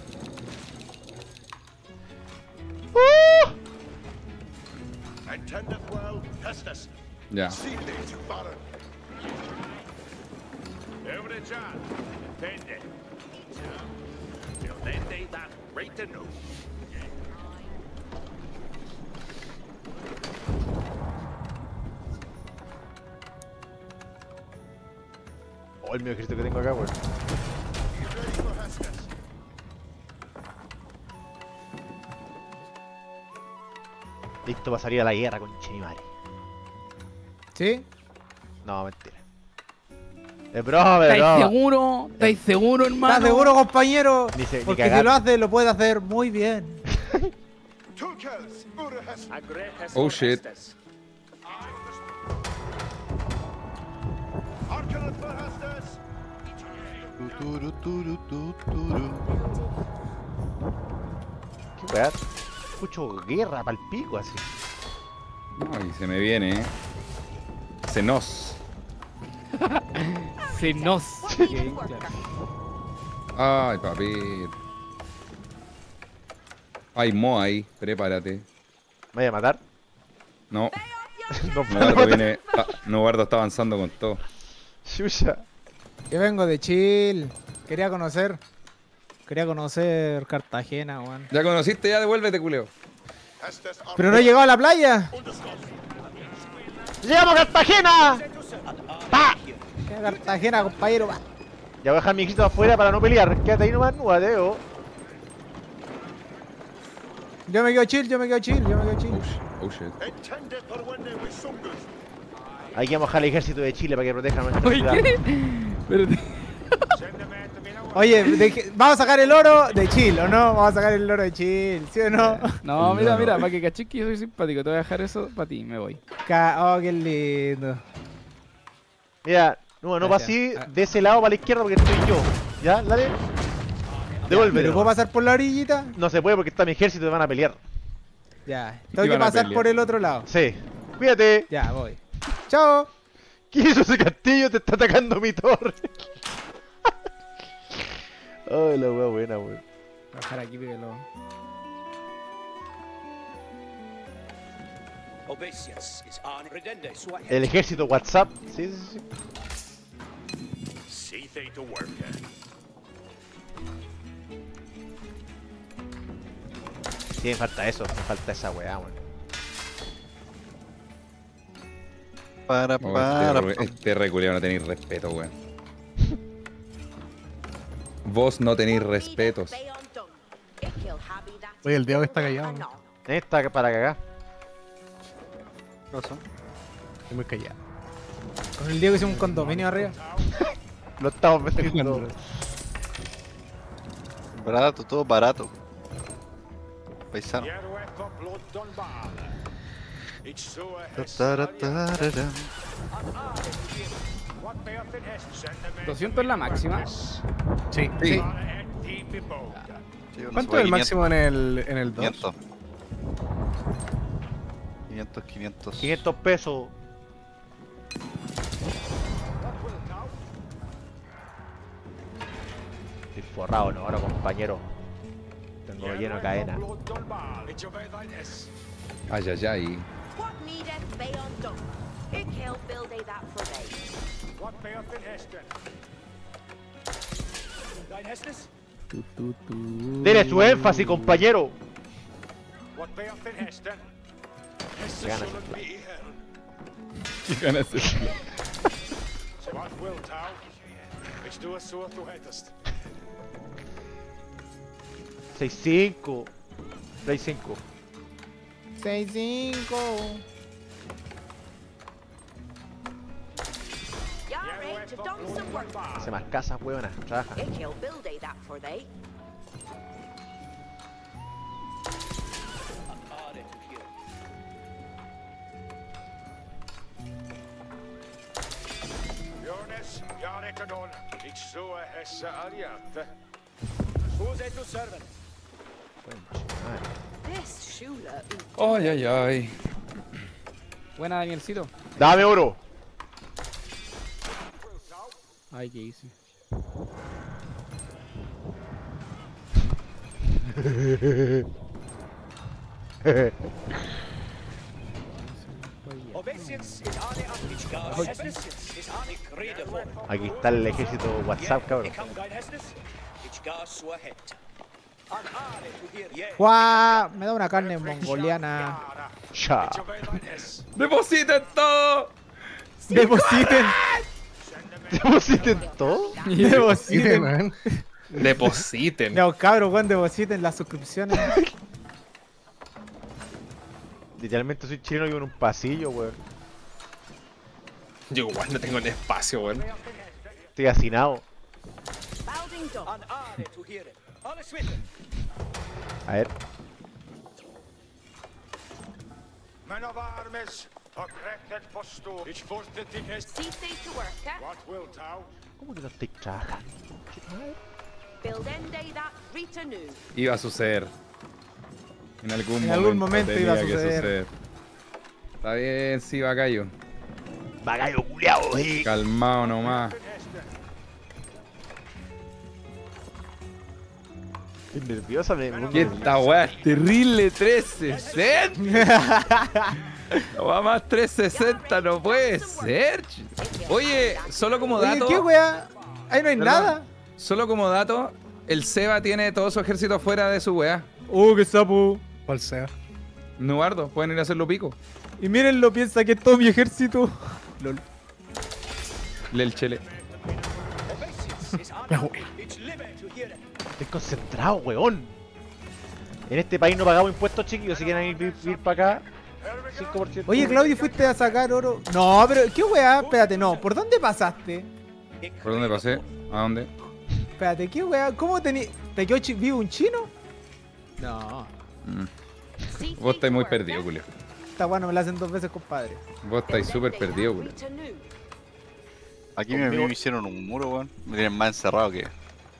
Ya. Oh, el mío ejército que tengo acá, weón. Listo para salir a la guerra, conche mi madre. ¿Sí? No, mentira. Es broma, es ¿Estáis broma. seguro? ¿Estáis seguro, hermano? ¿Estás seguro, compañero? Ni Porque cagar. si lo hace, lo puede hacer muy bien. Oh shit. ¿Qué weá? Escucho guerra pa'l pico así. Ay, se me viene, Se nos. Se nos. Ay, papi. Ay, Mo ahí, prepárate. ¿Me vaya a matar? No, No Novardo viene. Novardo está avanzando con todo. Chucha. Yo vengo de Chile. Quería conocer Cartagena, weón. ¿Ya conociste? Ya devuélvete, culeo. Pero no he llegado a la playa. ¡Llegamos a Cartagena! ¡Pa! ¿Qué Cartagena, compañero? Va. Ya voy a dejar mi ejército afuera para no pelear. Quédate ahí nomás, nuadeo. Yo me quedo chill. Oh shit. Hay que mojar el ejército de Chile para que proteja nuestra Oye, ciudad. ¿qué? Espérate. Oye, ¿vamos a sacar el oro de Chile o no? Vamos a sacar el oro de Chile, ¿sí o no? No, mira, para que caches que yo soy simpático, te voy a dejar eso para ti, me voy. Oh, qué lindo. Mira, no pasé de ese lado para la izquierda porque estoy yo. ¿Ya? Dale. Devuélvete. ¿Pero puedo pasar por la orillita? No se puede porque está mi ejército y van a pelear. Ya. Tengo que Iban a pasar pelear. por el otro lado. Sí. Cuídate. Ya, voy. Chao. ¿Qué hizo ese castillo? Te está atacando mi torre. Ay, la wea buena, weón. Voy a dejar aquí porque lo... El ejército WhatsApp. Sí. Sí, me falta eso. Me falta esa weá, weón. Este reculeado no tenéis respeto, weón. Vos no tenéis respetos. Oye, el Diego está callado, ¿no? Esta para cagar. ¿Qué pasó? Estoy muy callado. Con el Diego hicimos un condominio arriba. Lo estamos metiendo. Barato, todo barato. Paisano. Taratarara. 200 es la máxima. Sí. Sí. Sí, uno ¿Cuánto se va es el 500, máximo en el 2? 500. 500. 500 pesos. Estoy forrado, ¿no? Ahora, compañero. Tengo lleno de cadena. Ay, ay, ay. Dele su énfasis, compañero. Qué ganas de- 6-5. 6-5. 6-5. Hace más casas, weona. Trabaja. Yes. Yarekanon. Ich suche Hesse Ariate. Who's it to servant? This Shula. Ay, ay, ay. Buena, Danielcito. ¡Dame oro! Ay, ¿qué hice? Obeisance is on the Ambichka. Obeisance is on the Creedable. Aquí está el ejército WhatsApp, cabrón. ¡Guau! Me da una carne mongoliana. Cha. ¡Depositen todo! Depositen. ¿Depositen todo? Depositen. man. Depositen. No, cabros, weón, depositen las suscripciones. Literalmente soy chileno y vivo en un pasillo, weón. Yo igual no tengo el espacio, weón. Estoy hacinado. A ver. Men of armies, förkräftet förstå. Ich forste till häst. See to work, eh? What wilt thou? ¿Cómo que no estoy trabajando? Build ende that Rita Nu. Iba a suceder. En En algún momento tenía iba a que suceder. Está bien, sí, Bacayo. Bagallo culiao, sí. Calmado nomás. Estoy nerviosa, me ¿Qué esta weá es terrible 360? La weá más 360 no puede ser. Oye, solo como Oye, dato. ¿qué weá? Ahí no hay Perdón. nada. Solo como dato, el Seba tiene todo su ejército fuera de su weá. Qué sapo. ¿Cuál sea? Nubardo, pueden ir a hacerlo pico. Y mírenlo, piensa que es todo mi ejército. Lol. Lel chele. Estoy concentrado, weón. En este país no pagamos impuestos, chiquillos. Si quieren vivir para acá, 5%. Oye, Claudio, ¿fuiste a sacar oro? No, pero ¿qué weá? Espérate, no. ¿Por dónde pasaste? ¿Por dónde pasé? ¿A dónde? Espérate, ¿qué weá? ¿Cómo tení? ¿Te quedó vivo un chino? No. Vos estáis muy perdido, Julio. Esta weá no me la hacen 2 veces, compadre. Vos estáis súper perdido, Julio. Aquí me hicieron un muro, weón. Me tienen más encerrado que.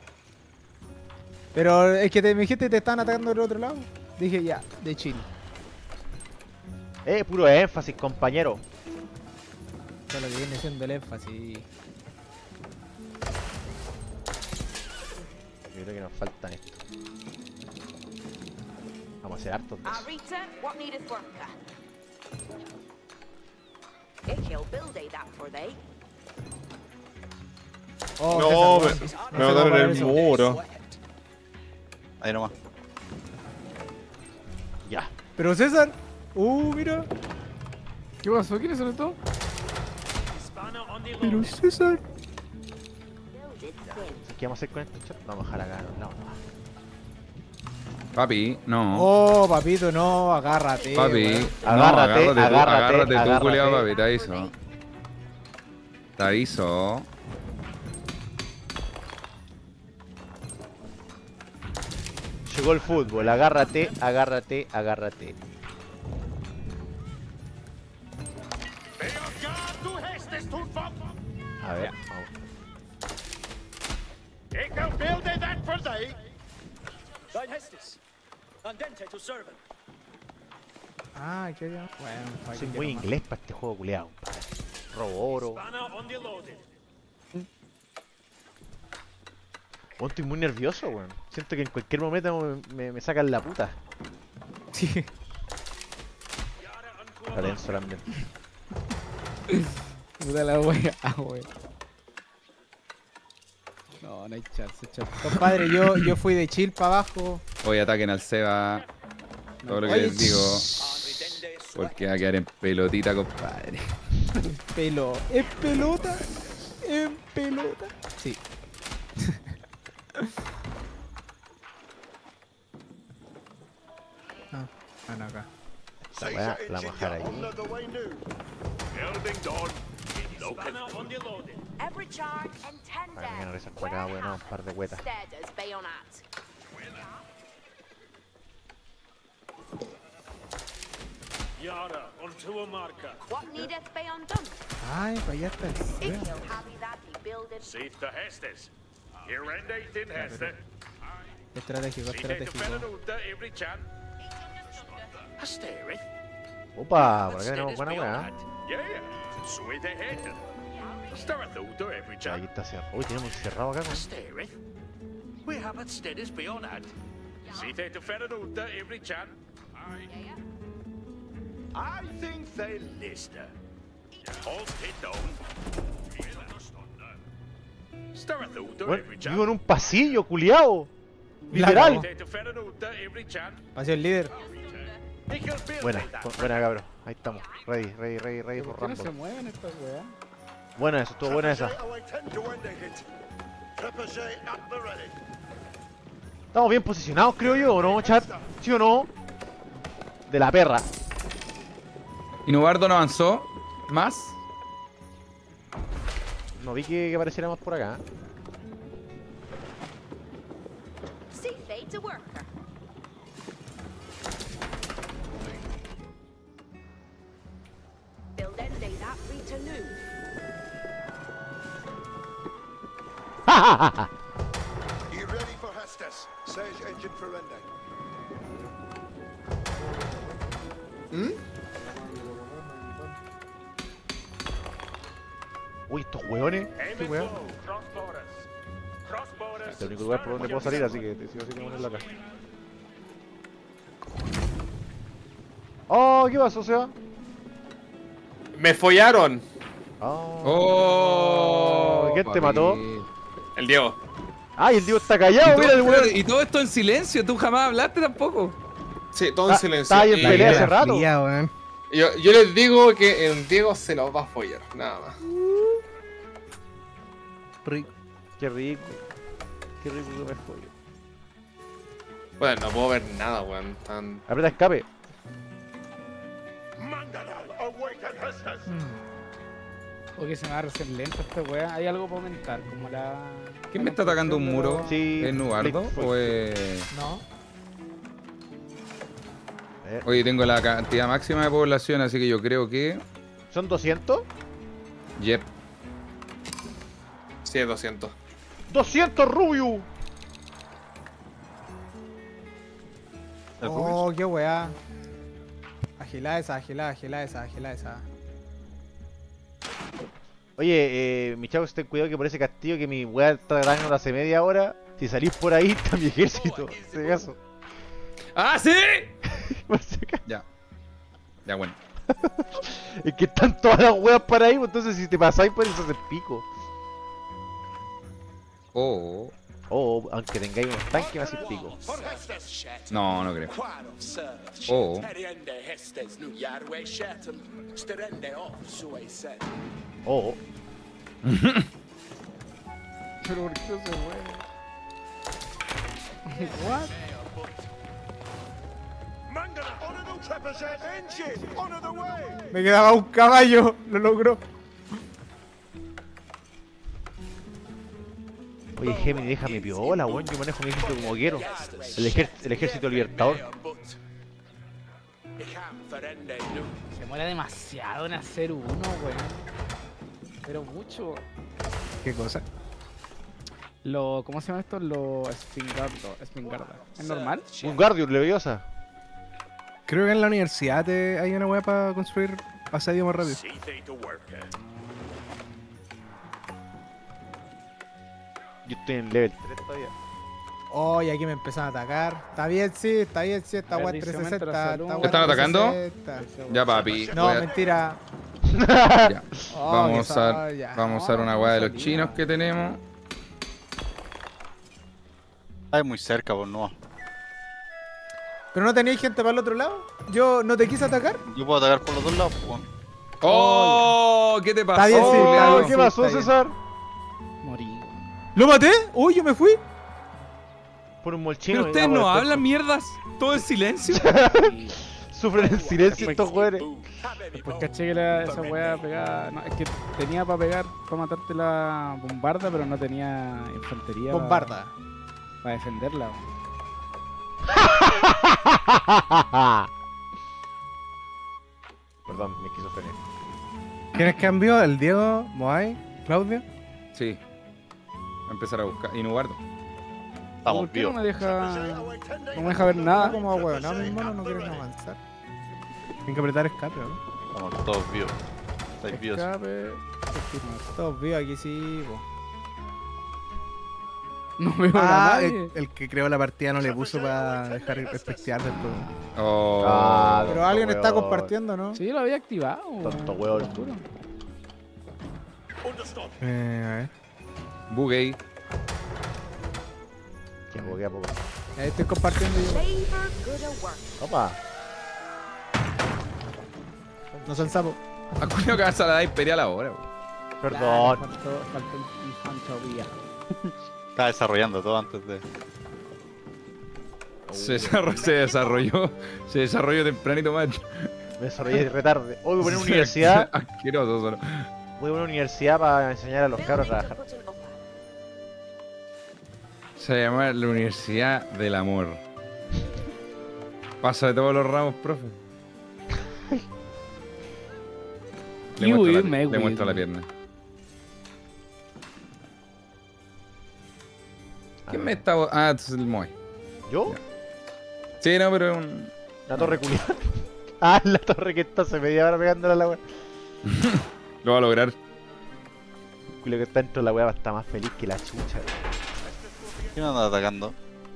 Pero es que me dijiste que te estaban atacando del otro lado. Dije ya, de Chile. Puro énfasis, compañero. Todo lo que viene siendo el énfasis. Yo creo que nos faltan esto. Vamos a hacer hartos de eso. Rita, what needeth worker? I'll build that for they. Oh, No, me mataron el muro. Ahí nomás. Ya. Pero César. Mira. ¿Qué pasó? ¿Quién es el todo? Pero César. ¿Qué vamos a hacer con esto, chat? Vamos a dejar acá. No. Papi, no. Oh, papito, no, agárrate. Papi, weón. Agárrate, no, agárrate, tú, agárrate. culiao, papi, te aviso. Te aviso. Llegó el fútbol. Agárrate, agárrate, agárrate. A ver, vamos. Ik wil build that for thee. Thine Hestis. Andente to servant. Ah, qué bien. Bueno, Soy muy inglés para este juego, culiao. Robo oro. Banner on the loaded. Weón, estoy muy nervioso, weón. Siento que en cualquier momento me sacan la puta. Sí. Está tenso el ambiente. Puta la wea, wey. No, no hay chance, chance. Compadre, yo fui de chill para abajo. Hoy ataquen al Seba. Todo lo que Oye, les digo. Porque va a quedar en pelotita, compadre. ¿Es pelota? ¿En pelota? Sí. No, acá. La weá la vamos a dejar ahí. Building done. Banner on the loaded. Every charge and Para que no regresar para acá, weón, un par de cuetas. Steaders bayonet. Yara onto a marker. What needeth bayon done? Ay, para allá está el If Seba. you'll have that he build Building. Seed for Hestes. Irrendating Hester. Estratégico, estratégico. Every chan. Asterith. Opa, por acá tenemos buena weá. Yeah. Sweet Hester. Starathuta every chan. Aquí está cerrado. Uy, tenemos cerrado acá, weón. Asterith. We have at steadies beyond that. Seed to Ferranuta every chan. I think they lister. Hold it down. Starathuta Weón, every chan. vivo en un pasillo, culiao. Literal. Pasó el líder. Buena, buena cabrón. Ahí estamos. Ready for ¿Por qué no se Rumble. mueven estas weas? Buena eso, estuvo buena esa. Estamos bien posicionados, creo yo, ¿o no, chat? ¿Sí o no? De la perra. ¿Y Nubardo no avanzó más? No vi que apareciera más por acá. See fade to worker. Build ending that Rita New. You ready for Hestes? Sage engine for ending. Uy, estos hueones. ¿Qué weón? Este es el único lugar por donde puedo salir, así que decido así que ponerlo acá. Oh, ¿qué pasó, Seba? ¡Me follaron! ¡Oh! ¿Quién te mató? El Diego. ¡Ay, el Diego está callado! ¡Mira el weón! Y todo esto en silencio, tú jamás hablaste tampoco. Sí, todo en silencio. Está ahí en Y pelea hace rato. Fría, weón. yo les digo que el Diego se los va a follar, nada más. Rico. Qué rico. Qué rico que me fue. Bueno, no puedo ver nada, weón. Tan... Aprieta escape. Porque se me va a hacer lento esta wea. Hay algo para aumentar, como la... ¿Quién me está atacando un muro? Sí. ¿Es Nubardo o es...? No. Oye, tengo la cantidad máxima de población, así que yo creo que... ¿Son 200? Yep. Sí, es 200. ¡200 Rubio! Oh, qué weá. Agilá esa. Oye, mi chavo, ten cuidado que por ese castillo que mi weá está grabando hace media hora. Si salís por ahí, está mi ejército. Si acaso. ¡Ah, sí! Por si acaso. Ya. Ya, bueno. Es que están todas las weas para ahí, pues, entonces si te pasáis por eso hacer pico. Oh. O aunque tengáis unos tanques, va a ser pico. No, no creo. Oh. O Pero ¿por qué no se mueve? What? Me quedaba un caballo, lo logró. Oye, Gemini, déjame piola, weón. Yo manejo mi ejército como quiero. El ejército libertador. Se muere demasiado en hacer uno, weón. Pero mucho. ¿Qué cosa? ¿Cómo se llama esto? Los Spingarda. ¿Es normal? Un Guardian Leviosa. Creo que en la universidad hay una weá para construir asedio más rápido. Yo estoy en level 3 todavía. Oh, y aquí me empezaron a atacar. Está bien, sí, esta weá es 360. ¿Te están atacando? Ya, papi. No, mentira. Ya. Oh, Vamos que a ya. usar una weá de los chinos que tenemos. Está muy cerca, pues no. ¿Pero no tenéis gente para el otro lado? ¿Yo no te quise atacar? Yo puedo atacar por los dos lados, pues. ¡Oh! ¿Qué te pasó? Está bien, sí, está Oh, bien, ¿qué sí, pasó, está bien. César? Morí. ¿Lo maté? Uy, yo me fui. Por un molchino. Pero ustedes no hablan mierdas. Todo en silencio. Sufren en silencio estos jugadores. Pues caché que esa wea pegaba. No, es que tenía para pegar, para matarte la bombarda, pero no tenía infantería. Bombarda. Para defenderla. weón. Perdón, mi esquizofrenia. ¿Quiénes cambió? ¿El Diego? ¿Moai? ¿Claudio? Sí. Voy a empezar a buscar. Y no guardo. Estamos ¿Por qué vivos. no me deja ver nada? Como weón, no, mis monos no quieren avanzar. Tienen que apretar escape, ¿no? Estamos todos vivos. Estáis vivos. Escape. Todos vivos aquí, sí, po. No veo a Ah, nadie. el que creó la partida no le puso para dejar espectear del todo. Oh. Ah, Pero alguien está weón. compartiendo, ¿no? Sí, lo había activado. Tonto weón. Juro. A ver. Buguei. Que poco a poco. Ahí estoy compartiendo yo. Favor good a work. Opa. No son sapos. ¿A cuño que vas a la imperial ahora? Bro? Perdón. Faltó infantería. Estaba desarrollando todo antes de. Se desarrolló tempranito, macho. Me desarrollé retarde. Hoy voy a poner una universidad. Asqueroso solo. Voy a poner una universidad para enseñar a los cabros a Building to trabajar. put an upper. Se llama la Universidad del Amor. Pasa de todos los ramos, profe. Le muestro la pierna. ¿Quién me está...? Ah, es el Moe. ¿Yo? Sí, no, pero es un... La torre culiada. Ah, la torre que está hace media hora pegándola a la weá. Lo va a lograr. El culo que está dentro de la weá está más feliz que la chucha. ¿Quién anda atacando?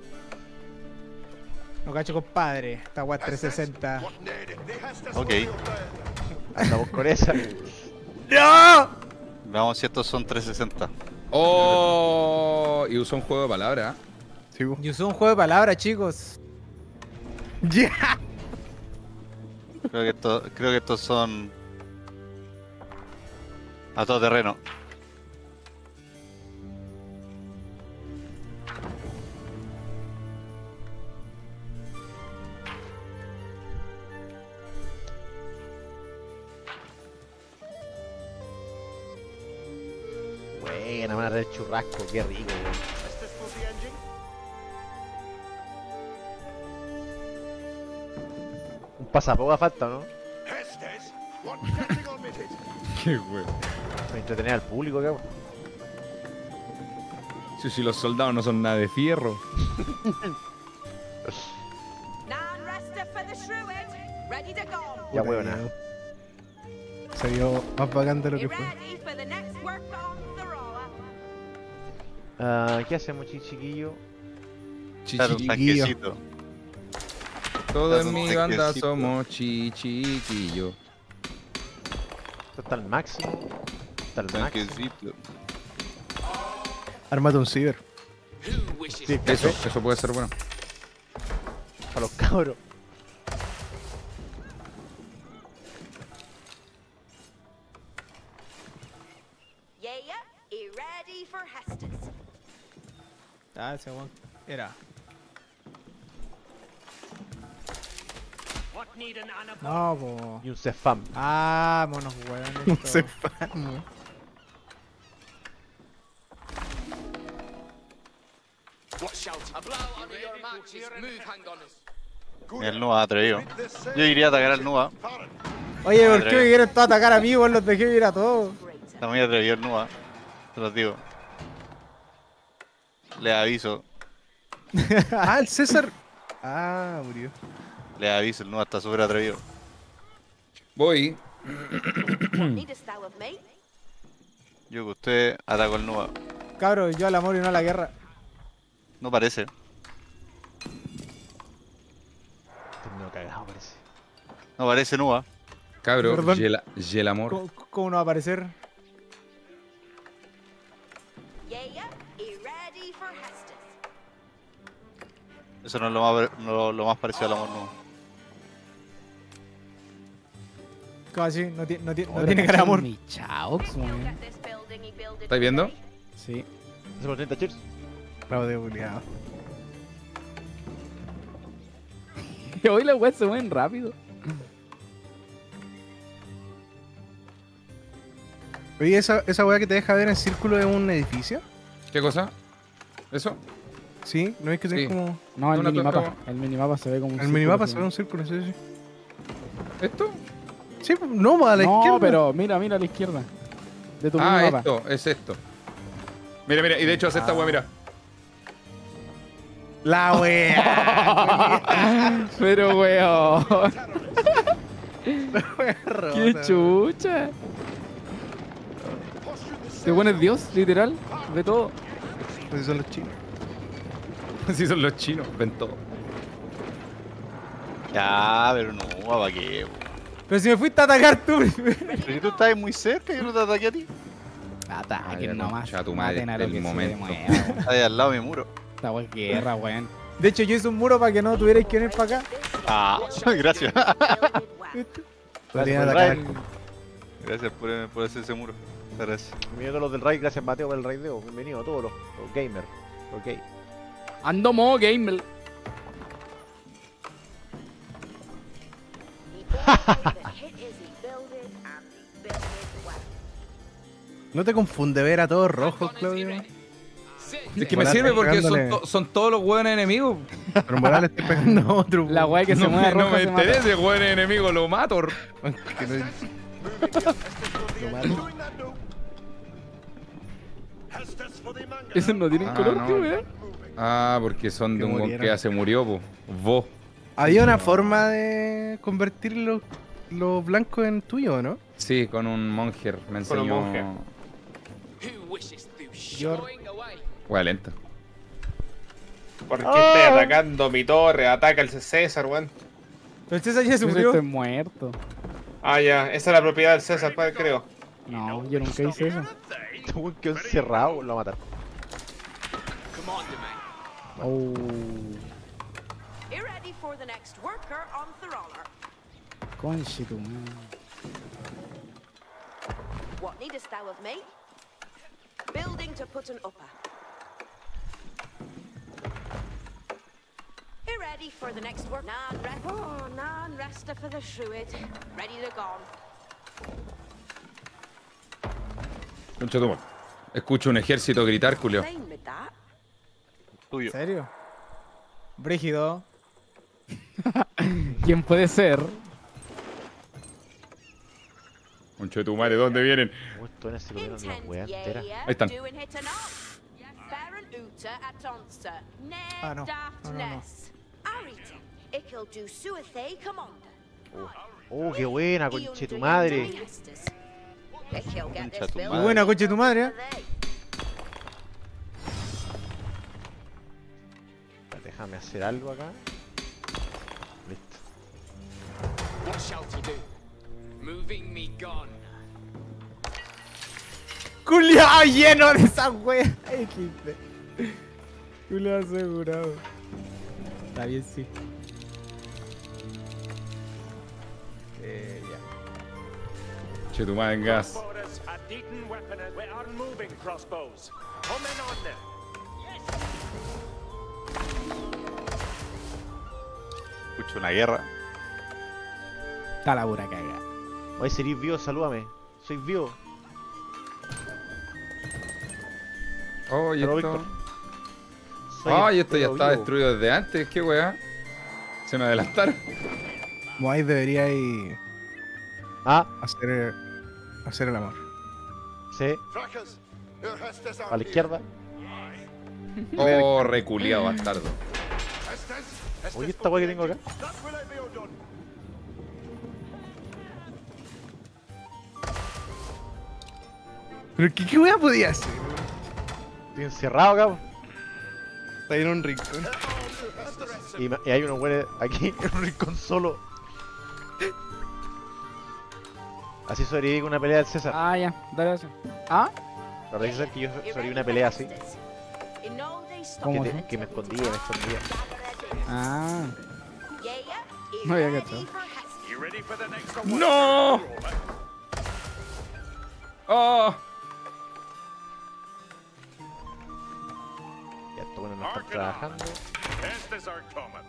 No cacho, compadre. Esta weá 360. Ok. Andamos con esa. ¡No! Veamos si estos son 360. ¡Oh! Y usó un juego de palabras. Sí, po. Y usó un juego de palabras, chicos. ¡Ya! Creo que estos son. A todo terreno. Buena, van a traer churrasco, qué rico, weón. Un pasapoga falta, ¿no? ¡Qué güey! Para entretener al público, cabrón. Si los soldados no son nada de fierro. Non-rester for the Shruid. Ready to go. Ya, weona. Se vio más bacán de lo Be que fue. ready for the next work on the roller. ¿Qué hacemos, chiquillo? Claro, un Chichiquillo. tanquecito. Todos en mi Tanquecito. banda somos chichiquillo. Esto está al máximo. Está al máximo. Tanquecito. Ármate un ciber. Sí, Eso puede ser bueno. a los cabros. Yeah, be ready for Hestus. Ah, ese weón. Era. No, po. Y un Cefam. Ah, monos weones. Se fan, Y el Nua atrevido. Yo iría a atacar al Nua. Oye, ¿por qué Madre. me quieren todos atacar a mí? Vos los dejé ir a todos. Está muy atrevido el Nua. Te los digo. Le aviso. Ah, el César. Ah, murió. Le aviso, el Nua está súper atrevido. Voy. Needest thou of me? Yo que usted atacó al Nua. Cabros, yo al amor y no a la guerra. No parece. Terminó cagado, parece. No parece Nua. Cabro, Perdón. y el amor. ¿Cómo no va a aparecer? Yeah, be ready for Hestus. Eso no es lo más parecido al amor Nua. Casi, no tiene cara de amor. Mi chaux, weón. Get this building y build it. ¿Estáis viendo? Sí. ¿Hacemos 30 cheers? Claudio Juliado. Hoy las weas se mueven rápido. Oye, ¿esa weá que te deja ver en círculo es un edificio? ¿Qué cosa? ¿Eso? Sí, ¿no es que tenés Sí. como... No, el Una minimapa. torre. El minimapa se ve como un El círculo minimapa así. se ve un círculo, sí, sí. ¿Esto? Sí, no, a la No, izquierda. pero mira a la izquierda. De tu Ah, minimapa. esto, es esto. Mira, mira, y de hecho hace esta weá, mira. La wea. Pero weón. La wea rota. Qué chucha. Este weón es Dios, literal. Ve todo. Así son los chinos. Así son los chinos, ven todo. Ya, pero no, ¿para qué? Pero si me fuiste a atacar tú primero. Pero si tú estás muy cerca, yo no te ataqué a ti. Ataquen nomás. Concha tu madre, Maten a este lo es el que se momento. mueva, weón. Estás ahí al lado de mi muro. Esta weón es guerra, weón. De hecho, yo hice un muro para que no tuvierais que venir para acá. Ah, gracias. Lo tiene por el atacado. raid. Gracias por hacer ese muro. Gracias. Bienvenido a los del raid, gracias Mateo por el raideo. Bienvenido a todos los gamers. Ok. Ando modo gamer. ¿No te confunde ver a todos rojos, Claudio? Es que me Morales sirve porque pegándole. son todos los hueones enemigos. Pero Morales estoy pegando a otro. La weá que se No mueve me, roja se mata. interesa, hueones enemigos, lo mato. Que no- Lo mato. Esos no tienen Ah, color, no. qué weón. Ah, porque son de Que un weón murieron. que ya se murió, po. Vos. Había una forma de convertir los blancos en tuyo, ¿no? Sí, con un monger. Me Con un enseñó. monje. Wea lenta. ¿Por qué estoy atacando mi torre? Ataca el César, weón. Pero el César ya se Yo murió. estoy muerto. Ah, ya. Esa es la propiedad del César, padre, creo. No, yo nunca hice eso. Este weón quedó encerrado, lo va a matar. Oh. Be ready for the next worker on the roller. Conche tu madre. What needest thou of me? Building to put an upper. Be ready for the next work. Nan resta for the Shrewd. Ready to go. Concha tu madre. Escucho un ejército gritar, culio. Playing with that. Tuyo. ¿En serio? Brígido. ¿Quién puede ser? Concha de tu madre, ¿dónde vienen? Estos se comieron la Intent, wea entera. yeah, Ahí están. doing hit and off. Baron Uta at Onster. Ah, no. Daftness. Arita. Ickle do suethe commander. Oh, qué buena, conche tu madre. Concha tu Muy madre. buena, coche tu madre, ¿eh? Déjame hacer algo acá. Listo. ¡Culiao lleno de esa wea! XD. Culiao asegurado. Está bien, sí. Ya. Concha de tu madre en gas. Orders at Deaton weaponry. We are moving crossbows. Coming on them. Escucho una guerra. Está la pura caga. Oye, serís vivo, salúdame. Soy vivo. Oh, y Pero, esto. Víctor, soy Ay, esto ya entero estaba vivo. destruido desde antes. ¿Qué weá? Se me adelantaron. Moai debería ir Ah, hacer el amor. sí. A la izquierda. Oh, reculiado, bastardo. Oye, esta wea que tengo acá. ¿Pero qué wea podía hacer? Estoy encerrado acá. Está ahí en un rincón. Y hay unos güeyes aquí en un rincón solo. Así sobreviví con una pelea del César. Ah, ya, dale eso. ¿Ah? La verdad es César, que yo sobreviví una pelea así. ¿Cómo Que, así? que me escondía, me escondía. Ah, no había cachado. You ready for the next ¡No! ¡Oh! Ya estos bueno no están trabajando. Estes are common.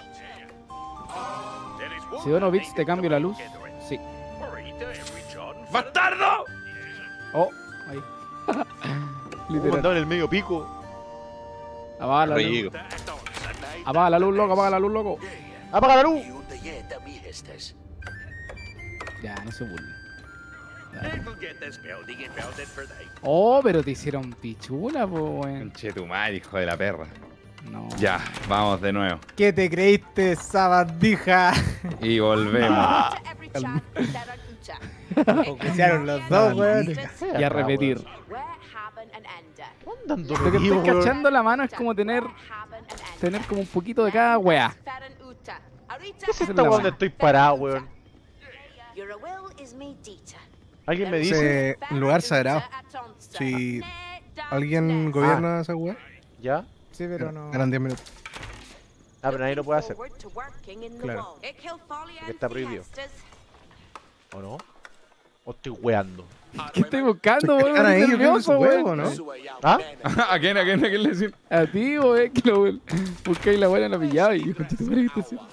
Si dono bits te cambio la luz. Sí. ¡Bastardo! Oh, ahí. Literal. Andaba en el medio pico. Apaga la luz. Riego. Apaga la luz, loco, apaga la luz, loco. ¡Apaga la luz! Ya, no se burlen. Oh, pero te hicieron pichula, po, weón. Conchetumare, hijo de la perra. No. Ya, vamos de nuevo. ¿Qué te creíste, sabandija? Y volvemos. To every chap, Sarah Uta. Oficiaron los dos, weón. Y a repetir. Where haben an ender. Dando Lo que vivo, estoy weón. cachando la mano es como tener como un poquito de cada weá. Farron Uta. Arita. ¿Qué es Esa es esta la donde mano. estoy parado, weón? Your will is me dita. ¿Alguien me dice? Un lugar sagrado. Si alguien gobierna esa weá, ¿Ya? Sí, pero no. ganan 10 minutos. Ah, pero nadie lo puede hacer. Claro. Porque está prohibido. ¿O no? ¿O estoy weando? ¿Qué estoy buscando, weón? Están ahí, Estoy yo creo que es nervioso, un huevo, weón. ¿no? ¿Ah? ¿A quién le decís? A ti, weón, que lo busqué y la weá la pillaba y yo, conchito, ¿qué te haciendo?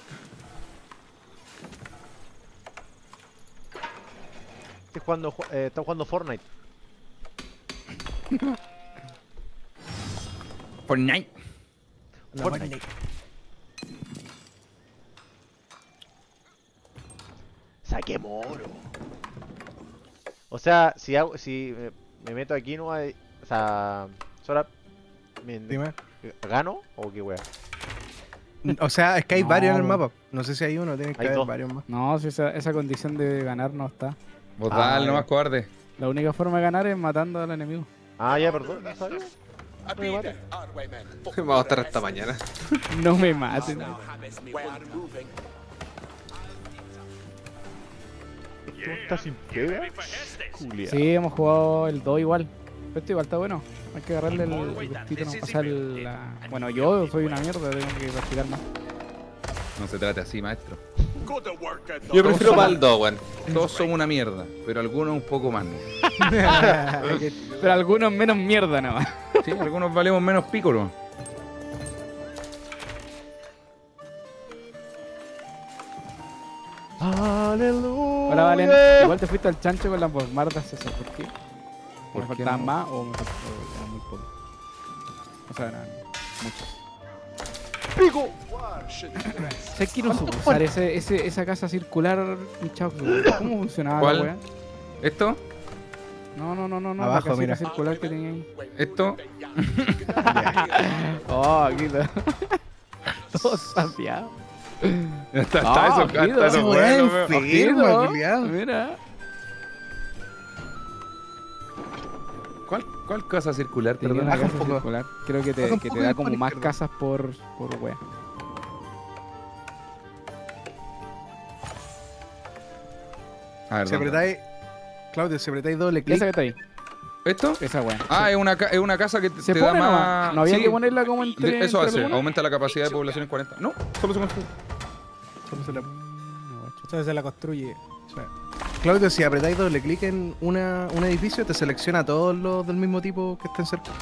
Está jugando Fortnite. Fortnite. Fortnite. Saqué moro. O sea, si me meto aquí no hay. O sea, Sora, Dime. ¿gano o qué wea? O sea, es que hay No, varios en el weón. mapa. No sé si hay uno, tiene que Hay haber dos. varios más. No, si esa condición de ganar no está. Vos Ah, dale nomás, cobarde. La única forma de ganar es matando al enemigo. Ah, ya, perdón, no sabía. No me mate. Vamos a estar hasta mañana. No me maten. ¿Tú estás sin pega? Julia. Sí, hemos jugado el 2 igual. Pero este igual está bueno. Hay que agarrarle el gustito, ¿no? O sea, bueno, yo soy una mierda, tengo que practicar más. No se trate así, maestro. Yo prefiero Baldo, weón. Todos somos una mierda, pero algunos un poco más. ¿No? Pero algunos menos mierda nada más. Sí, algunos valemos menos pícoro. Aleluya. Hola, Valen. Igual te fuiste al chancho con las bombardas esas. ¿Por qué? ¿Me ¿Por qué faltaban no? más o me faltaban muy poco? O sea, eran muchos. ¡Pico! ¿Sabes que no supo usar esa casa circular, mi chavo? ¿Cómo funcionaba ¿Cuál? la weá? ¿Esto? No, la Abajo, casita mira. circular que tenía ahí. ¿Esto? Oh, aquí está. Todo sapeado. Hasta eso, Guido, hasta eso ese bueno, weón veo. enfermo, Ojito, culiao. mira. ¿Cuál casa circular? Tenía Perdón. una Baja un casa poco. circular. Creo que Baja un te poco da y como pon más izquierda. casas por wea. A ver, Si ¿dónde? apretáis, Claudio, si apretáis doble ¿Esa clic, que está ahí? ¿Esto? Esa wea. Ah, es una casa que Se te da pone más... nomás. No había Sí, que ponerla como entre. eso entre hace, algunas. aumenta la capacidad de población en 40. No, solo se construye. solo se la- Entonces se la construye. Claudio, si apretáis doble clic en un edificio, te selecciona todos los del mismo tipo que estén cerca.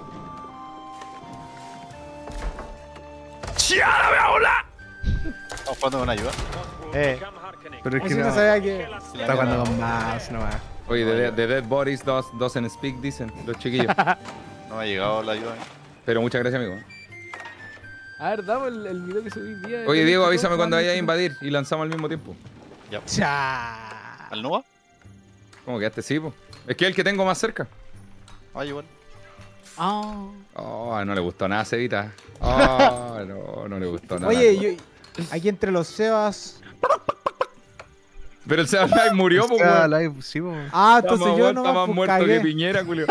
Estamos jugando con ayuda. Pero es que Así no no, sabía que. está jugando con mouse nomás. Oye, de Dead Bodies doesn't speak, dicen los chiquillos. No me ha llegado la ayuda. Pero muchas gracias, amigo. A ver, damos el video que subí día. Oye, Diego, avísame cuando vayas a invadir y lanzamos al mismo tiempo. Cha. ¿Al Nua? ¿Cómo quedaste? Sí, po. Es que es el que tengo más cerca. Ah, igual. Ah. Oh, no le gustó nada a Cevita. Oh, no le gustó nada. Oye, aquí entre los Sebas. Pero el Seba Live murió, po, Está weón. live, sí, po. Ah, Está entonces más yo muerto, no está más muerto que cagué. Piñera, culio.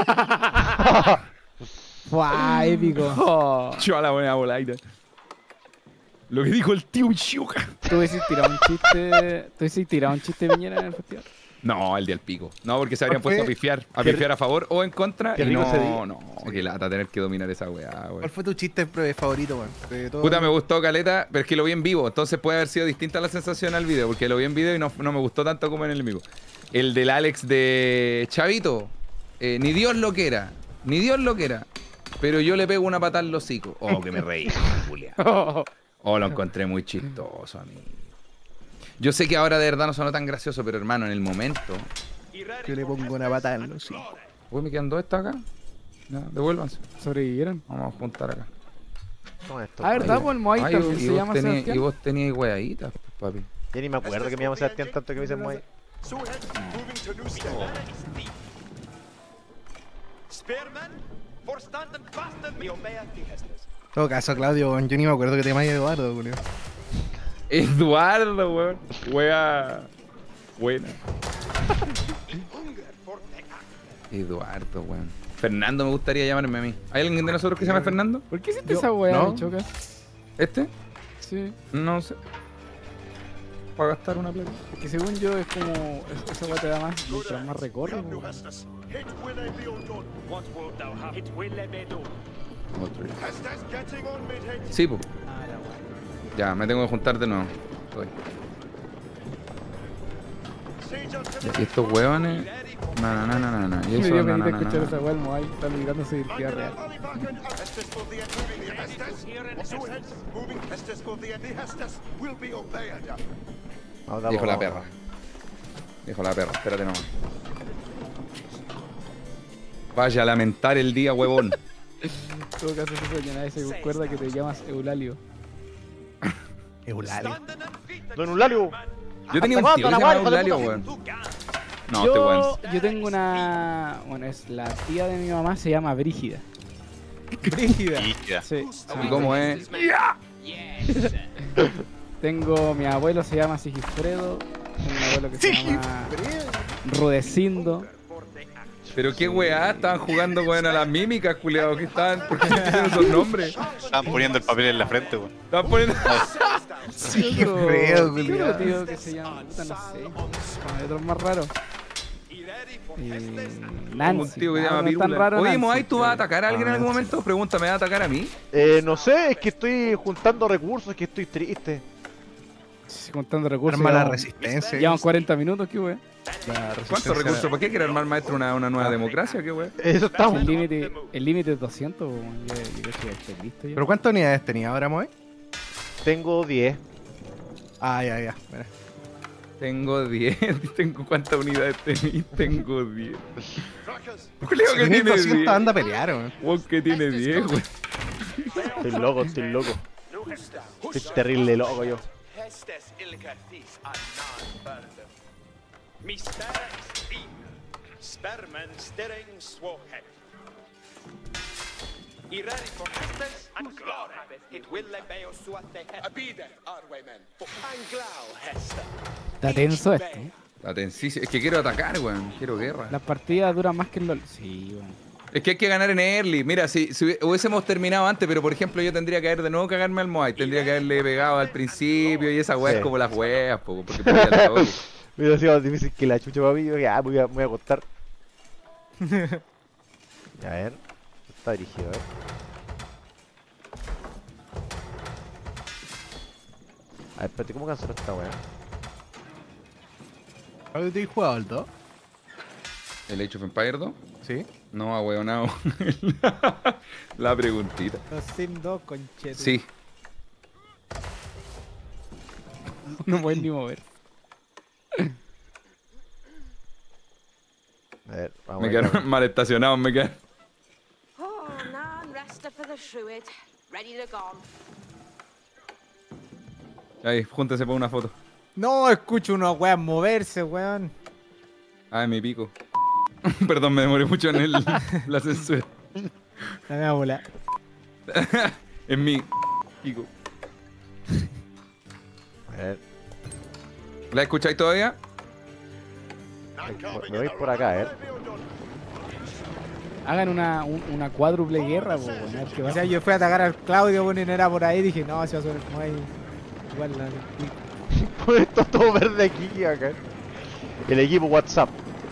Buah, épico. Oh. Yo a la buena volaita. Lo que dijo el tío Chiuca. ¿Tú hubieses tirado un chiste de Piñera en el festival? No, el día del pico. No, porque se habrían ¿Por puesto qué? a pifiar a favor o en contra. qué Y rico ese día. no, qué lata tener que dominar esa weá, ¿Cuál weón. fue tu chiste favorito, weón? De todo- Puta, me gustó Caleta, pero es que lo vi en vivo, entonces puede haber sido distinta la sensación al video, porque lo vi en video y no me gustó tanto como en el vivo. El del Alex de Chavito, ni Dios lo quiera, pero yo le pego una patada al hocico. Oh, que me reí, Julia. Oh, lo encontré muy chistoso a mí. Yo sé que ahora de verdad no sonó tan gracioso, pero hermano, en el momento... Yo le pongo una pata en los hijos. Uy, me quedan dos estas acá. Ya, devuélvanse. ¿Sobrevivieron? Vamos a juntar acá. Toma esto. A ver, Ahí. pues el Moai también se llama y Sebastián. vos teníais weaditas, papi. Ya ni me acuerdo que me llamo Sebastián tanto que me dicen Moai. moving to new step. Spearman, forstanden fasten me obey the Hestes. En todo caso, Claudio, yo ni me acuerdo que te llamas Eduardo, Julio. Eduardo, weón. Wea. Buena. Eduardo, weón. Fernando me gustaría llamarme a mí. ¿Hay alguien de nosotros que se llama Fernando? ¿Por qué hiciste esa weá, no. Choca? ¿Este? Sí. No sé. Para gastar una plata. Es que según yo es como. Esa weá te da más. Mientras más recorre. New Hestes. It will be done. What wilt thou have? It will be done. Otro. Hestes getting on mid head. Sí, pues. Ya, me tengo que juntar de nuevo. Estoy. Y estos huevones. No. Y Me eso, dio no. penita escuchar esa weá, el Moai. Está olvidando su identidad real. Hestes for the enemy. Hestes. Two heads moving. Hestes for the enemy. Hestes will be obeyed. Dijo la perra. Dijo la perra, espérate nomás. Vaya a lamentar el día, huevón. En todo caso, se sueña, nadie se acuerda que te llamas Eulalio. Eulalio. Don Eulalio. Yo tenía un tío que se llamaba Eulalio, weón. No, este weón. Yo tengo una. Bueno, es la tía de mi mamá, se llama Brígida. Brígida. Sí. ¿Y cómo es? Tengo. Mi abuelo se llama Sigifredo. Tengo un abuelo que se llama Rudecindo. Pero qué weá, estaban jugando, weón, a las mímicas, culiados, que estaban. ¿Por qué tienen esos nombres? Estaban poniendo el papel en la frente, weón. Estaban poniendo. Sí, qué feo, ¿qué culiao. otro tío que se llama? Puta, no sé. Hay otros más raros. Nancy. Un tío que se No, llama no es tan Pirula. raro Oye, Nancy, Moai, ¿tú vas a pero- atacar a alguien en algún momento? Pregúntame, ¿vas a atacar a mí? No sé, es que estoy juntando recursos, es que estoy triste. Sí, contando recursos. Arma la llevamos- resistencia. Llevan 40 minutos, qué wey. ¿Cuántos recursos? ¿Para qué quiere armar, maestro, una nueva democracia? ¿Qué weón? Eso estamos. El límite es 200, po, weón. Yo creo que ya estoy listo ya. ¿Pero cuántas unidades tenía ahora, Moe? Tengo 10. Ah, ya. Mira. Tengo 10. ¿Tengo cuántas unidades tenéis? Tengo 10. Julio Si que tenés tiene 200, 10. anda a pelear, weón. Juan que tiene 10, weón. Estoy loco, estoy loco. Estoy terrible loco yo. Hestes ilka thief and non-burden. Me sparrows eat. Spermen stirring swohead. I ready for Hestes and glory. It will be suate head. Abide, Arwaymen. Anglau Hestes. Está tenso esto. Atención, es que quiero atacar, weón. Quiero guerra. Las partidas duran más que el LOL. Sí, weón. Es que hay que ganar en early. Mira, si hubiésemos terminado antes, pero por ejemplo yo tendría que haber de nuevo cagarme al Moai. Tendría que haberle pegado al principio y esa weá Sí. es como las weas, po, porque perdía el toque. Hubiera sido más difícil que la chucha para mí. Yo ya me voy a acostar. A ver. Está dirigido, a ver. A ver, espérate, ¿cómo canceló esta weá? ¿Has jugado al 2? ¿El Age of Empire 2? Sí. No, ahueonado. La preguntita. Los Sim 2, conchetes. Sí. No pueden ni mover. A ver, vamos Me a ver. quedaron mal estacionados, me quedaron. Oh, nan resta for the Shruid. Ready to go. Ahí, júntense para una foto. No, escucho unos weas moverse, weón. Ay, mi pico. Perdón, me demoré mucho en la censura. La me va a volar. En mi pico. A ver, ¿La escucháis todavía? me voy por acá, a ver. Hagan una cuádruple guerra, po, weón. A ver qué O va. sea, yo fui a atacar al Claudio, weón, y no era por ahí. Dije, no, si va a ser como ahí. Igual la. Pues esto todo verde aquí, acá. El equipo WhatsApp.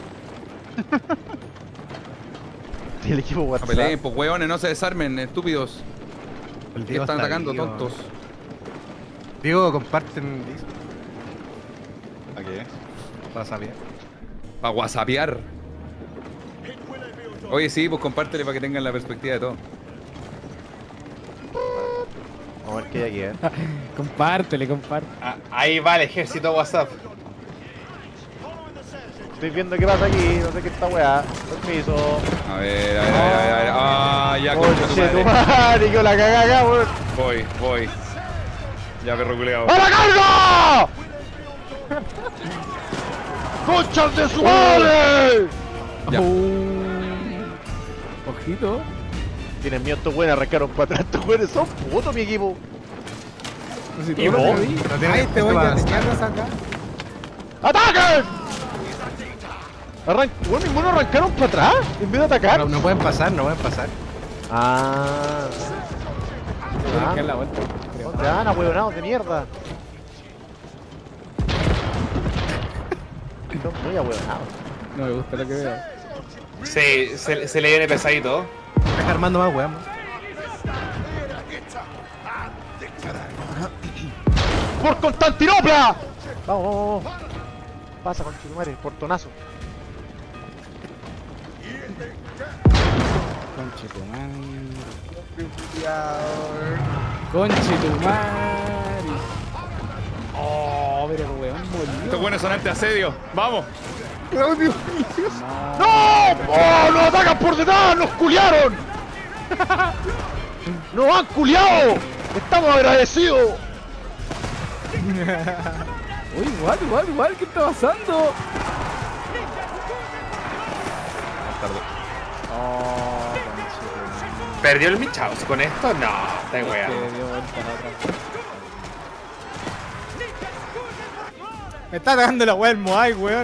El equipo No WhatsApp. peleen, pues hueones, no se desarmen, estúpidos. El ¿Qué Diego están está atacando, vivo. tontos? Diego, comparten ¿A qué? para saber. Para whatsappear. Oye, sí, pues compártele para que tengan la perspectiva de todo. Vamos a ver qué hay aquí, Compártele, compártele. Ah, ahí va el ejército WhatsApp. Estoy viendo qué pasa aquí, no sé qué está weá. Permiso. A ver. Ah, ya, concha tu Conche tu madre. madre, que la cagá acá, weón. Voy. Ya, perro culeado. ¡A la carga! ¡Conchas de su madre! Ya. Ojito. Tienen miedo estos güeyes, arrancaron para atrás. Estos güeyes son putos, mi equipo. No sé si ¿Y tú lo vos? vi. Ay, este güey ya tenía dos acá. ¡Ataquen! Bueno, ninguno arrancaron para atrás en vez de atacar. No pueden pasar, no pueden pasar. Ah. Tienes que dar la vuelta. creo. ¿Dónde van, ahueonados de mierda? Son muy ahueonados. No me gusta lo que veo. Sí, se le viene pesadito. Está armando más weón. ¡Por Constantinopla! Vamos. Pasa con Chitumare, portonazo. Conchetumare. Oh, pero weón, molido. Estos buenos son ante asedio. ¡Vamos! ¡No! ¡Oh, nos atacan por detrás! ¡Nos culiaron! ¡Nos han culiado! ¡Estamos agradecidos! Uy, igual, ¿qué está pasando? ¿Perdió el Michaus con esto? No, está Que weón. dio vuelta la otra. Me está atacando la weá del Moai, weón.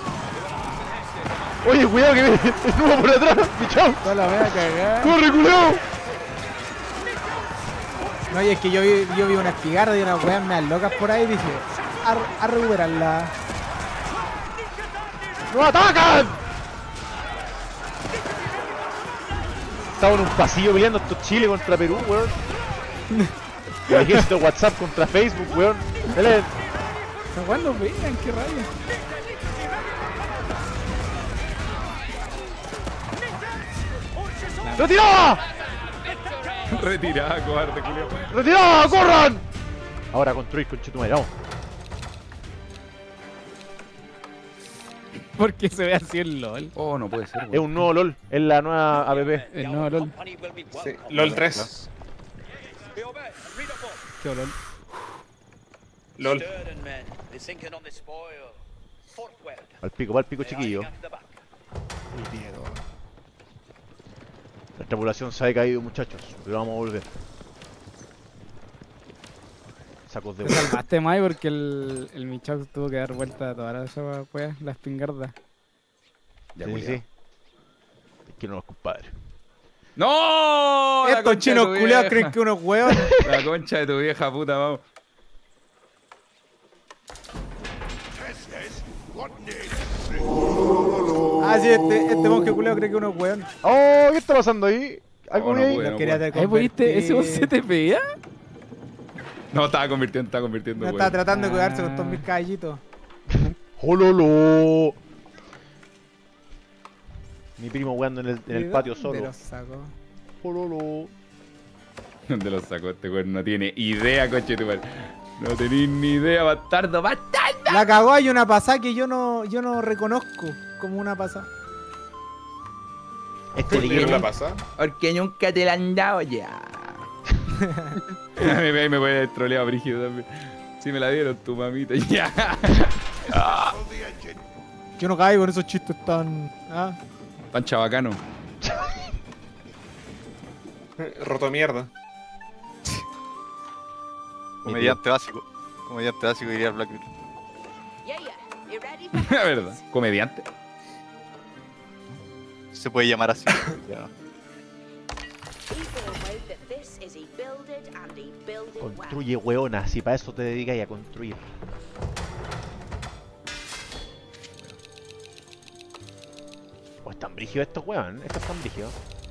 Oye, cuidado que viene el nuevo por atrás, mi chao. Toda la voy a cagar. ¡Corre, culiao! No, y es que yo vi una espigarda y unas weas meas locas por ahí y dije, a recuperarla. ¡Nos atacan! Estamos en un pasillo peleando estos Chile contra Perú, weón. El ejército de WhatsApp contra Facebook, weón. Dale. Esa weá no vengan, qué rabia. ¡Retirada! Retirada, cobarde, culiao. ¡Retirada! ¡Corran! Ahora construir con Chetumare, vamos. ¿Por qué se ve así el LOL? Oh, no puede ser, Es un nuevo LOL, es la nueva app. El nuevo LOL. Sí, LOL 3. ¿Qué LOL? LOL. Al pico, chiquillo. La tripulación se ha caído, muchachos, pero vamos a volver. Sacos de Te huevo. salvaste, Mai, porque el Michau tuvo que dar vuelta a todas las weas, la espingarda. Ya, Sí, culiao. sí. Es que no los compadres. ¡No! La Estos concha de chinos tu culiados vieja. creen que unos weón. La concha de tu vieja puta, vamos. Ah, sí, este monje culiao cree que unos weón. ¡Oh! ¿Qué está pasando ahí? ¿Algo Oh, no ahí? puede. Los quería ¿Ahí pudiste? ¿Ese vos convertir. se te pega? No, estaba convirtiendo, Me weón. estaba tratando de cuidarse con todos mis caballitos. ¡Jololo! Mi primo weando en el patio ¿De solo. los sacó? ¡Jololo! ¿Dónde lo sacó este weón? No tiene idea, coche tu madre. No tenés ni idea, bastardo, bastardo. La cagó, hay una pasada que yo no reconozco como una pasada. Este le ¿Qué quiere la pasa? Porque nunca te la han dado ya. me puede haber troleado brígido también. Sí me la dieron tu mamita, ya. Yo no caigo en esos chistes tan... ¿ah? Tan chabacano. Roto mierda. Comediante básico. Comediante básico diría Black Beetle. Yeah, yeah. You ready for La verdad. Comediante. Se puede llamar así. Ya. Construye, weona, si para eso te dedicas a construir. ¿O están brígidos estos weón? Estos están brígidos.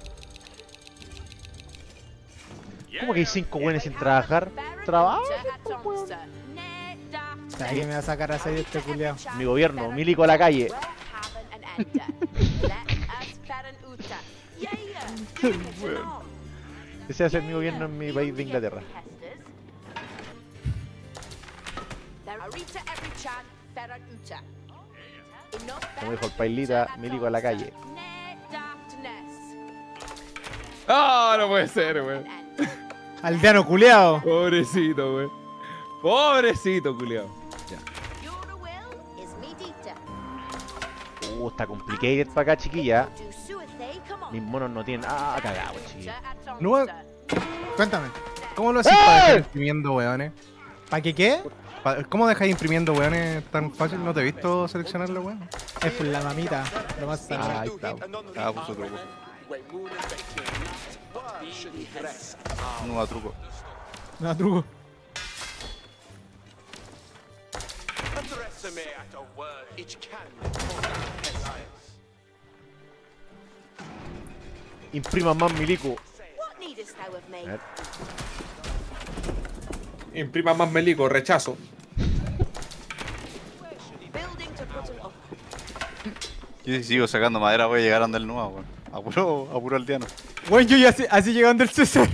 ¿Cómo que hay 5 weones sin trabajar? ¿Trabajo? ¿Sabes que me va a sacar a de este culiao? Mi gobierno, milico a la calle. Ese va a ser mi gobierno en mi país de Inglaterra. Como dijo el pailita, milico a la calle. Ah, no puede ser, weón. Aldeano culiao. Pobrecito, weón. Pobrecito, culiao. Ya. Está complicated para acá, chiquilla. Do suicide, come on. Mis monos no tienen. Ah, cagado, chiquilla. No, Cuéntame. ¿cómo lo haces para dejar imprimiendo weones? ¿Para qué? ¿Cómo dejáis imprimiendo weones tan fácil? ¿No te he visto seleccionarlo, weón? Es por la mamita. Lo más sano. Ahí está. Ah, puso truco. No a truco. No, truco. Underestimate a word. Each can pestilence. Imprima más milico. What needest thou of me? A ver. Imprima más melico, rechazo. Building to put an up. Yo si sigo sacando madera voy a llegar a donde el nuevo, weón. Apuro aldeano. Bueno, yo ya así llegando el César.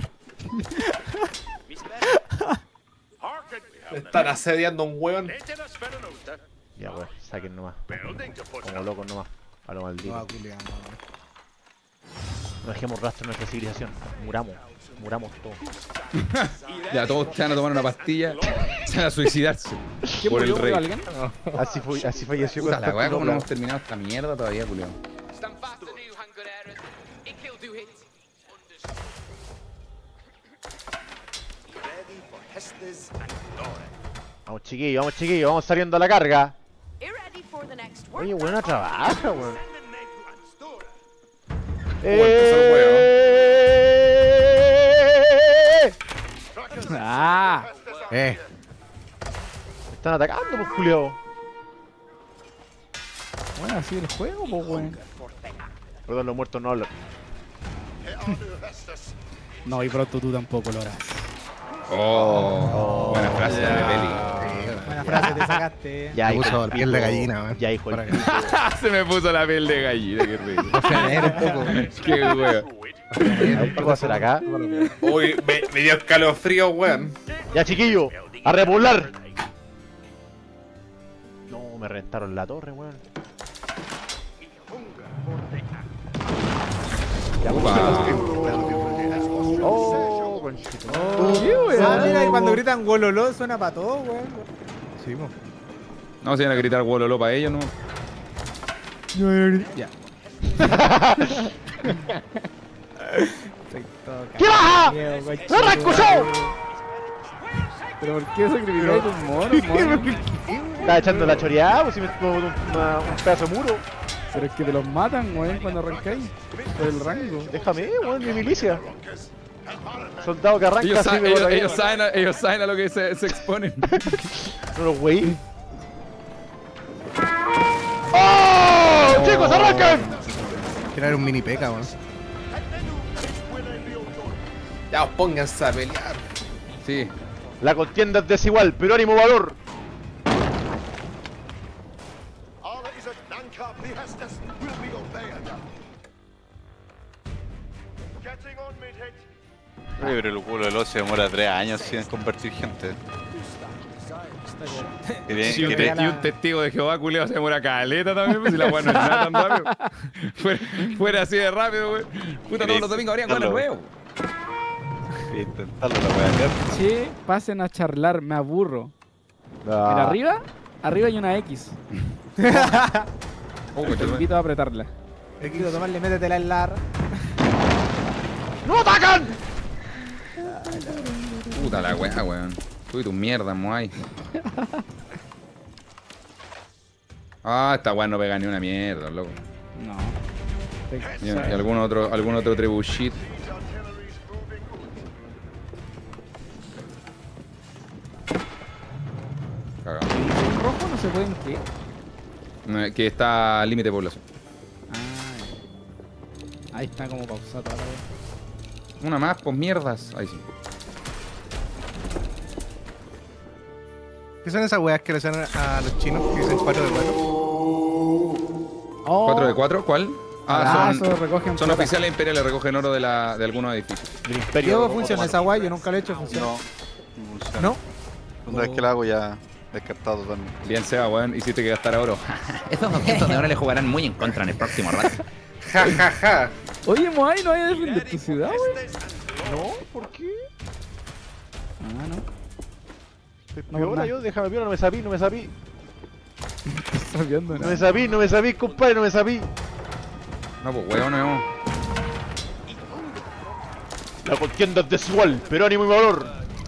Están asediando un hueón. Ya, weón, saquen nomás. Como locos nomás. A lo maldito. No, culiao, no. No dejemos rastro en nuestra civilización. Muramos todos. Ya, todos se van a tomar una pastilla. Se van a suicidarse. Por el rey. ¿Alguien? Así falleció. Puta la weá, ¿cómo no hemos terminado esta mierda todavía, culiao? Vamos chiquillos, vamos saliendo a la carga. You ready for the next work? Oye, buena trabaja, weón. Ah. Me están atacando, pues, culiao. Bueno, así el juego, pues, weón. Perdón, los muertos no hablan. No, y pronto tú tampoco lo harás. Buena frase de peli. Buena frase, te sacaste. Ya, Me hijo puso del piel de pico. gallina, weón. Ya, hijo del Para pico. Se me puso la piel de gallina, qué rico. un poco. Qué wea. ¿Qué puedo hacer acá? Uy, me dio escalofrío, weón. Ya, chiquillo, a repoblar. No, me rentaron la torre, weón. Ya, oh, conchito. Mira, y cuando gritan gololó suena para todo, weón. Sí, po. No, se van a gritar Wololo para ellos, ¿no? Ya. ¿Qué baja? ¡No reescuchó! ¿Pero por qué sacrificáis un mono? Estaba echando la choreada, pues si me pongo un pedazo de muro. Pero es que te los matan, weón, cuando arrancáis. Por el rango. Déjame, weón, mi milicia. Soldado que arranca Ellos, así me ellos saben a lo que se exponen. No los wey. ¡Oh! ¡Chicos, arrancan! Quiero ver un mini peca, weón. Ya, pónganse a pelear. Sí. La contienda es desigual, pero ánimo valor. Oye, pero el culo del ocio demora 3 años sin convertir gente. Y un testigo de Jehová, culiao, se demora caleta también, pues si la weá no es nada tan rápido. Fuera así de rápido, weón. Puta, todos los domingos habrían weá nuevo. Intentarlo la weá. Che, pasen a charlar, me aburro. Mira, arriba hay una X. Te invito a apretarla. Quiero tomarle, métetela en la... ¡No atacan! Puta la weá, weón. Tú y tu mierda, Moai. Ah, esta weá no pega ni una mierda, loco. No. Y algún otro trebuchet. Cagado. ¿En rojo no se puede en qué? Que está al límite de población. Ah, ahí está como pausado toda la weá. Una más, pues mierdas. Ahí sí. ¿Qué son esas weas que le hacen a los chinos que dicen 4 de 4? Oh. ¿4 de 4? ¿Cuál? Eso recogen son plata. oficiales imperiales, recogen oro de algunos edificios. Del imperio. Diego, ¿funciona esa guay? Yo nunca lo he hecho, ¿funciona? No funciona. ¿No? Una vez que la hago ya descartado totalmente. Bien, Seba, weón, hiciste que gastara oro. Estos objetos de ahora le jugarán muy en contra en el próximo rato. Ja, ja, ja. Oye, Moai, ¿no hay a defender tu ciudad, weón? No, ¿por qué? Ah, no. Peor yo, déjame piola, no me sabí. sabiendo No nada. no me sabí, compadre, no me sabí. No, pues huevo, no. La contienda es desigual, pero ánimo y valor.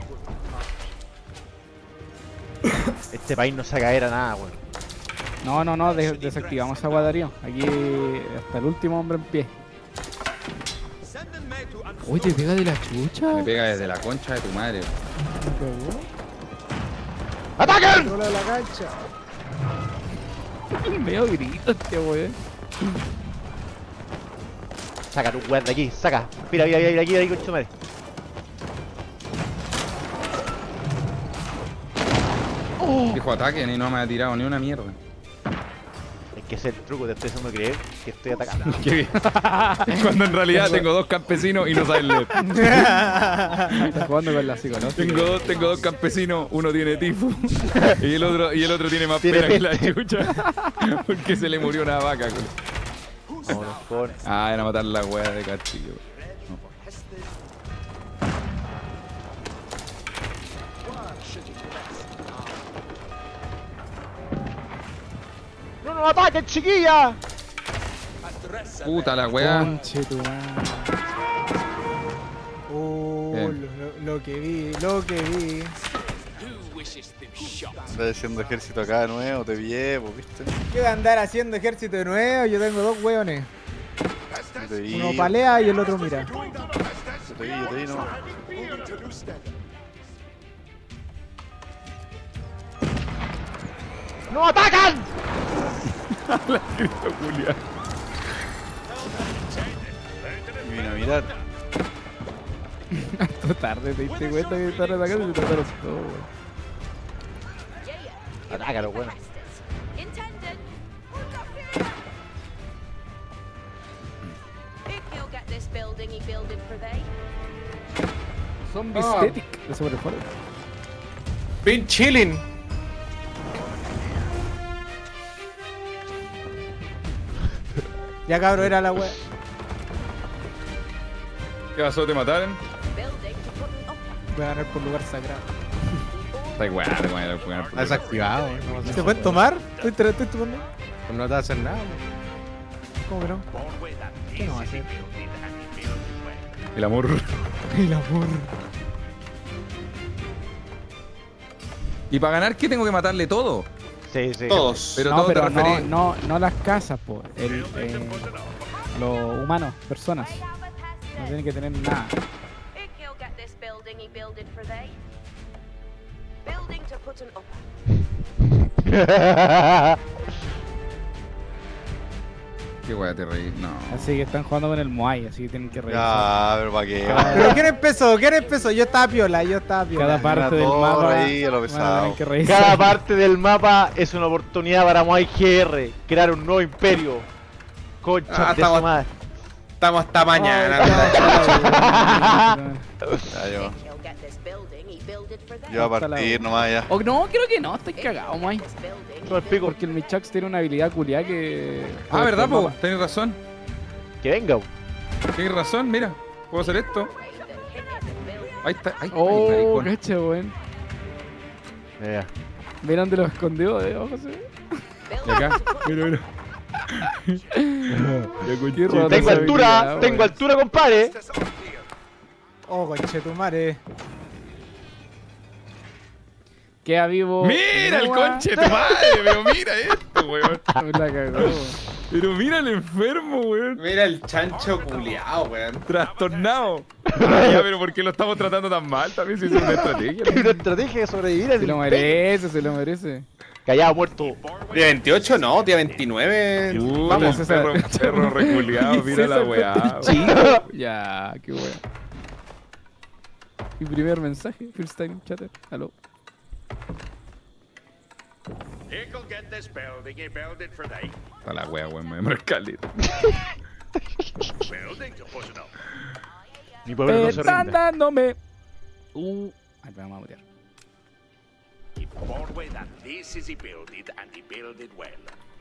Este país no se caer a nada, weón. No, desactivamos esa guadarío. Aquí hasta el último hombre en pie. Uy, te pega de la chucha. Me pega desde la concha de tu madre. ¡Ataquen! Controla la cancha. Medio grito este weón. Saca tu weón de aquí, saca. Mira, aquí, concha madre. Dijo ataquen y no me ha tirado ni una mierda. Es que ese es el truco, te estoy haciendo creer que estoy atacando. Qué bien. Cuando en realidad tengo dos campesinos y no saben leer. Estás jugando con la psicología. Tengo dos campesinos, uno tiene tifo y el otro tiene más Tiene pena que la peste. chucha. Porque se le murió una vaca, culo. Vámonos con... Ah, era matar la wea de castillo. ¡No nos ataquen, chiquilla! Puta la wea. Conche tu madre. Lo que vi. Estás haciendo ejército acá de nuevo, te vi, pues, ¿viste? ¿Qué voy a andar haciendo ejército de nuevo? Yo tengo dos hueones. Te vi, Uno palea y el otro mira. te vi, no. ¡No atacan! La Cristo Julia. Y vine a mirar. Tú tarde te diste cuenta que están atacando y te mataron todo, weón. Atácalo, weón. Intended. If he'll get this building, he build it for they. Zombie aesthetic. Eso por el foro. Been chilling. Ya cabro, era la wea. ¿Qué pasó? ¿Te mataron? Building to put an up. Voy a ganar por lugar sagrado. Está igual, te voy a poner Está desactivado, ¿no? ¿Se pueden tomar? ¿Estoy tomando? Pues no te va a hacer nada, ¿Cómo que no? ¿Qué no va a hacer? El amor. El amor. ¿Y para ganar qué tengo que matarle todo? Sí, sí. Todos. Pero No, todo pero te referís. no las casas, po. Los humanos, personas. No tienen que tener nada. If he'll get this building, he build it for they. Building to put an up. Qué wea te reí. No. Así que están jugando con el Moai, así que tienen que revisar. Ya, pero ¿para qué? ¿Pero quién empezó? Yo estaba piola, Cada parte del torre mapa ahí, a lo van a pesado. tener que revisar. Cada parte del mapa es una oportunidad para Moai GR crear un nuevo imperio. Concha de su madre. Estamos hasta mañana. Ya, yo. If he'll get this building, he build it for they. Yo a partir nomás ya. Oh, no, creo que no, estoy cagado, Moai. This building, No, el pico. Porque el Michax tiene una habilidad culiada que. Ah, ¿verdad, po? Mapa. Tenés razón. Que venga. Tienes razón, mira. Puedo hacer esto. Ahí está. Ahí está. Oh, maricón. cacha, weón. Ya. Mira dónde lo escondió, ojo, se ve. Y acá. Mira, mira. Qué rota Tengo esa altura, habilidad, tengo weón. altura, compadre. Oh, conchetumare. Queda vivo. Mira el Noah. conche de tu madre, pero mira esto, weón. La cagó. Pero mira el enfermo, weón. Mira el chancho culiao, weón. Trastornado. Ah, ya, pero ¿por qué lo estamos tratando tan mal? También si es una estrategia. Hay una estrategia de sobrevivir al Se lo merece, se lo merece. Callado, muerto. Día 28 no, día 29. Vamos, perro reculeado, mira la weá. Chico. Ya, qué weá. Mi primer mensaje, first time chatter. Aló. He'll get this building, he build it for they. Está la weá, weón, me demoró caleta. Building to put an up. Mi pueblo no se Están rinde. dándome. Ay, vamos a mutear. Keep forward that this is he build it and he build it well.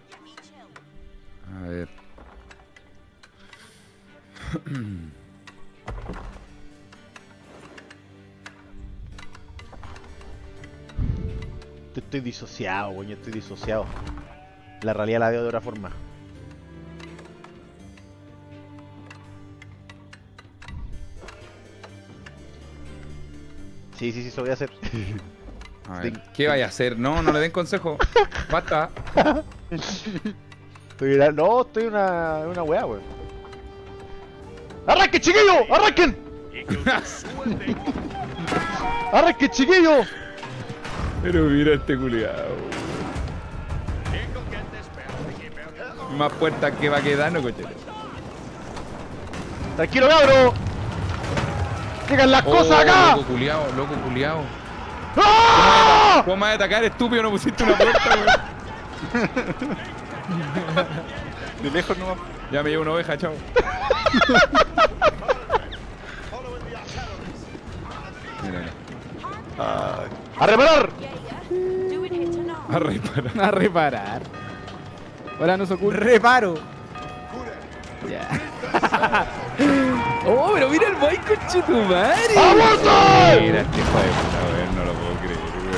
A ver. Estoy disociado, weón, yo estoy disociado. La realidad la veo de otra forma. Sí, eso voy a hacer. A ver, ¿qué vaya a hacer? No le den consejo. Basta. Estoy en una weá, weón. ¡Arranquen, chiquillos! ¡Arranquen! ¡Arranquen, chiquillos! Pero mira este culiado. Más puertas que va quedando, coche. ¡Tranquilo, cabro! ¡Llegan las cosas acá! Loco culiao. ¡Ah! ¿Cómo me vas a atacar, estúpido? No pusiste una puerta, weón. De lejos nomás. Ya me llevo una oveja, chao. Mira. ¡A reparar! A reparar. Hola, no se ocurre. Reparo. Ya. Oh, pero mira el boy, conchetumare. ¡Aguanta! Mira este hijo de puta, weón. No lo puedo creer,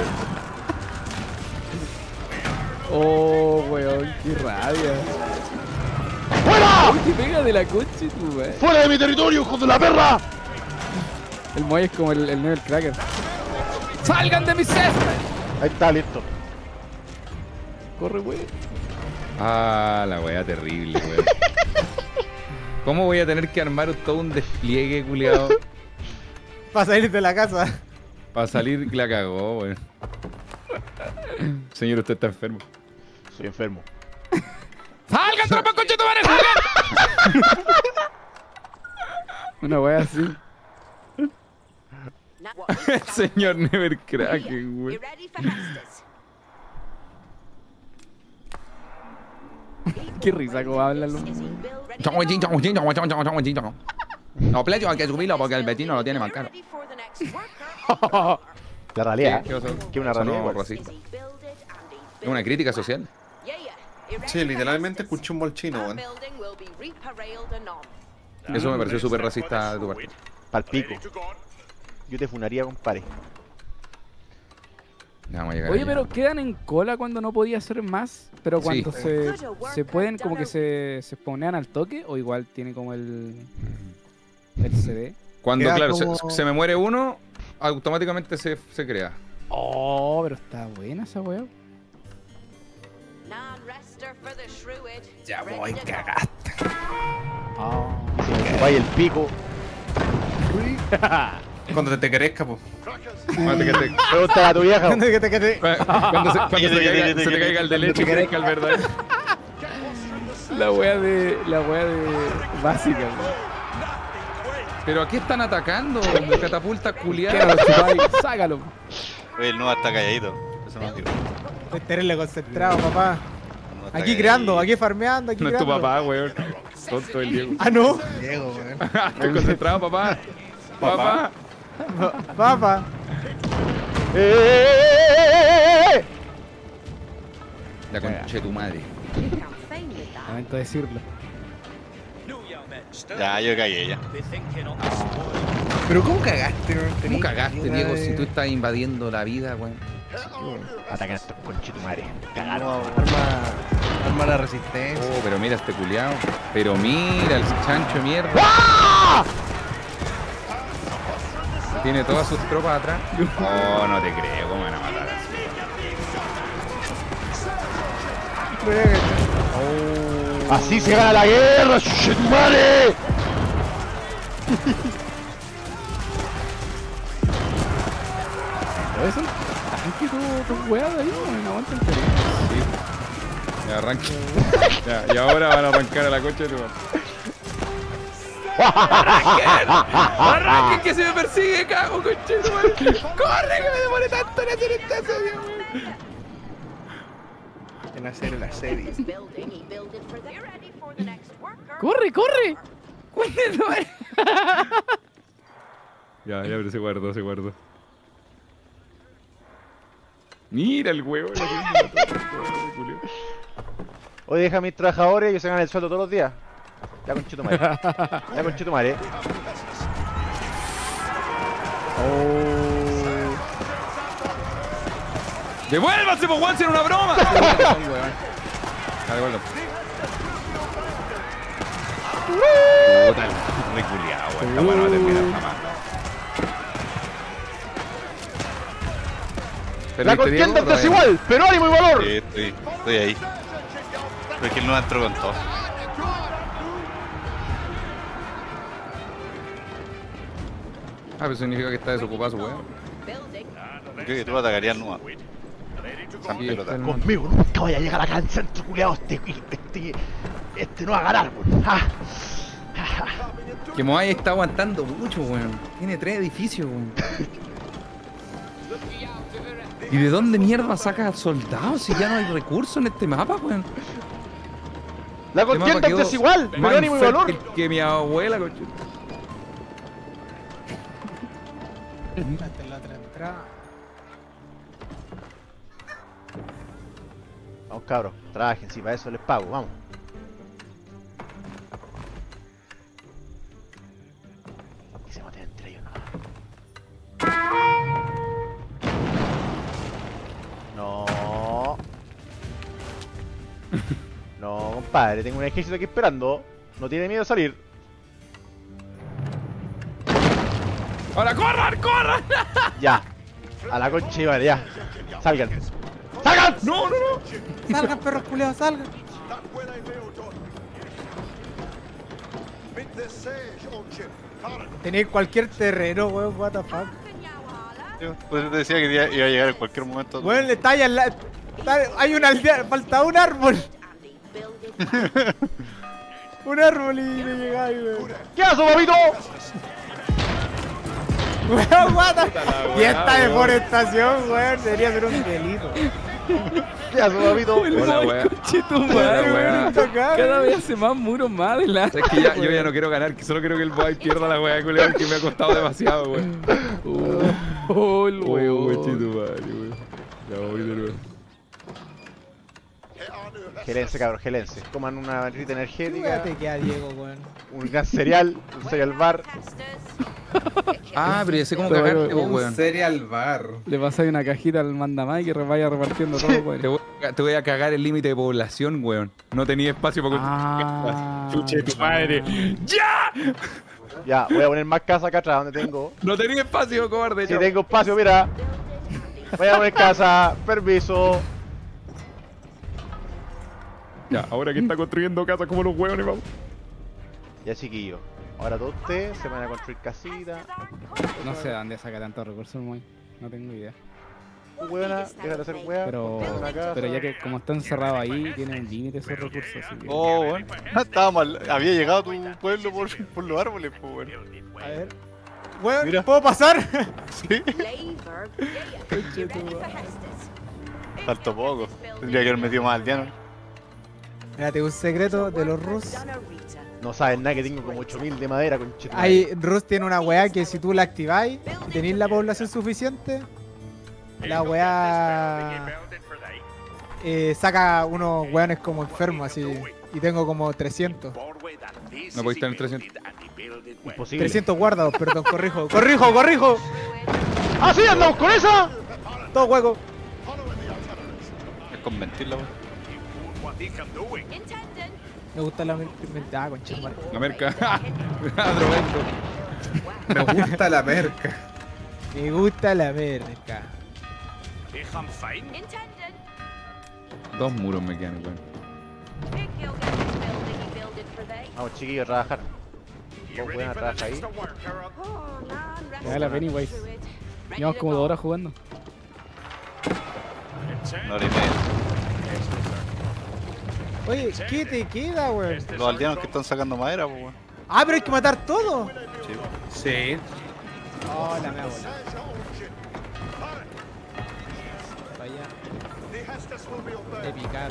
weón. Oh, weón, qué rabia. ¡Fuera! Uy, te pega de la conchetumare. ¡Fuera de mi territorio, hijo de la perra! El Moy es como el Nebel Cracker. ¡Salgan de mi césped! Ahí está, listo. Corre, weón. Ah, la weá terrible, weón. ¿Cómo voy a tener que armar todo un despliegue, culiado? Para salir de la casa. Para salir, la cagó, weón. Señor, usted está enfermo. Soy enfermo. ¡Salgan, tropa, conchetumare! ¡Salgan! Una wea así. Señor Nevercracken, weón. Qué risa como hablan los... No, pleito, hay que subirlo porque el vecino lo tiene más caro. La realidad. ¿Qué pasó? ¿Qué una realidad? Sonó racista. Es una crítica social. Sí, literalmente escuché un molchino, weón. Eso me pareció súper racista de tu parte. Palpico. Yo te funaría, compadre. Ya vamos a llegar Oye, allá. pero quedan en cola cuando no podía hacer más. Pero cuando Sí. se pueden, como que se spawnean al toque. O igual tiene como el CD. Cuando, Queda claro, como- se me muere uno, automáticamente se crea. Oh, pero está buena esa weá. Ya voy, cagaste. Oh. Si me chupáis el pico. Cuando te crezca, pues. Cuando Pregúntale a tu vieja. se te caiga el de leche, que crezca el verdadero. La wea de básica, weón. Pero aquí están atacando, catapulta ¿Qué culiada. no lo chupáis? Sácalo. Oye, el Nova está calladito. Eso no digo. Estoy terrible concentrado, papá. No está Aquí calladito. creando, aquí farmeando, aquí No es tu creando. papá, weón. Tonto el Diego. Ah, no. Diego, weón. Estoy concentrado, papá. Papá. Papá. La concha de tu madre. Lamento decirlo. Ya, yo cagué ya. Pero ¿cómo cagaste, weón? ¿Cómo cagaste, Tenía Diego, de- si tú estás invadiendo la vida, weón? Atacan a estos conchetumares. Arma la resistencia. Oh, pero mira este culiao. Pero mira el chancho de mierda. Tiene todas sus tropas atrás. Oh, no te creo, ¿cómo van a matar así? Así se gana la guerra, conchetumare. Pero eso, tanque tus weas de ahí, weón. Aguanten el Sí. Ya arranque. Ya, y ahora van a arrancar a la coche de tu madre. ¡Arranquen que se me persigue, cago, coche de tu madre! ¡Corre que me demore tanto en hacer esta serie, weón! En hacer la serie. ¡Corre, corre! Ya, pero se guardó, se guardó. Mira el huevo. Oye, deja a mis trabajadores, ellos se ganan el sueldo todos los días. Ya conchetumare. Ya conchetumare. ¡Devuélvase, po, Juan, si era una broma! devuelvo. Puta, el reculeado, weón. Esta weá no va a terminar jamás. La contienda es desigual, pero ánimo y valor. Sí, estoy ahí. Pero es que él no entró con todo. Ah, pero significa que está desocupado su weón. Creo que tú atacarías Nua. Sí, está el- Conmigo nunca vaya a llegar acá al centro, culiao. Este no va a ganar, weón. Que Moai está aguantando mucho, weón. Tiene 3 edificios, weón. ¿Y de dónde mierda saca soldados si ya no hay recursos en este mapa, weón? La Este mapa contienda es quedó desigual, más pero ánimo y valor. infértil que mi abuela, coche. Esta es la otra entrada. Vamos, cabros, trabajen, si para eso les pago, vamos. Que se maten entre ellos, no. No, compadre, tengo un ejército aquí esperando. No tiene miedo a salir. ¡Ahora corran, corran! Ya. A la concha y vale, ya. Salgan. ¡Salgan! ¡No, no, no! Salgan, perros culeados, salgan. Tenéis cualquier terreno, weón, what the fuck. Pues te decía que iba a llegar en cualquier momento. Weón, está ahí al lado. Hay una aldea, falta un árbol. Un árbol y le llegáis, weón. ¿Qué haces, papito? Weón, what the fuck. Y esta deforestación, weón, debería ser un delito. ¿Qué haces, papito? Hola, weón. Madre, weón, está acá. Cada vez hace más muros más adelante. Es que ya, yo ya no quiero ganar, que solo quiero que el Boy pierda la weá, culiao, que me ha costado demasiado, weón. Oh, el weón. madre, weón. Ya voy de nuevo. Gelense, cabros, gelense. Coman una barrita energética, Fíjate que a Diego, weón. un gran cereal, un cereal bar. Ah, pero ya sé cómo Pero, cagarte, weón. weón. Cereal bar. Le pasáis una cajita al mandamás y que vaya repartiendo todo, weón. Te voy a cagar el límite de población, weón. No tenía espacio para Ah, Chuche tu madre. ¡Ya! Ya, voy a poner más casa acá atrás donde tengo. No tenía espacio, cobarde. Si chao. tengo espacio, mira. Voy a poner casa, permiso. Ya, ahora que está construyendo casas como los hueones, vamos. Ya, chiquillos. Ahora todos ustedes se van a construir casitas. no sé de dónde saca tantos recursos, muy. No tengo idea. Hueona, déjate hacer hueá. Pero, construye una casa. pero ya que como está encerrado ahí, tiene un límite esos recursos. Así que... Oh, weón. Había llegado a tu pueblo por los árboles, pues, weón. A ver. Weón, Mira. ¿puedo pasar? Sí, faltó poco. Tendría que haber metido más aldeanos. Mírate, un secreto de los Rus. No saben nada que tengo como 8000 de madera, conchetumare. Ahí, Rus tiene una weá que si tú la activáis y tenéis la población suficiente, la weá saca unos weones como enfermos así. Y tengo como 300. No podéis tener 300. Imposible. 300 guardados, perdón, corrijo. ¡Corrijo, corrijo! ¡Ah, sí, andamos con esa! Todo hueco. Es con mentirla, weón. Me gusta la ah, concha madre. La merca. Drogento. Me gusta la merca. Me gusta la merca. Dos muros me quedan, weón. Vamos, chiquillos, a trabajar. Vos pueden trabajar ahí. Ya la Pennywise. Llevamos como 2 horas jugando. Una hora y media. Oye, ¿qué te queda, weón? Los aldeanos que están sacando madera, pues, weón. Ah, pero hay que matar todo. Sí. Oh, la mea bola. Vaya. De picar.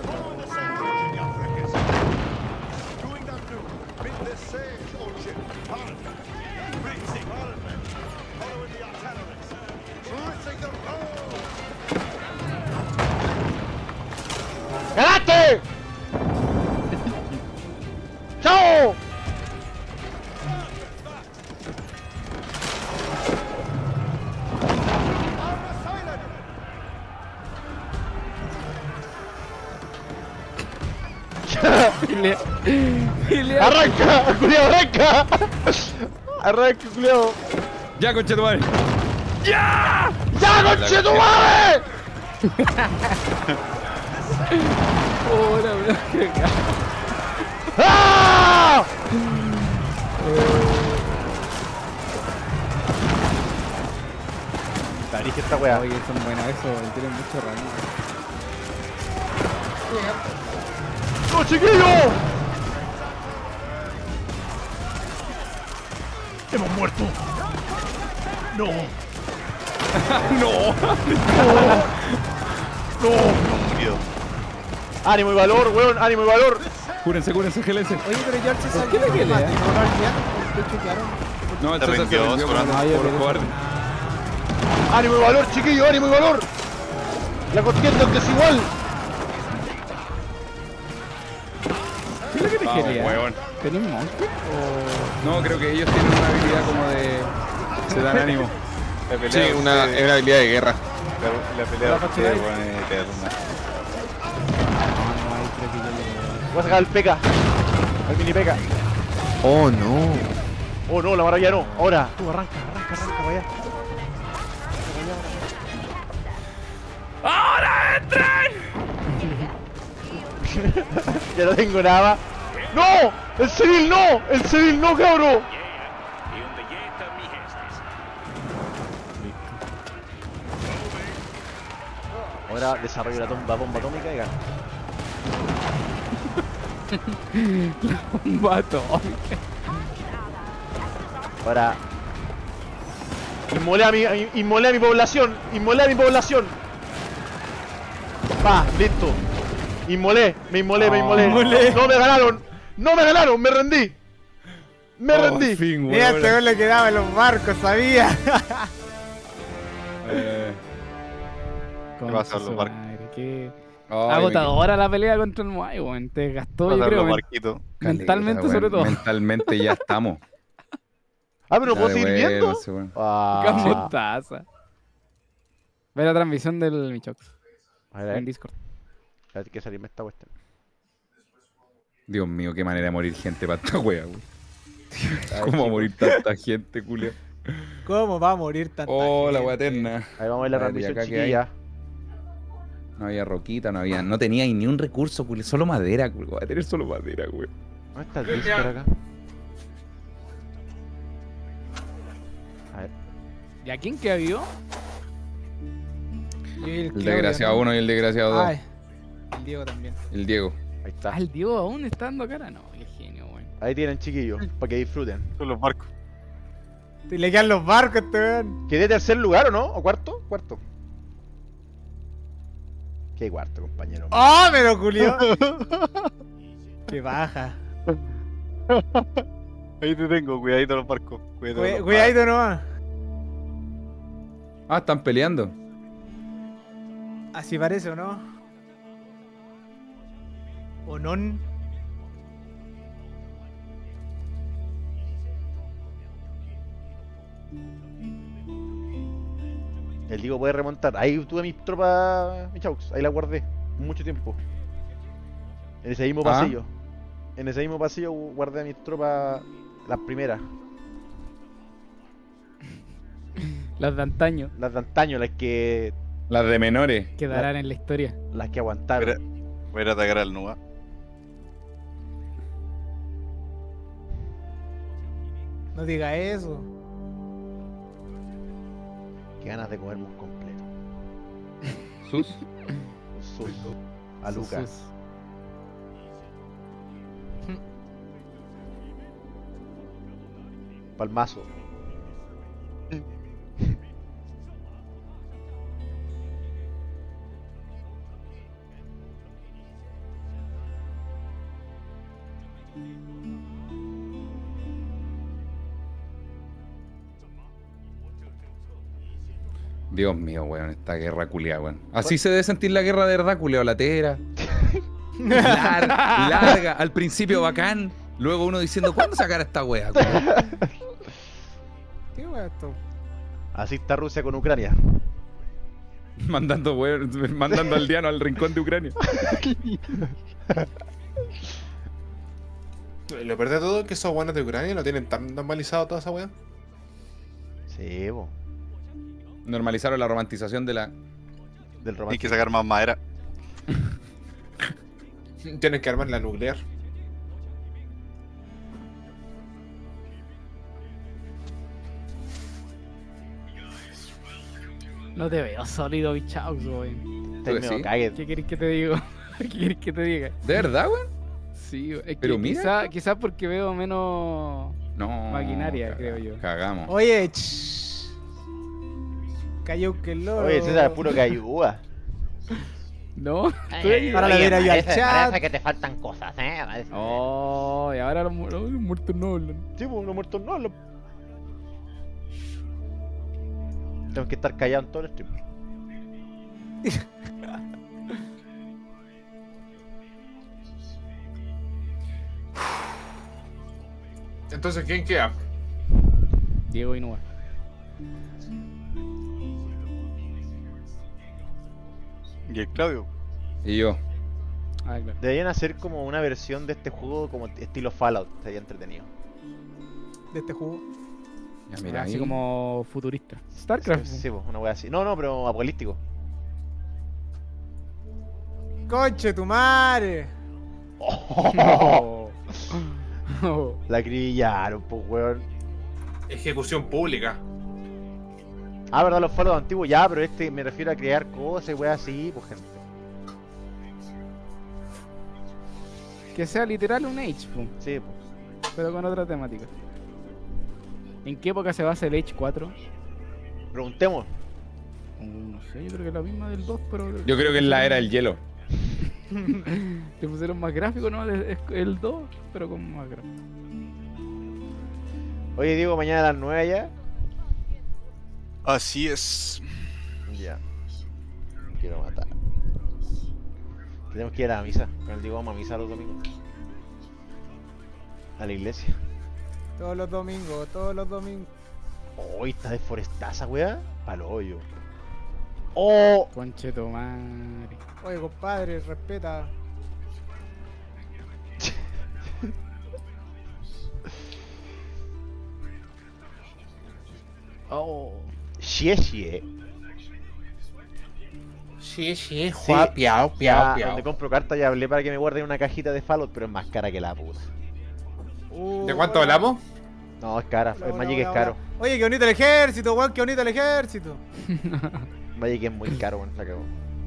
¡Ganaste! ¡Chao! ¡Arranca! ¡Culiao, arranca! ¡Arranca, culiao! ¡Ya, conchetumare! ¡Ya, conchetumare! Hola, bro. ¡Ah! Tarije esta weá. Oye, son buenas eso, tienen mucho rango. ¡No, chiquillo! ¡Hemos muerto! ¡No! ¡No! ¡No! ¡Ánimo y valor, weón! ¡Ánimo y valor! Cúrense, gélense. Oye, pero George se ¿Por qué me quedé? ¿No lo olvidaron? ¿Por qué choquearon? No, el Te César se rindió, rindió Solano. por cobarde. ¡Ánimo y valor, chiquillo! ¡Ánimo y valor! ¡La contienda es desigual! ¿Qué es lo que te Vamos, quería? huevón. ¿Tenés monster? No, creo que ellos tienen una habilidad como de... Se dan ánimo. La pelea Sí, de es ustedes- una habilidad de guerra. La pelea de ustedes, weón, es eterna. Voy a sacar al P.E.K.K.A. Al mini P.E.K.K.A. Oh no. Oh no, la maravilla no. Ahora, tú arranca, para allá. ¡Ahora entren! Ya no tengo nada más. ¡No! ¡El civil no! ¡El civil no, cabro! Ahora desarrollo la bomba atómica y gano. Un vato. Ahora. Inmolé a mi población. Inmolé a mi población. Va, listo. Me inmolé. No me ganaron. Me rendí. Me rendí. Al fin, Mira, weón. este gol le quedaba en los barcos, sabía. ¿Qué pasa, los barcos? Qué Ay, agotadora la pelea contra el Moai, weón. Te gastó, yo Pasar creo, los barquitos. mentalmente Caleta, sobre weón. todo. Mentalmente ya estamos. Ah, pero Ya puedo seguir viendo. devuélvanse, weón. ¿Cómo taza? Ve la transmisión del Michox A ver, en Discord. hay que salirme esta cuestión. Dios mío, qué manera de morir gente para esta wea, weón. ¿Cómo va a morir tanta gente, culia? ¿Cómo va a morir tanta Oh, la gente? wea eterna. Ahí vamos a ver la A ver, ¿y transmisión, acá qué hay? chiquilla. No había roquita, no tenía ni un recurso, culia. Solo madera, culia. Voy a tener solo madera, weón. ¿Dónde está el Discord acá? A ver. ¿Y a quién que vio? Yo y El Claudio, desgraciado ¿no? 1 y el desgraciado 2. Ay, el Diego también. El Diego. Ahí está. Ah, el Diego aún está dando cara. No, qué genio, weón. Ahí tienen, chiquillos, para que disfruten. Con los barcos. Y le quedan los barcos a este weón. ¿Quedé tercer lugar o no? ¿O cuarto? Cuarto. ¿Qué cuarto, compañero? ¡Oh, me lo culió! ¡Qué baja! Ahí te tengo, cuidadito los barcos. Cuidadito nomás. Ah, están peleando. Así parece, ¿o no? ¿O non? El Diego puede remontar. Ahí tuve mis tropas, mi chaux. Ahí la guardé. Mucho tiempo. En ese mismo Ah. pasillo. En ese mismo pasillo guardé a mis tropas. Las primeras. Las de antaño Las de antaño, las que. Las de menores. quedarán en la historia. Las que aguantaron. Voy a ir a atacar al Nuba. No diga eso. Qué ganas de comerme un completo. Sus. Un sus. A Lucas. Sus. Palmazo. Dios mío, weón, esta guerra culiada, weón. Así se debe sentir la guerra de verdad, culiao, latera. Larga, al principio bacán, luego uno diciendo, ¿cuándo sacar esta wea? culiao? ¿Qué wea esto? Así está Rusia con Ucrania. Mandando, weón, mandando al Diano al rincón de Ucrania. Lo peor de todo es que esos buenos de Ucrania lo tienen tan normalizado toda esa weá. Sí, po. Normalizaron la romantización del Hay que romántico. sacar más madera. Tienen que armar la nuclear. No te veo sólido, bichaux, weón. Estoy medio sí. cague. ¿Qué querés que te diga? ¿Qué querés que te diga? ¿De verdad, weón? Sí, es Pero que mira. quizás porque veo menos No. maquinaria, creo yo. Cagamos. Oye, cayó que el loro. Oye, César, puro que ayuda. ¿No? Ahora le diré yo al chat. Parece que te faltan cosas, Parece. Oh, y ahora los muertos no hablan. Sí, pues los muertos no hablan. Tengo que estar callado en todo el stream. Entonces, ¿quién queda? Diego Inúa. Y el Claudio. Y yo. Ah, claro. Deberían hacer como una versión de este juego como estilo Fallout, sería entretenido. De este juego. Ya, mira, Así ahí. como futurista. StarCraft. Sí, pues, una wea así. No, no, pero apocalíptico. Conche tu madre. Oh. Oh. La acribillaron, pues, weón. Ejecución pública. Ah, verdad, los Fallout antiguos, ya, pero este me refiero a crear cosas y weas así, pues, gente. Que sea literal un Age, po, Sí, pues. pero con otra temática. ¿En qué época se basa el Age 4? Preguntemos. No sé, yo creo que es la misma del 2, pero... Yo creo que es la era del hielo. Le pusieron más gráfico, ¿no? Es el 2, pero con más gráfico. Oye, Diego, mañana a las 9 ya. Así es. Ya. Quiero matar. Tenemos que ir a la misa. Con el Diego vamos a misa los domingos. A la iglesia. Todos los domingos, todos los domingos. Oh, está deforestada esa weá. Palo hoyo. Oh. Concheto madre. Oye, compadre, respeta. Oh. Xie xie. Sí, juá, piao, Ya, piao. donde compro cartas ya hablé para que me guarden una cajita de Fallout, pero es más cara que la puta. ¿De cuánto hablamos? No, es cara. El Magic es caro. Oye, qué bonito el ejército, weón, qué bonito el ejército. Magic es muy caro, weón, la cagó.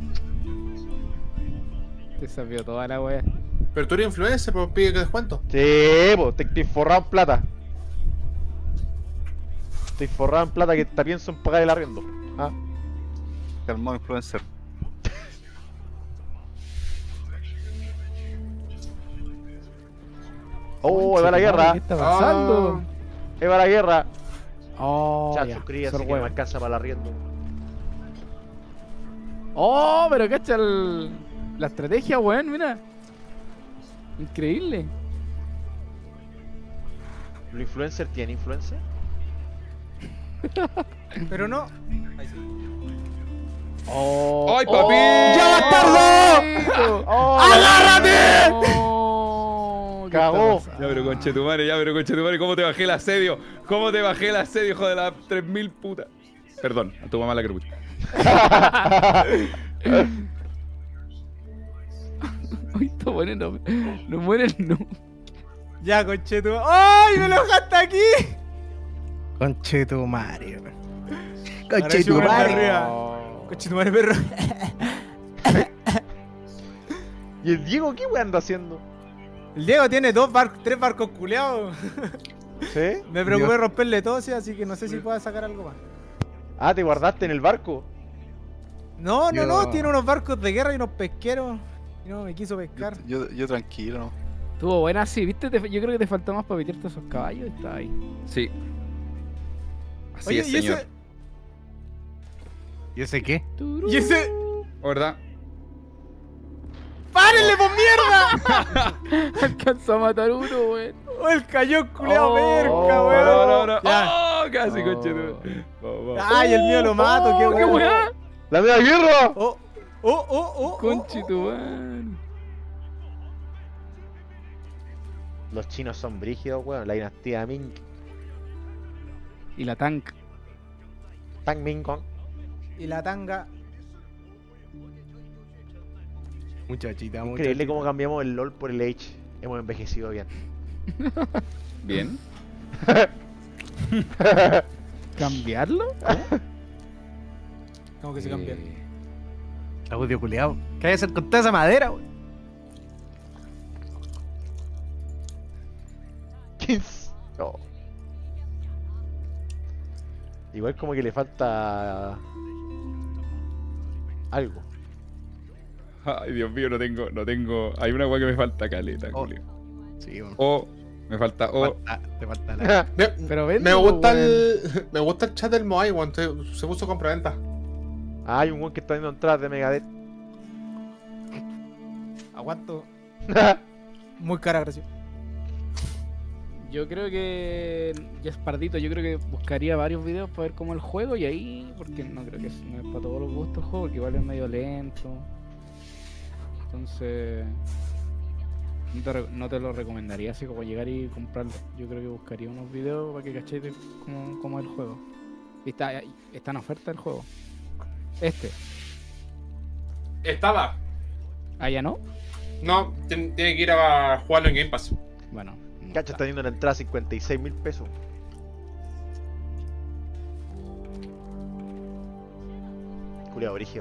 Te sabió toda la wea. Pero tú eres influencer, pues pide que descuento. Sí, po, te estoy forrado en plata. Estoy forrado en plata que te pienso en pagar el arriendo. ¿Ah? Calmado influencer. Oh, ahí va la guerra. ¿Qué está pasando? Ahí va la guerra. Oh, Chat, ya, suscríbase sor que no me huevo. alcanza para el arriendo. Oh, pero cacha la estrategia, weón, mira. Increíble. ¿Los influencers tienen influencer? Pero no. Oh, ¡Ay, papi! ¡Ya bastardo! ¡Oh! ¡Agárrate! Oh, ¿qué Cagó. está Ya, pasando? pero conchetumare, ya, pero conchetumare, ¿cómo te bajé el asedio? ¿Cómo te bajé el asedio, hijo de la 3000 puta? Perdón, a tu mamá la crepucha. Uy, está bueno, no mueren, no. Ya, conchetu. ¡Ay, me lo dejaste aquí! Conchetu Mario. Conchetu madre. Conchetu madre, perro. ¿Y el Diego qué weón anda haciendo? El Diego tiene tres barcos culeados. ¿Sí? Me preocupé de romperle todo, sí, así que no sé si pueda sacar algo más. Ah, ¿te guardaste en el barco? No, no, no, Yo- tiene unos barcos de guerra y unos pesqueros. Y no me quiso pescar. Yo tranquilo, ¿no? Estuvo buena, sí, viste, yo creo que te faltó más para meterte esos caballos, está ahí. Sí. Así Oye, es, ¿y señor. ese? ¿Y ese qué? ¿Y ese? ¿Verdad? ¡Párenle, por mierda! Alcanzó a matar uno, weón. ¡Oh, el cayón culeado verga, No, weón! no. Ya. ¡Oh, casi, Oh. conchetumare! Vamos. ¡Ay, el mío lo mato! ¡Qué Oh, ¡Qué weón! weá! ¡La media guerra! ¡Oh! ¡Oh, oh, oh! Conchito, weón. Los chinos son brígidos, weón. La dinastía Ming. Y la tank. Tang Ming Kong. Y la tanga. Muchachita, Increíble cómo cambiamos el LOL por el H. Hemos envejecido bien. Bien. ¿Cambiarlo? ¿Cómo que se cambia? Audio culiao. ¿Qué hay que hacer con toda esa madera, weón? 15. No. Igual como que le falta algo. Ay, Dios mío, no tengo. Hay una weá que me falta caleta, Oh. Julio. Sí, weón. O, me falta O. Te falta la. Pero Me véndelo, gusta weón. me gusta el chat del Moai, weón. Se puso compraventa. Ah, hay un weón que está viendo entradas de Megadeth. Aguanto. Muy cara, gracias. Yo creo que ya es pardito, yo creo que buscaría varios videos para ver cómo el juego y ahí, porque no creo que no es para todos los gustos el juego, porque igual es medio lento. Entonces no te lo recomendaría así como llegar y comprarlo. Yo creo que buscaría unos videos para que cachéis de cómo es el juego. Y está en oferta el juego. Estaba. ¿Ah, ya no? No, tiene que ir a jugarlo en Game Pass. Bueno. no Cacho está viendo la entrada 56.000 pesos. Culeado brígido.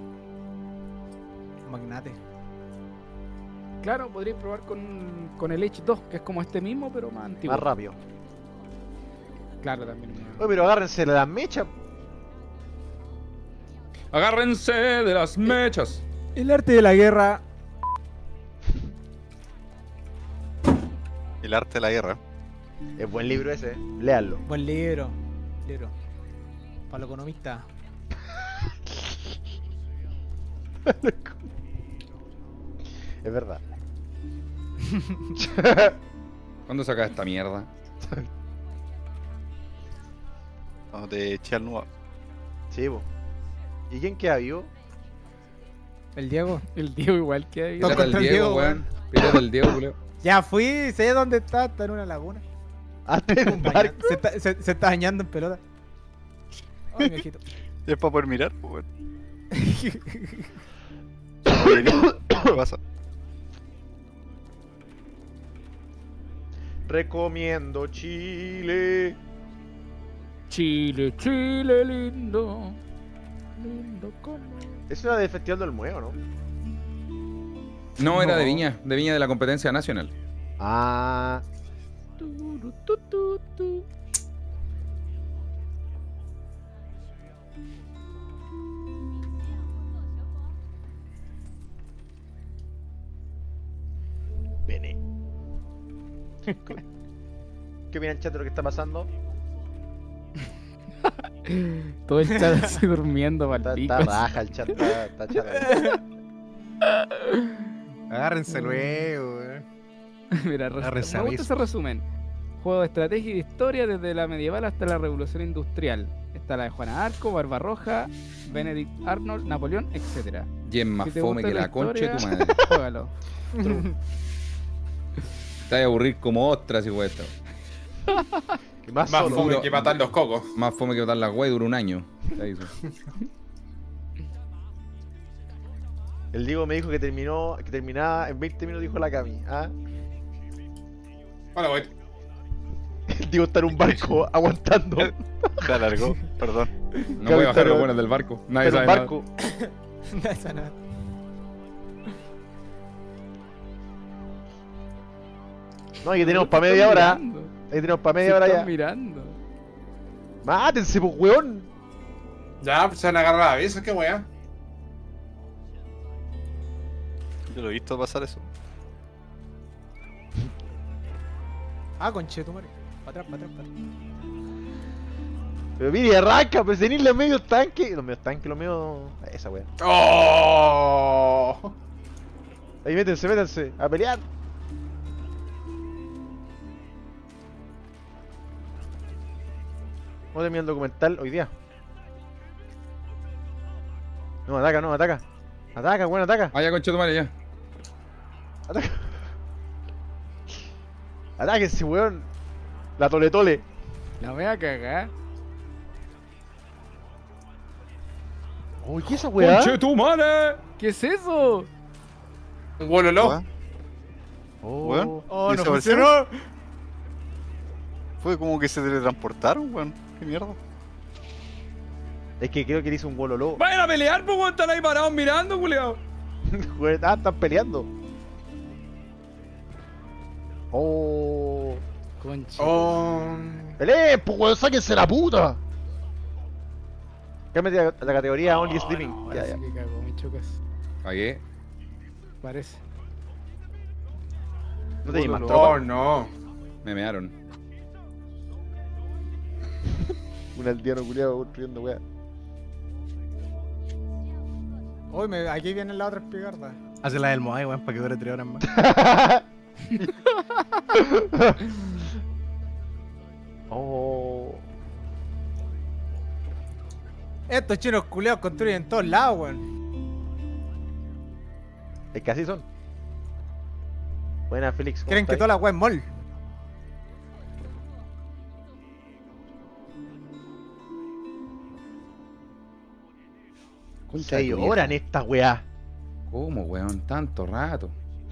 Magnate. Claro, podríais probar con el H2, que es como este mismo, pero más antiguo. Más rápido. Claro, también. Oye, pero agárrense de las mechas. Agárrense de las mechas. El arte de la guerra. El arte de la guerra. Es buen libro ese, léanlo. Buen libro. Libro. Para los economistas. Es verdad. ¿Cuándo sacas esta mierda? Vamos de Chialnua. Sí, po. ¿Y quién queda vivo? El Diego. El Diego igual que ahí. Todo Pirata contra del el Diego, Diego, weón. Pirata del Diego, Julio. Ya fui, sé dónde está en una laguna. Ah, en un barco. Se está bañando en pelota. Ay, mi ojito. Es para poder mirar, pues, weón. Oye, ¿qué pasa? Recomiendo Chile. Chile, Chile lindo. Lindo como. Eso era del Festival del Muevo, ¿no? No, era de Viña de la competencia nacional. Ah. Turu, tu, tu, tu. Bene. ¿Qué opinan, chat, de lo que está pasando? Todo el chat así durmiendo Está, palpico. está raja el chat, está chat. Agárrense luego, weón. Mira, Agárrense me a gusta ese resumen. Juego de estrategia y de historia desde la medieval hasta la revolución industrial. Está la de Juana Arco, Barbarroja, Benedict Arnold, Napoleón, etc. Y es más Si te fome gusta que la la concha de tu historia, madre. Juégalo. Te vas a aburrir como ostras y weón. Y más Más solo. fome que matar los cocos. Más fome que botar la wey dura un año. Ahí eso. El Diego me dijo que terminaba en 20 minutos, dijo la Cami. ¿Ah? Bueno, voy. El Diego está en un barco aguantando. Se alargó, perdón. No voy a bajar los buenos del barco. Nadie Está en sabe un nada. barco. Esa no. No, y que tenemos para media hora. Ahí tenemos para media hora ya. Mirando. Mátense, pues, weón. Ya, pues se van a agarrar a besos, qué weá. Yo lo he visto pasar eso. Ah, conchetumare. Para atrás, para atrás, para atrás. Pero mire, arranca, pues tenés los medios tanques. Los medios tanques, los medios. Esa weón. ¡Oh! Ahí métanse, a pelear. Vamos a terminar el documental hoy día. No, ataca, no, ataca. Ataca, weón, ataca. Ah, ya concha tu madre, ya. Ataca. Atáquense, weón. La tole tole. La voy a cagar. Uy, ¿qué es esa weá? ¡Conche tu madre! ¿Qué es eso? Un Wololo. Oh. Oh, no ¿Desaparecieron? funcionó. Fue como que se teletransportaron, weón. ¿Qué mierda? Es que creo que le hizo un gololó. ¡Vayan a pelear, pues, weón! Están ahí parados mirando, culiao. Están peleando. Oh. Concha. Oh. ¡Peleen, pues, weón! ¡Sáquense la puta! Cámbiate a la categoría Only Sleeping. No, Ya, ahora ya. sí que cagó, me chocas. ¿Pagué? Parece. No tenéis más Oh, tropa. no. Me mearon. Un aldeano culiado construyendo weá. Uy, aquí viene la otra espigarda. Hace la del Moai, weón, para que dure 3 horas más. Oh. Estos chinos culeados construyen en todos lados, weón. Es que así son. Buena, Félix. ¿cómo Creen que estáis? toda la weá es mall. Concha 6 de tu horas en vieja. esta weá. ¿Cómo, weón? Tanto rato.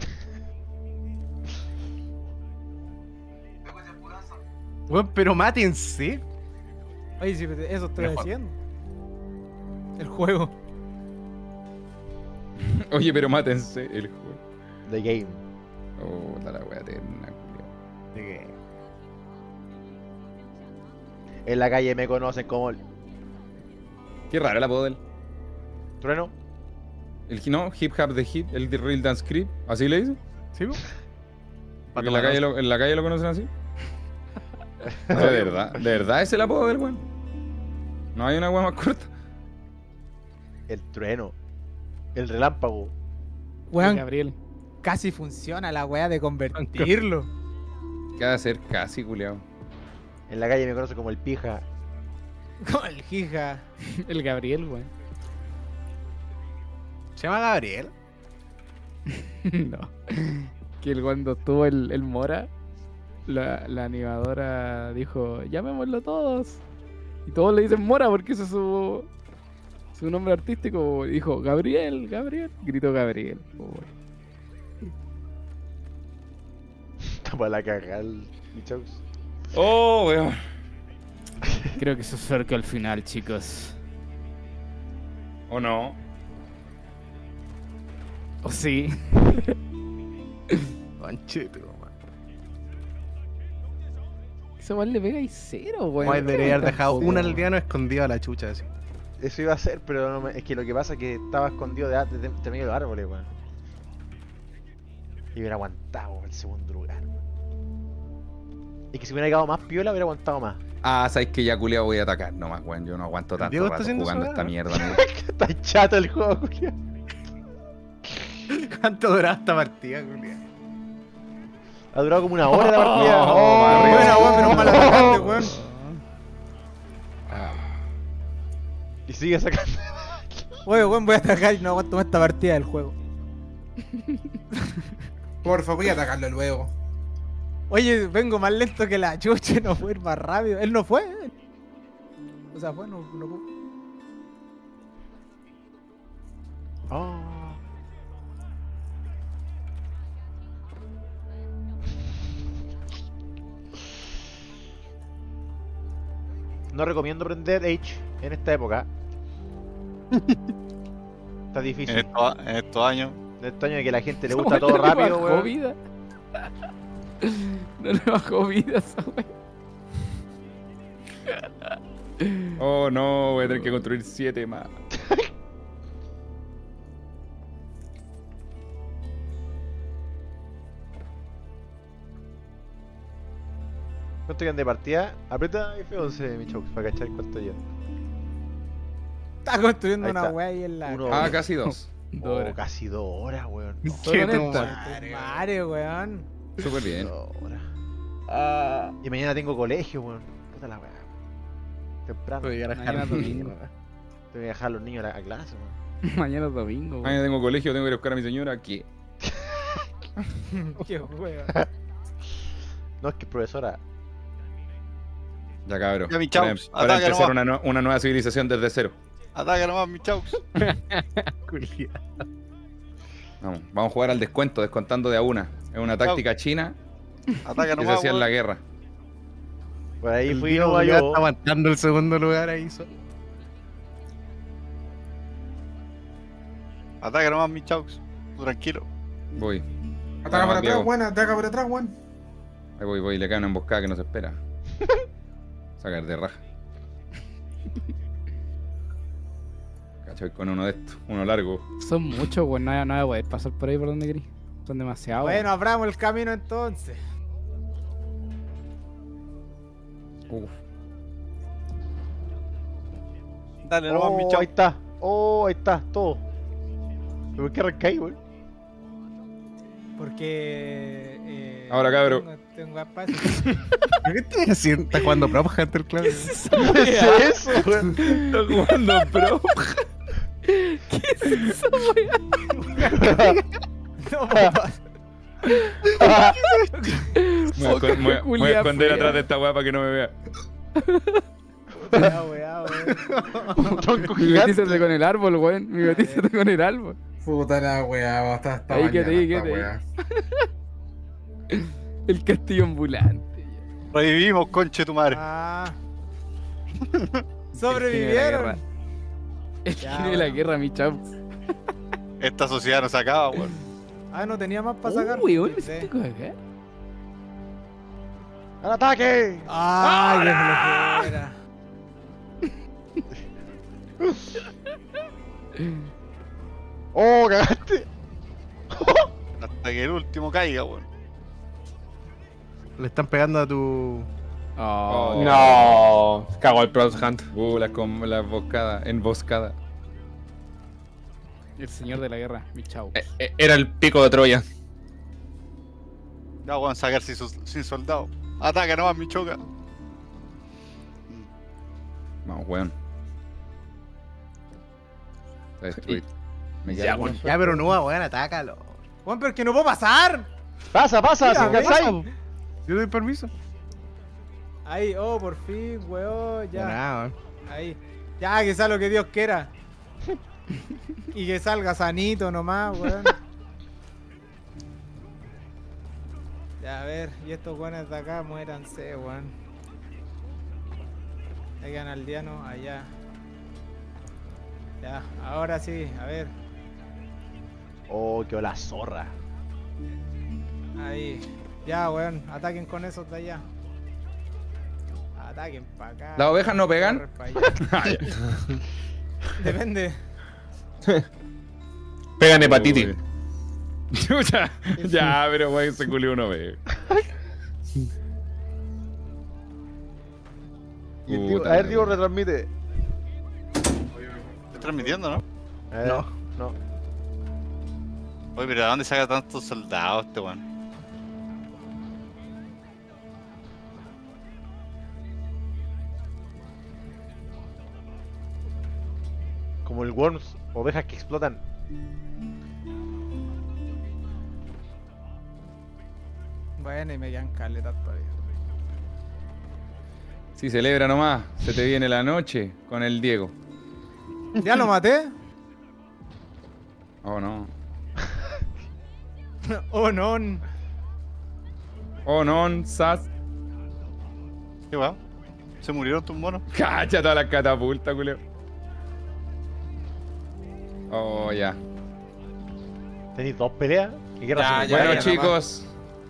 Weón, pero mátense. Oye, si eso estoy Mejor. haciendo. El juego. Oye, pero mátense el juego. The game. Oh, la wea eterna, culiao. En la calle me conocen como el Qué raro el apodo de él. trueno. No, Hip Hop de Hip, el de Real Dance Creep. ¿Así le dice? ¿Sí, weón? Porque en la calle lo conocen así. O sea, de verdad es el apodo del weón. No hay una wea más corta. El trueno. El relámpago. Weón, Gabriel. casi funciona la weá de convertirlo. ¿Qué ha de ser casi, culiao? En la calle me conocen como el pija. Con el jija. El Gabriel, weón. ¿Se llama Gabriel? No. Que cuando estuvo el Mora, la animadora dijo, llamémoslo todos. Y todos le dicen Mora porque ese es su nombre artístico. Y dijo, Gabriel, Gabriel. Gritó Gabriel. Oh, weón. Está para la cagada el Michaux. Oh, weón. Creo que se acerca al final, chicos. ¿O no? ¿O sí? Conchito, weón. Ese weón le pega y cero, weón. Moai debería haber dejado Tampoco. un aldeano escondido a la chucha, así. Eso iba a ser, pero no es que lo que pasa es que estaba escondido de medio de los árboles, weón. Y hubiera aguantado el segundo lugar. Es que si hubiera quedado más piola, hubiera aguantado más. Ah, sabes que ya culiao voy a atacar nomás, weón. Yo no aguanto tanto Diego está rato haciendo jugando su esta weá, mierda, amigo. Está chato el juego, culiao. ¿Cuánto duraba esta partida, culiao? Ha durado como una hora la partida. Oh, Oh, Buena, weón, pero mal atacante, weón. Y sigue sacando. Oye, weón, voy a atacar y no aguanto más esta partida del juego. Porfa, voy a atacarlo luego. Oye, vengo más lento que la chucha, no puedo ir más rápido. Él no fue. O sea, fue, no pudo. Oh. No recomiendo aprender Age en esta época. Está difícil. En estos años. En estos años de que la gente le Esa gusta weá todo no le rápido, bajó weón. vida. No le bajó vida a esa weá. Oh, no, voy a tener que construir 7 más. ¿Cuánto quedan de partida? Aprieta F11, mi Chaux, para cachar cuánto llevan. Está construyendo Ahí una está. weá ahí en la. Uno. Ah, casi 2. Oh, casi 2 horas, weón. No, Solo en tu esta. Madre, weón. Súper bien. 2 horas. Y mañana tengo colegio, weón. Puta la weá. Temprano. Puedo llegar a Mañana dejar domingo. Tengo que dejar a los niños a clase, weón. Mañana es domingo, Mañana weón. tengo colegio, tengo que ir a buscar a mi señora. ¿Qué? Qué weón. No, es que profesora. Ya cabrón. Ya, mi Para, chaus, para ataca empezar nomás. una nueva civilización desde cero. Ataca nomás, mi chaus. Vamos a jugar al descuento, descontando de a una. Es una táctica china Ataca que se nomás, hacía en la guerra. Por ahí El fui Diego yo. ya está aguantando el segundo lugar ahí. Ataca nomás, mi chaus. Tú tranquilo. Voy. Ataca Vamos, por atrás, Diego. weón. Ataca por atrás, weón. Ahí voy. Le cae una emboscada que no se espera. Sacar de raja. Cacho, con uno de estos. Uno largo. Son muchos, weón. No voy a poder pasar por ahí por donde querí. Son demasiados. Bueno, abramos el camino entonces. Uf. Dale nomás, mi Ahí chaus. está. Ahí está, todo. ¿Pero por qué arrancáis, weón? Porque. Ahora, cabro. Tengo espacio. ¿Qué estás haciendo? ¿Estás jugando Prop Hunter, claro? ¿Qué es eso, weón? Está jugando pro. No, papá. Me voy a esconder atrás de esta weá para que no me vea. Weá. Mi betízate con el árbol, weón. Mi betízate con el árbol. Puta la weá, está Ahí, mañana quédate ahí, esta quédate ahí. weá. El castillo ambulante. Revivimos, conche tu madre. Ah. El Sobrevivieron. genio de la guerra, mi chau. Esta sociedad no se acaba, weón. Ah, no tenía más para sacar. Weón, me Sí. siento cagar. ¡Al ataque! Ay, qué flojera. ¡Oh, cagaste! Hasta que el último caiga, weón. Le están pegando a tu... Oh, No, cagó el Proud Hunt. La emboscada. El señor de la guerra, mi chau. Era el pico de Troya. Ya, weón, sacar sin soldado. Ataca nomás, mi choca. Vamos, weón. Está destruido. Me Ya, queda weón. uno. Ya, pero no, weón, atácalo. Juan, pero es que no puedo pasar. ¡Pasa, Mira, sin pasa, cachai! po. Yo doy permiso. Ahí, oh, por fin, weón, ya. Nada, weón. Ahí. Ya, que sea lo que Dios quiera. Y que salga sanito nomás, weón. Ya, a ver, y estos weones de acá, muéranse, weón. Ahí quedan aldeanos, allá. Ya, ahora sí, a ver. ¡Oh, qué la zorra! Ahí. Ya, weón, ataquen con esos de allá. Ataquen para acá. ¿Las ovejas no pegan? Correr pa' allá. Ah, ya. Depende. Pegan hepatitis. Uy. Chucha. Ya, pero weón, se culió uno, ve. Y el Diego- Puta a ver, la Diego, wea. retransmite. Estoy transmitiendo, ¿no? No. No. Oye, pero ¿de dónde saca tantos soldados este weón? Como el Worms, ovejas que explotan. Bueno, y me quedan caletas todavía. Sí, celebra nomás. Se te viene la noche con el Diego. ¿Ya lo maté? Oh, no. Oh, no. Oh, no, sas. ¿Qué va? ¿Se murieron tus monos? Cacha todas las catapultas, culeo. Oh, ya. ¿Tenéis dos peleas? ¿Qué guerra Ya, se ya, Bueno, ya, chicos.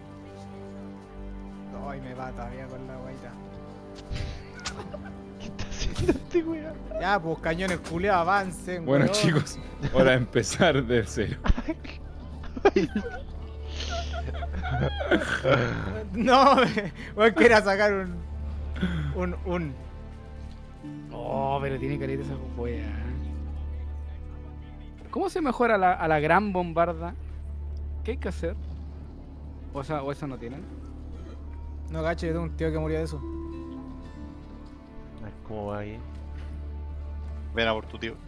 Ay, me va todavía con la guaita. ¿Qué está haciendo este weón? Ya, pues cañones culeados, avancen, Bueno, weón. chicos. Hora de empezar de cero. No, weón, quería sacar un. Oh, pero tiene carita esa wea. ¿Cómo se mejora a la gran bombarda? ¿Qué hay que hacer? O eso no tienen. No, gacho, yo tengo un tío que murió de eso. A ver cómo va ahí. Ven a por tu tío.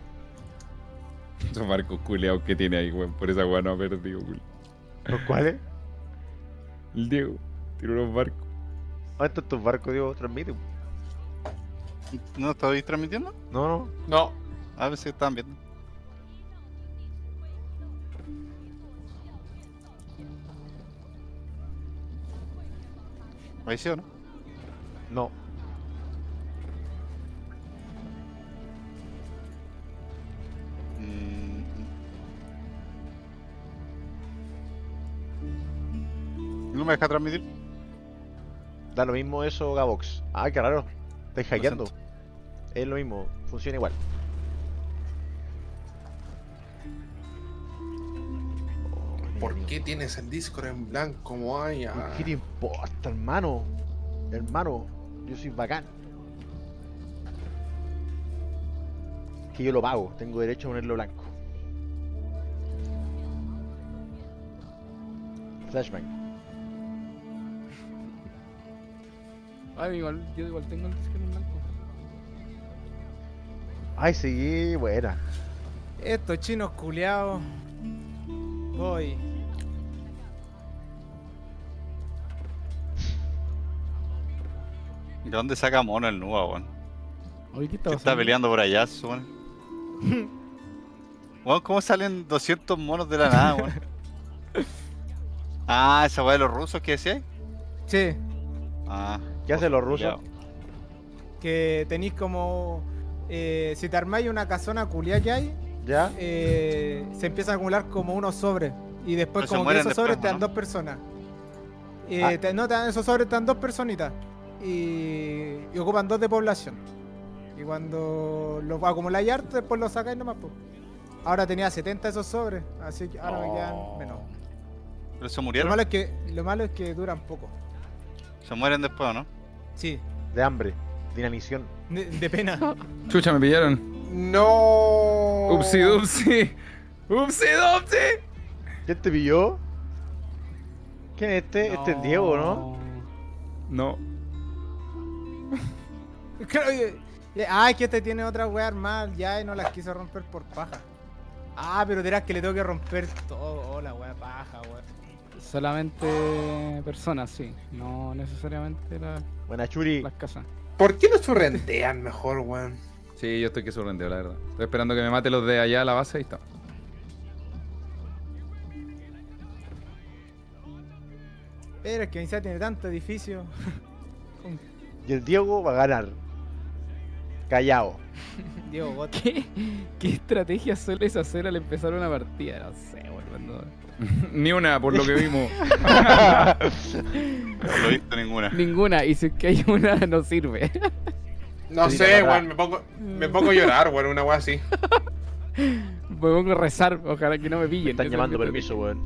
Esos barcos culeados que tiene ahí, weón. Por esa weá no ha perdido, culo. ¿Los cuáles? El Diego. Tiro unos barcos. ¿Dónde están tus barcos, Diego? Transmite. ¿No estabais transmitiendo? No, no. No. A ver si estaban viendo. ¿Ahí sí o no? No. ¿No me deja transmitir? Da lo mismo eso, Gabox. Ah, qué raro. Estáis Lo hackeando. siento. Es lo mismo. Funciona igual. ¿Por qué tienes el Discord en blanco, Moaya? ¿Qué te importa, hermano? Hermano, yo soy bacán. Que yo lo pago. Tengo derecho a ponerlo blanco. Flashbang. Ay, yo igual tengo el disco en blanco. Ay, sí, buena. Estos chinos culeados. Voy. ¿De dónde saca mono el Nua, weón? Oye, ¿qué ¿Qué está peleando por allá, weón? Weón, ¿cómo salen 200 monos de la nada, weón? Ah, esa weá de los rusos que decías. Sí, Ah. ¿Qué hacen los rusos? culiao. que tenéis como. Si te armáis una casona culia que hay, ¿Ya? se empieza a acumular como unos sobres. Y después, Pero se como que mueren esos después, sobres te dan ¿no? dos personas. Ah. No, te dan esos sobres, te dan dos personitas. Y ocupan dos de población. Y cuando los acumuláis harto, después los sacáis nomás, pues. Ahora tenía 70 esos sobres, así que ahora me quedan menos. Pero se Lo murieron. malo es que duran poco. Se mueren después, ¿o no? Sí, De hambre. De inanición. de pena. Chucha, me pillaron. No. Upsi dupsi. Upsi dupsi. ¿Quién te pilló? ¿Quién es este? Este es Diego, ¿no? No. Claro, es que este tiene otra wea armada ya y no las quiso romper por paja. Ah, pero dirás que le tengo que romper todo. Oh, la wea paja, wea. Solamente personas, sí. No necesariamente Buena, Churi. las casas. ¿Por qué no churrendean mejor, weón? Sí, yo estoy que sorprendido, la verdad. Estoy esperando que me mate los de allá a la base y está. Pero es que Vinicius tiene tanto edificio. Y el Diego va a ganar. Callao. Diego Got. ¿Qué estrategia sueles hacer al empezar una partida? No sé, boludo. Ni una, por lo que vimos. No lo he visto ninguna. Ninguna, y si es que hay una, no sirve. No Sí, sé, la weón, me pongo a llorar, weón, una weá así. Me pongo a rezar, ojalá que no me pillen. Me están Esa es llamando mi permiso, weón.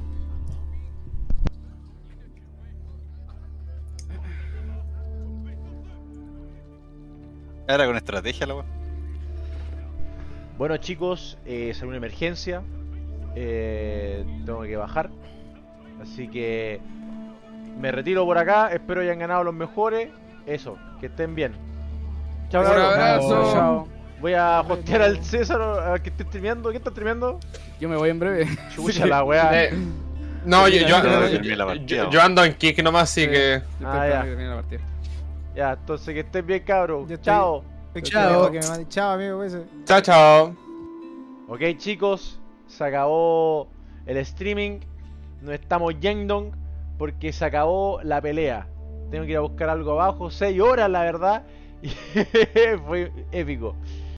Era con estrategia la weá. Bueno, chicos, salió una emergencia. Tengo que bajar. Así que me retiro por acá. Espero hayan ganado los mejores. Eso, que estén bien. Chao, Un cabros. abrazo. Chao. Voy a hostear al César a que esté streameando. ¿Qué está streameando? Yo me voy en breve. Chucha la weá. No, terminé la partida, yo ando en kick nomás, así Sí. que. Estoy Ah, esperando ya. que termine la partida. Ya, entonces que estén bien, cabros. Yo estoy- Chao. Chao. Chao, amigo. Ese. Chao, chao. Ok, chicos, se acabó el streaming. Nos estamos yendo porque se acabó la pelea. Tengo que ir a buscar algo abajo. 6 horas, la verdad. Y fue épico.